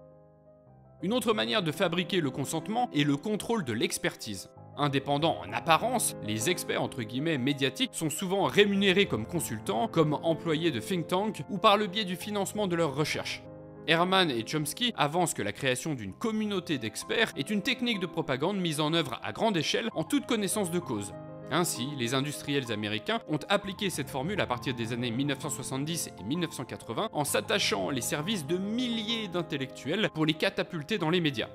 Une autre manière de fabriquer le consentement est le contrôle de l'expertise. Indépendants en apparence, les experts entre guillemets médiatiques sont souvent rémunérés comme consultants, comme employés de think tank ou par le biais du financement de leurs recherches. Herman et Chomsky avancent que la création d'une communauté d'experts est une technique de propagande mise en œuvre à grande échelle en toute connaissance de cause. Ainsi, les industriels américains ont appliqué cette formule à partir des années mille neuf cent soixante-dix et mille neuf cent quatre-vingts en s'attachant les services de milliers d'intellectuels pour les catapulter dans les médias.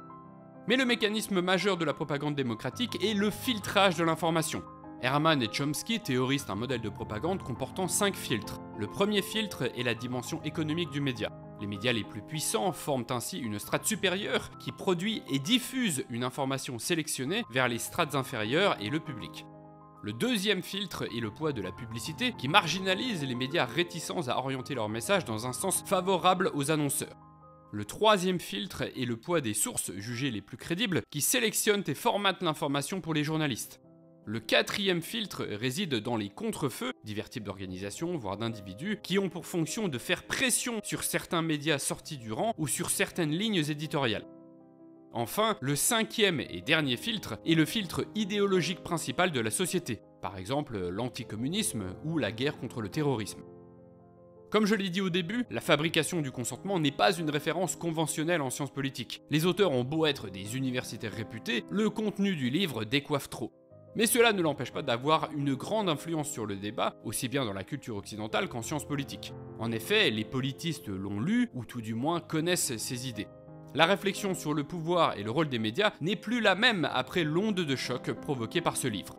Mais le mécanisme majeur de la propagande démocratique est le filtrage de l'information. Herman et Chomsky théorisent un modèle de propagande comportant cinq filtres. Le premier filtre est la dimension économique du média. Les médias les plus puissants forment ainsi une strate supérieure qui produit et diffuse une information sélectionnée vers les strates inférieures et le public. Le deuxième filtre est le poids de la publicité qui marginalise les médias réticents à orienter leur message dans un sens favorable aux annonceurs. Le troisième filtre est le poids des sources jugées les plus crédibles qui sélectionnent et formatent l'information pour les journalistes. Le quatrième filtre réside dans les contre-feux, divers types d'organisations, voire d'individus, qui ont pour fonction de faire pression sur certains médias sortis du rang ou sur certaines lignes éditoriales. Enfin, le cinquième et dernier filtre est le filtre idéologique principal de la société, par exemple l'anticommunisme ou la guerre contre le terrorisme. Comme je l'ai dit au début, la fabrication du consentement n'est pas une référence conventionnelle en sciences politiques. Les auteurs ont beau être des universitaires réputés, le contenu du livre décoiffe trop. Mais cela ne l'empêche pas d'avoir une grande influence sur le débat, aussi bien dans la culture occidentale qu'en sciences politiques. En effet, les politistes l'ont lu, ou tout du moins connaissent ses idées. La réflexion sur le pouvoir et le rôle des médias n'est plus la même après l'onde de choc provoquée par ce livre.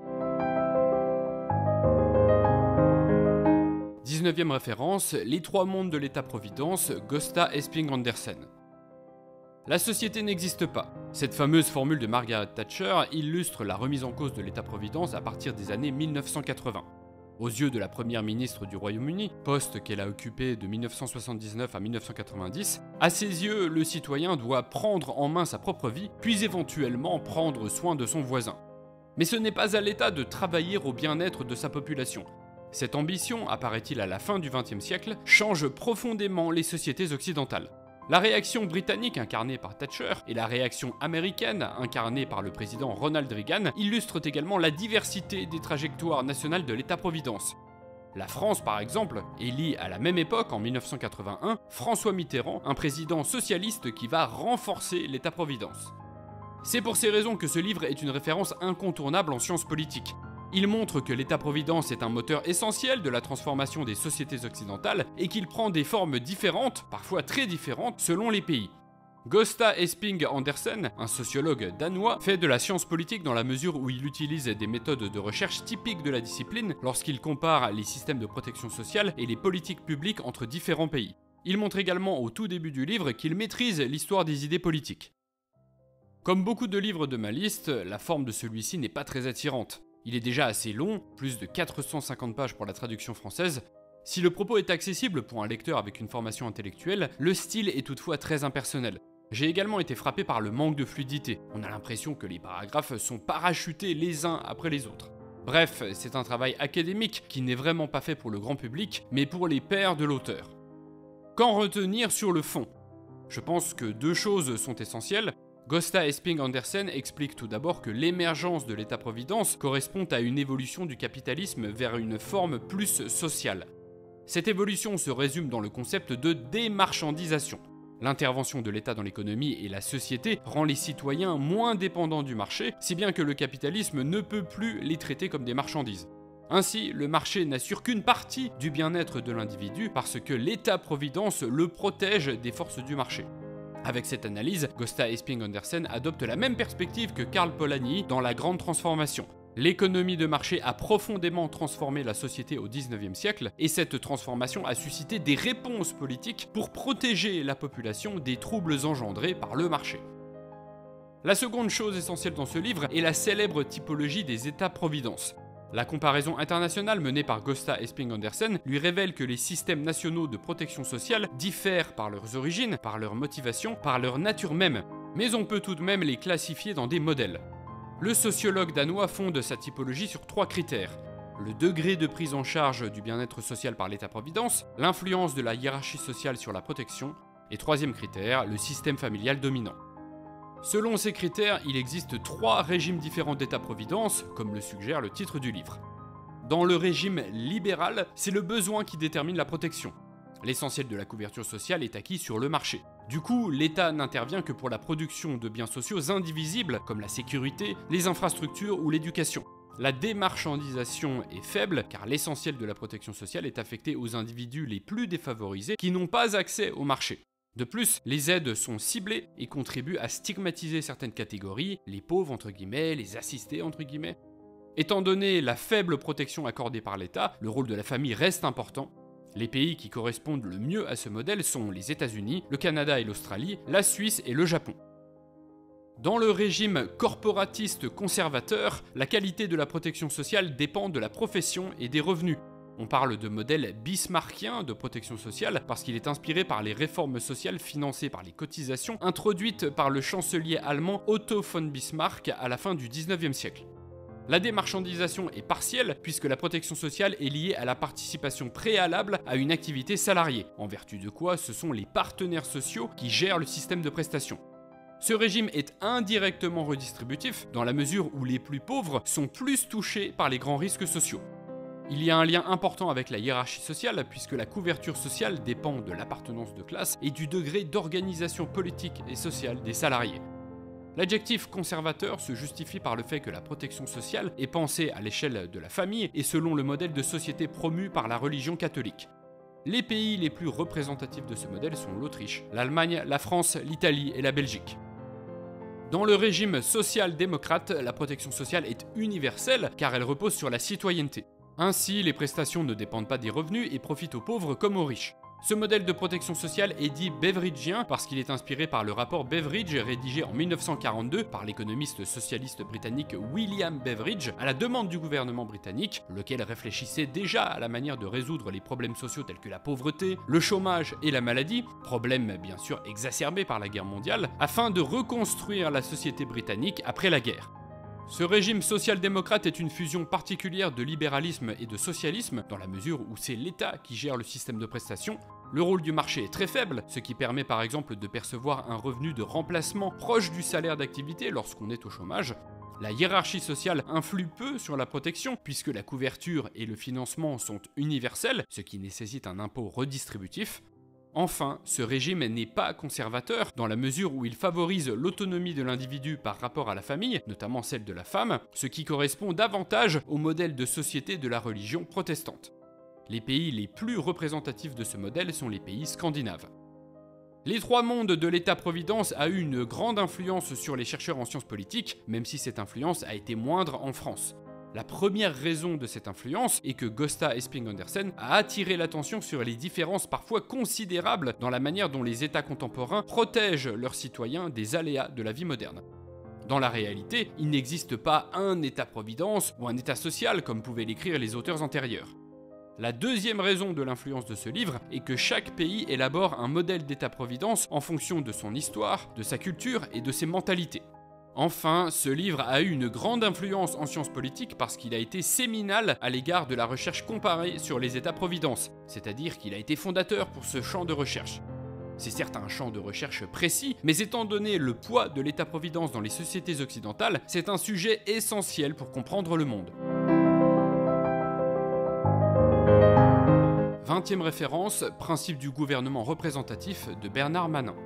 dix-neuvième référence, Les trois mondes de l'État-providence, Gösta Esping Andersen. La société n'existe pas. Cette fameuse formule de Margaret Thatcher illustre la remise en cause de l'État-providence à partir des années mille neuf cent quatre-vingts. Aux yeux de la première ministre du Royaume-Uni, poste qu'elle a occupé de mille neuf cent soixante-dix-neuf à mille neuf cent quatre-vingt-dix, à ses yeux, le citoyen doit prendre en main sa propre vie, puis éventuellement prendre soin de son voisin. Mais ce n'est pas à l'État de travailler au bien-être de sa population. Cette ambition, apparaît-il à la fin du vingtième siècle, change profondément les sociétés occidentales. La réaction britannique incarnée par Thatcher et la réaction américaine incarnée par le président Ronald Reagan illustrent également la diversité des trajectoires nationales de l'État-providence. La France, par exemple, élit à la même époque, en mille neuf cent quatre-vingt-un, François Mitterrand, un président socialiste qui va renforcer l'État-providence. C'est pour ces raisons que ce livre est une référence incontournable en sciences politiques. Il montre que l'État-providence est un moteur essentiel de la transformation des sociétés occidentales et qu'il prend des formes différentes, parfois très différentes, selon les pays. Gösta Esping Andersen, un sociologue danois, fait de la science politique dans la mesure où il utilise des méthodes de recherche typiques de la discipline lorsqu'il compare les systèmes de protection sociale et les politiques publiques entre différents pays. Il montre également au tout début du livre qu'il maîtrise l'histoire des idées politiques. Comme beaucoup de livres de ma liste, la forme de celui-ci n'est pas très attirante. Il est déjà assez long, plus de quatre cent cinquante pages pour la traduction française. Si le propos est accessible pour un lecteur avec une formation intellectuelle, le style est toutefois très impersonnel. J'ai également été frappé par le manque de fluidité. On a l'impression que les paragraphes sont parachutés les uns après les autres. Bref, c'est un travail académique qui n'est vraiment pas fait pour le grand public, mais pour les pairs de l'auteur. Qu'en retenir sur le fond ? Je pense que deux choses sont essentielles. Gösta Esping Andersen explique tout d'abord que l'émergence de l'État-providence correspond à une évolution du capitalisme vers une forme plus sociale. Cette évolution se résume dans le concept de démarchandisation. L'intervention de l'État dans l'économie et la société rend les citoyens moins dépendants du marché, si bien que le capitalisme ne peut plus les traiter comme des marchandises. Ainsi, le marché n'assure qu'une partie du bien-être de l'individu parce que l'État-providence le protège des forces du marché. Avec cette analyse, Gösta Esping Andersen adopte la même perspective que Karl Polanyi dans La Grande Transformation. L'économie de marché a profondément transformé la société au dix-neuvième siècle, et cette transformation a suscité des réponses politiques pour protéger la population des troubles engendrés par le marché. La seconde chose essentielle dans ce livre est la célèbre typologie des États-providence. La comparaison internationale menée par Gösta Esping Andersen lui révèle que les systèmes nationaux de protection sociale diffèrent par leurs origines, par leurs motivations, par leur nature même, mais on peut tout de même les classifier dans des modèles. Le sociologue danois fonde sa typologie sur trois critères: le degré de prise en charge du bien-être social par l'État-providence, l'influence de la hiérarchie sociale sur la protection, et troisième critère, le système familial dominant. Selon ces critères, il existe trois régimes différents d'État-providence, comme le suggère le titre du livre. Dans le régime libéral, c'est le besoin qui détermine la protection. L'essentiel de la couverture sociale est acquis sur le marché. Du coup, l'État n'intervient que pour la production de biens sociaux indivisibles, comme la sécurité, les infrastructures ou l'éducation. La démarchandisation est faible, car l'essentiel de la protection sociale est affecté aux individus les plus défavorisés qui n'ont pas accès au marché. De plus, les aides sont ciblées et contribuent à stigmatiser certaines catégories, les pauvres entre guillemets, les assistés entre guillemets. Étant donné la faible protection accordée par l'État, le rôle de la famille reste important. Les pays qui correspondent le mieux à ce modèle sont les États-Unis, le Canada et l'Australie, la Suisse et le Japon. Dans le régime corporatiste conservateur, la qualité de la protection sociale dépend de la profession et des revenus. On parle de modèle bismarckien de protection sociale parce qu'il est inspiré par les réformes sociales financées par les cotisations introduites par le chancelier allemand Otto von Bismarck à la fin du dix-neuvième siècle. La démarchandisation est partielle puisque la protection sociale est liée à la participation préalable à une activité salariée, en vertu de quoi ce sont les partenaires sociaux qui gèrent le système de prestations. Ce régime est indirectement redistributif dans la mesure où les plus pauvres sont plus touchés par les grands risques sociaux. Il y a un lien important avec la hiérarchie sociale puisque la couverture sociale dépend de l'appartenance de classe et du degré d'organisation politique et sociale des salariés. L'adjectif conservateur se justifie par le fait que la protection sociale est pensée à l'échelle de la famille et selon le modèle de société promu par la religion catholique. Les pays les plus représentatifs de ce modèle sont l'Autriche, l'Allemagne, la France, l'Italie et la Belgique. Dans le régime social-démocrate, la protection sociale est universelle car elle repose sur la citoyenneté. Ainsi, les prestations ne dépendent pas des revenus et profitent aux pauvres comme aux riches. Ce modèle de protection sociale est dit beveridgien parce qu'il est inspiré par le rapport Beveridge rédigé en mille neuf cent quarante-deux par l'économiste socialiste britannique William Beveridge à la demande du gouvernement britannique, lequel réfléchissait déjà à la manière de résoudre les problèmes sociaux tels que la pauvreté, le chômage et la maladie, problèmes bien sûr exacerbés par la guerre mondiale, afin de reconstruire la société britannique après la guerre. Ce régime social-démocrate est une fusion particulière de libéralisme et de socialisme, dans la mesure où c'est l'État qui gère le système de prestations. Le rôle du marché est très faible, ce qui permet par exemple de percevoir un revenu de remplacement proche du salaire d'activité lorsqu'on est au chômage. La hiérarchie sociale influe peu sur la protection, puisque la couverture et le financement sont universels, ce qui nécessite un impôt redistributif. Enfin, ce régime n'est pas conservateur dans la mesure où il favorise l'autonomie de l'individu par rapport à la famille, notamment celle de la femme, ce qui correspond davantage au modèle de société de la religion protestante. Les pays les plus représentatifs de ce modèle sont les pays scandinaves. Les trois mondes de l'État-providence a eu une grande influence sur les chercheurs en sciences politiques, même si cette influence a été moindre en France. La première raison de cette influence est que Gösta Esping-Andersen a attiré l'attention sur les différences parfois considérables dans la manière dont les États contemporains protègent leurs citoyens des aléas de la vie moderne. Dans la réalité, il n'existe pas un État-providence ou un État social comme pouvaient l'écrire les auteurs antérieurs. La deuxième raison de l'influence de ce livre est que chaque pays élabore un modèle d'État-providence en fonction de son histoire, de sa culture et de ses mentalités. Enfin, ce livre a eu une grande influence en sciences politiques parce qu'il a été séminal à l'égard de la recherche comparée sur les États-providence, c'est-à-dire qu'il a été fondateur pour ce champ de recherche. C'est certes un champ de recherche précis, mais étant donné le poids de l'État-providence dans les sociétés occidentales, c'est un sujet essentiel pour comprendre le monde. Vingtième référence, principe du gouvernement représentatif de Bernard Manin.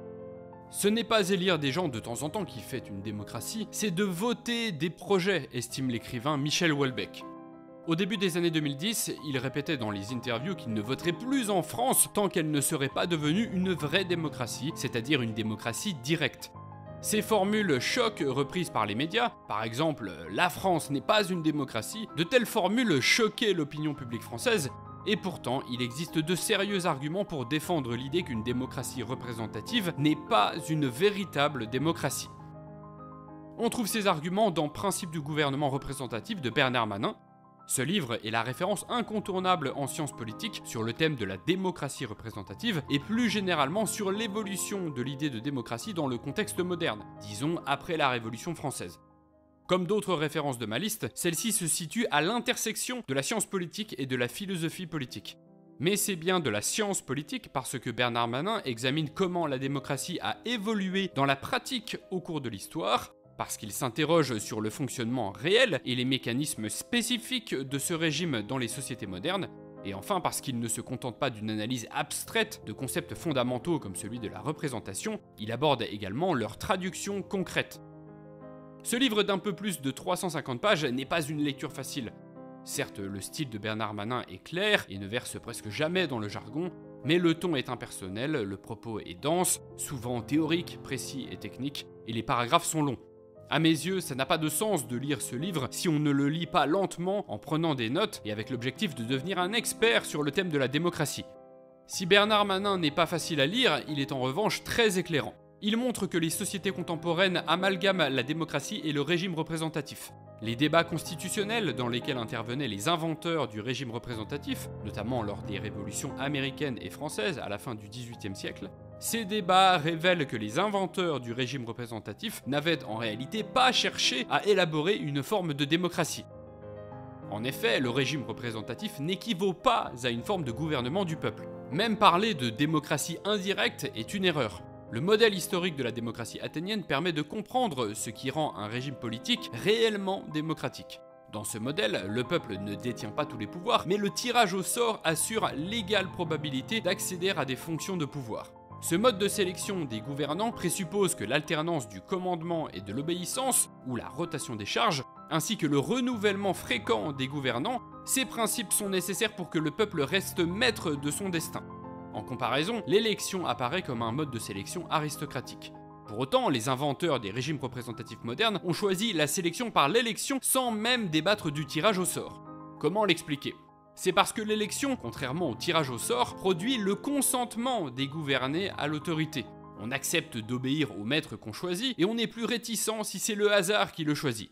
Ce n'est pas élire des gens de temps en temps qui fait une démocratie, c'est de voter des projets, estime l'écrivain Michel Houellebecq. Au début des années deux mille dix, il répétait dans les interviews qu'il ne voterait plus en France tant qu'elle ne serait pas devenue une vraie démocratie, c'est-à-dire une démocratie directe. Ces formules choquent reprises par les médias, par exemple « la France n'est pas une démocratie », de telles formules choquaient l'opinion publique française. Et pourtant, il existe de sérieux arguments pour défendre l'idée qu'une démocratie représentative n'est pas une véritable démocratie. On trouve ces arguments dans Principe du gouvernement représentatif de Bernard Manin. Ce livre est la référence incontournable en sciences politiques sur le thème de la démocratie représentative et plus généralement sur l'évolution de l'idée de démocratie dans le contexte moderne, disons après la Révolution française. Comme d'autres références de ma liste, celle-ci se situe à l'intersection de la science politique et de la philosophie politique. Mais c'est bien de la science politique parce que Bernard Manin examine comment la démocratie a évolué dans la pratique au cours de l'histoire, parce qu'il s'interroge sur le fonctionnement réel et les mécanismes spécifiques de ce régime dans les sociétés modernes, et enfin parce qu'il ne se contente pas d'une analyse abstraite de concepts fondamentaux comme celui de la représentation, il aborde également leur traduction concrète. Ce livre d'un peu plus de trois cent cinquante pages n'est pas une lecture facile. Certes, le style de Bernard Manin est clair et ne verse presque jamais dans le jargon, mais le ton est impersonnel, le propos est dense, souvent théorique, précis et technique, et les paragraphes sont longs. À mes yeux, ça n'a pas de sens de lire ce livre si on ne le lit pas lentement, en prenant des notes et avec l'objectif de devenir un expert sur le thème de la démocratie. Si Bernard Manin n'est pas facile à lire, il est en revanche très éclairant. Il montre que les sociétés contemporaines amalgament la démocratie et le régime représentatif. Les débats constitutionnels dans lesquels intervenaient les inventeurs du régime représentatif, notamment lors des révolutions américaines et françaises à la fin du dix-huitième siècle, ces débats révèlent que les inventeurs du régime représentatif n'avaient en réalité pas cherché à élaborer une forme de démocratie. En effet, le régime représentatif n'équivaut pas à une forme de gouvernement du peuple. Même parler de démocratie indirecte est une erreur. Le modèle historique de la démocratie athénienne permet de comprendre ce qui rend un régime politique réellement démocratique. Dans ce modèle, le peuple ne détient pas tous les pouvoirs, mais le tirage au sort assure l'égale probabilité d'accéder à des fonctions de pouvoir. Ce mode de sélection des gouvernants présuppose que l'alternance du commandement et de l'obéissance, ou la rotation des charges, ainsi que le renouvellement fréquent des gouvernants, ces principes sont nécessaires pour que le peuple reste maître de son destin. En comparaison, l'élection apparaît comme un mode de sélection aristocratique. Pour autant, les inventeurs des régimes représentatifs modernes ont choisi la sélection par l'élection sans même débattre du tirage au sort. Comment l'expliquer ? C'est parce que l'élection, contrairement au tirage au sort, produit le consentement des gouvernés à l'autorité. On accepte d'obéir au maître qu'on choisit et on n'est plus réticent si c'est le hasard qui le choisit.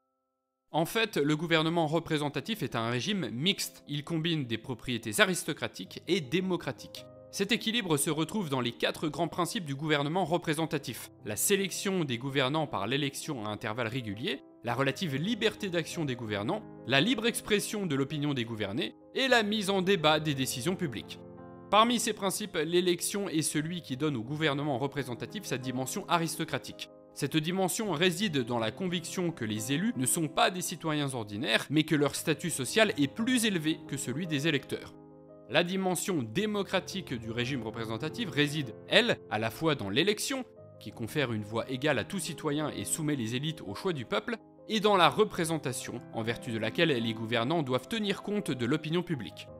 En fait, le gouvernement représentatif est un régime mixte. Il combine des propriétés aristocratiques et démocratiques. Cet équilibre se retrouve dans les quatre grands principes du gouvernement représentatif. La sélection des gouvernants par l'élection à intervalles réguliers, la relative liberté d'action des gouvernants, la libre expression de l'opinion des gouvernés et la mise en débat des décisions publiques. Parmi ces principes, l'élection est celui qui donne au gouvernement représentatif sa dimension aristocratique. Cette dimension réside dans la conviction que les élus ne sont pas des citoyens ordinaires, mais que leur statut social est plus élevé que celui des électeurs. La dimension démocratique du régime représentatif réside, elle, à la fois dans l'élection, qui confère une voix égale à tout citoyen et soumet les élites au choix du peuple, et dans la représentation, en vertu de laquelle les gouvernants doivent tenir compte de l'opinion publique.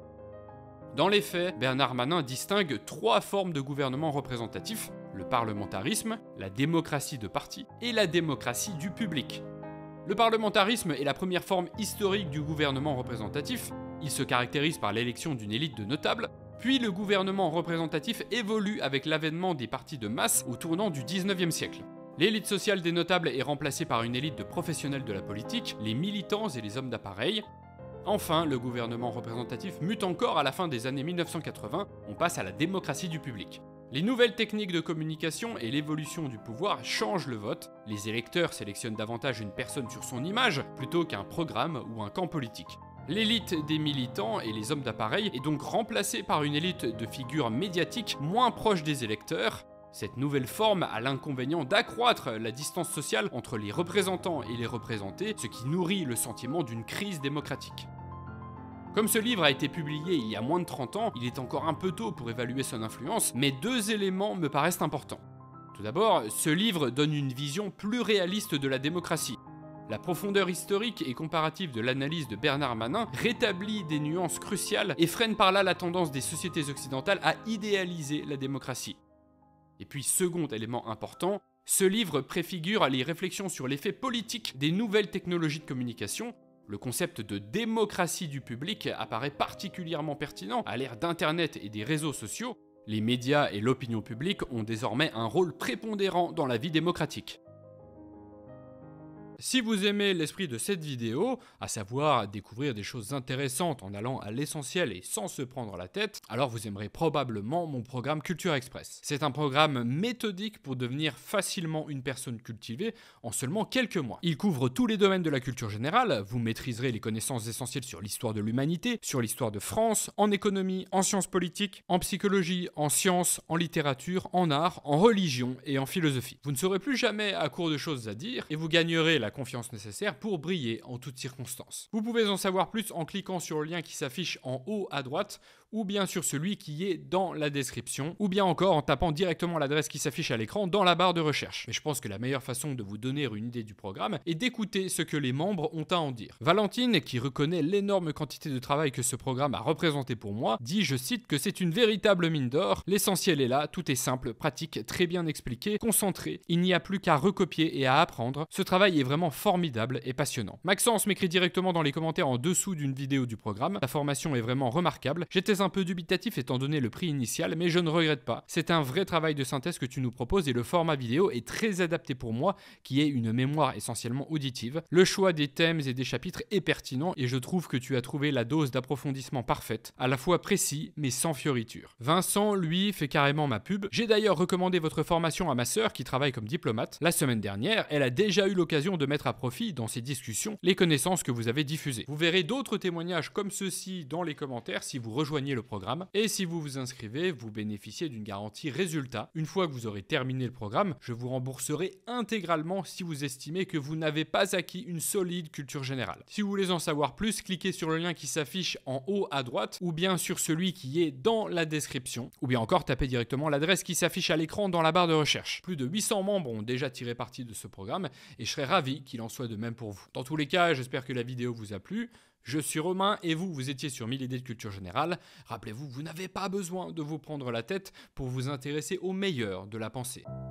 Dans les faits, Bernard Manin distingue trois formes de gouvernement représentatif, le parlementarisme, la démocratie de parti et la démocratie du public. Le parlementarisme est la première forme historique du gouvernement représentatif. Il se caractérise par l'élection d'une élite de notables, puis le gouvernement représentatif évolue avec l'avènement des partis de masse au tournant du dix-neuvième siècle. L'élite sociale des notables est remplacée par une élite de professionnels de la politique, les militants et les hommes d'appareil. Enfin, le gouvernement représentatif mute encore à la fin des années mille neuf cent quatre-vingts, on passe à la démocratie du public. Les nouvelles techniques de communication et l'évolution du pouvoir changent le vote, les électeurs sélectionnent davantage une personne sur son image plutôt qu'un programme ou un camp politique. L'élite des militants et les hommes d'appareil est donc remplacée par une élite de figures médiatiques moins proches des électeurs. Cette nouvelle forme a l'inconvénient d'accroître la distance sociale entre les représentants et les représentés, ce qui nourrit le sentiment d'une crise démocratique. Comme ce livre a été publié il y a moins de trente ans, il est encore un peu tôt pour évaluer son influence, mais deux éléments me paraissent importants. Tout d'abord, ce livre donne une vision plus réaliste de la démocratie. La profondeur historique et comparative de l'analyse de Bernard Manin rétablit des nuances cruciales et freine par là la tendance des sociétés occidentales à idéaliser la démocratie. Et puis, second élément important, ce livre préfigure les réflexions sur l'effet politique des nouvelles technologies de communication. Le concept de démocratie du public apparaît particulièrement pertinent à l'ère d'Internet et des réseaux sociaux. Les médias et l'opinion publique ont désormais un rôle prépondérant dans la vie démocratique. Si vous aimez l'esprit de cette vidéo, à savoir découvrir des choses intéressantes en allant à l'essentiel et sans se prendre la tête, alors vous aimerez probablement mon programme Culture Express. C'est un programme méthodique pour devenir facilement une personne cultivée en seulement quelques mois. Il couvre tous les domaines de la culture générale, vous maîtriserez les connaissances essentielles sur l'histoire de l'humanité, sur l'histoire de France, en économie, en sciences politiques, en psychologie, en sciences, en littérature, en art, en religion et en philosophie. Vous ne serez plus jamais à court de choses à dire et vous gagnerez la confiance nécessaire pour briller en toutes circonstances. Vous pouvez en savoir plus en cliquant sur le lien qui s'affiche en haut à droite ou bien sur celui qui est dans la description, ou bien encore en tapant directement l'adresse qui s'affiche à l'écran dans la barre de recherche. Mais je pense que la meilleure façon de vous donner une idée du programme est d'écouter ce que les membres ont à en dire. Valentine, qui reconnaît l'énorme quantité de travail que ce programme a représenté pour moi, dit, je cite, que c'est une véritable mine d'or, l'essentiel est là, tout est simple, pratique, très bien expliqué, concentré, il n'y a plus qu'à recopier et à apprendre, ce travail est vraiment formidable et passionnant. Maxence m'écrit directement dans les commentaires en dessous d'une vidéo du programme, la formation est vraiment remarquable, j'étais un peu dubitatif étant donné le prix initial, mais je ne regrette pas. C'est un vrai travail de synthèse que tu nous proposes et le format vidéo est très adapté pour moi, qui ai une mémoire essentiellement auditive. Le choix des thèmes et des chapitres est pertinent et je trouve que tu as trouvé la dose d'approfondissement parfaite, à la fois précis mais sans fioriture. Vincent, lui, fait carrément ma pub. J'ai d'ailleurs recommandé votre formation à ma sœur qui travaille comme diplomate. La semaine dernière, elle a déjà eu l'occasion de mettre à profit dans ces discussions les connaissances que vous avez diffusées. Vous verrez d'autres témoignages comme ceux-ci dans les commentaires si vous rejoignez le programme, et si vous vous inscrivez, vous bénéficiez d'une garantie résultat. Une fois que vous aurez terminé le programme, je vous rembourserai intégralement si vous estimez que vous n'avez pas acquis une solide culture générale. Si vous voulez en savoir plus, cliquez sur le lien qui s'affiche en haut à droite, ou bien sur celui qui est dans la description, ou bien encore tapez directement l'adresse qui s'affiche à l'écran dans la barre de recherche. Plus de huit cents membres ont déjà tiré parti de ce programme, et je serais ravi qu'il en soit de même pour vous. Dans tous les cas, j'espère que la vidéo vous a plu. Je suis Romain et vous, vous étiez sur mille idées de culture générale. Rappelez-vous, vous n'avez pas besoin de vous prendre la tête pour vous intéresser au meilleur de la pensée.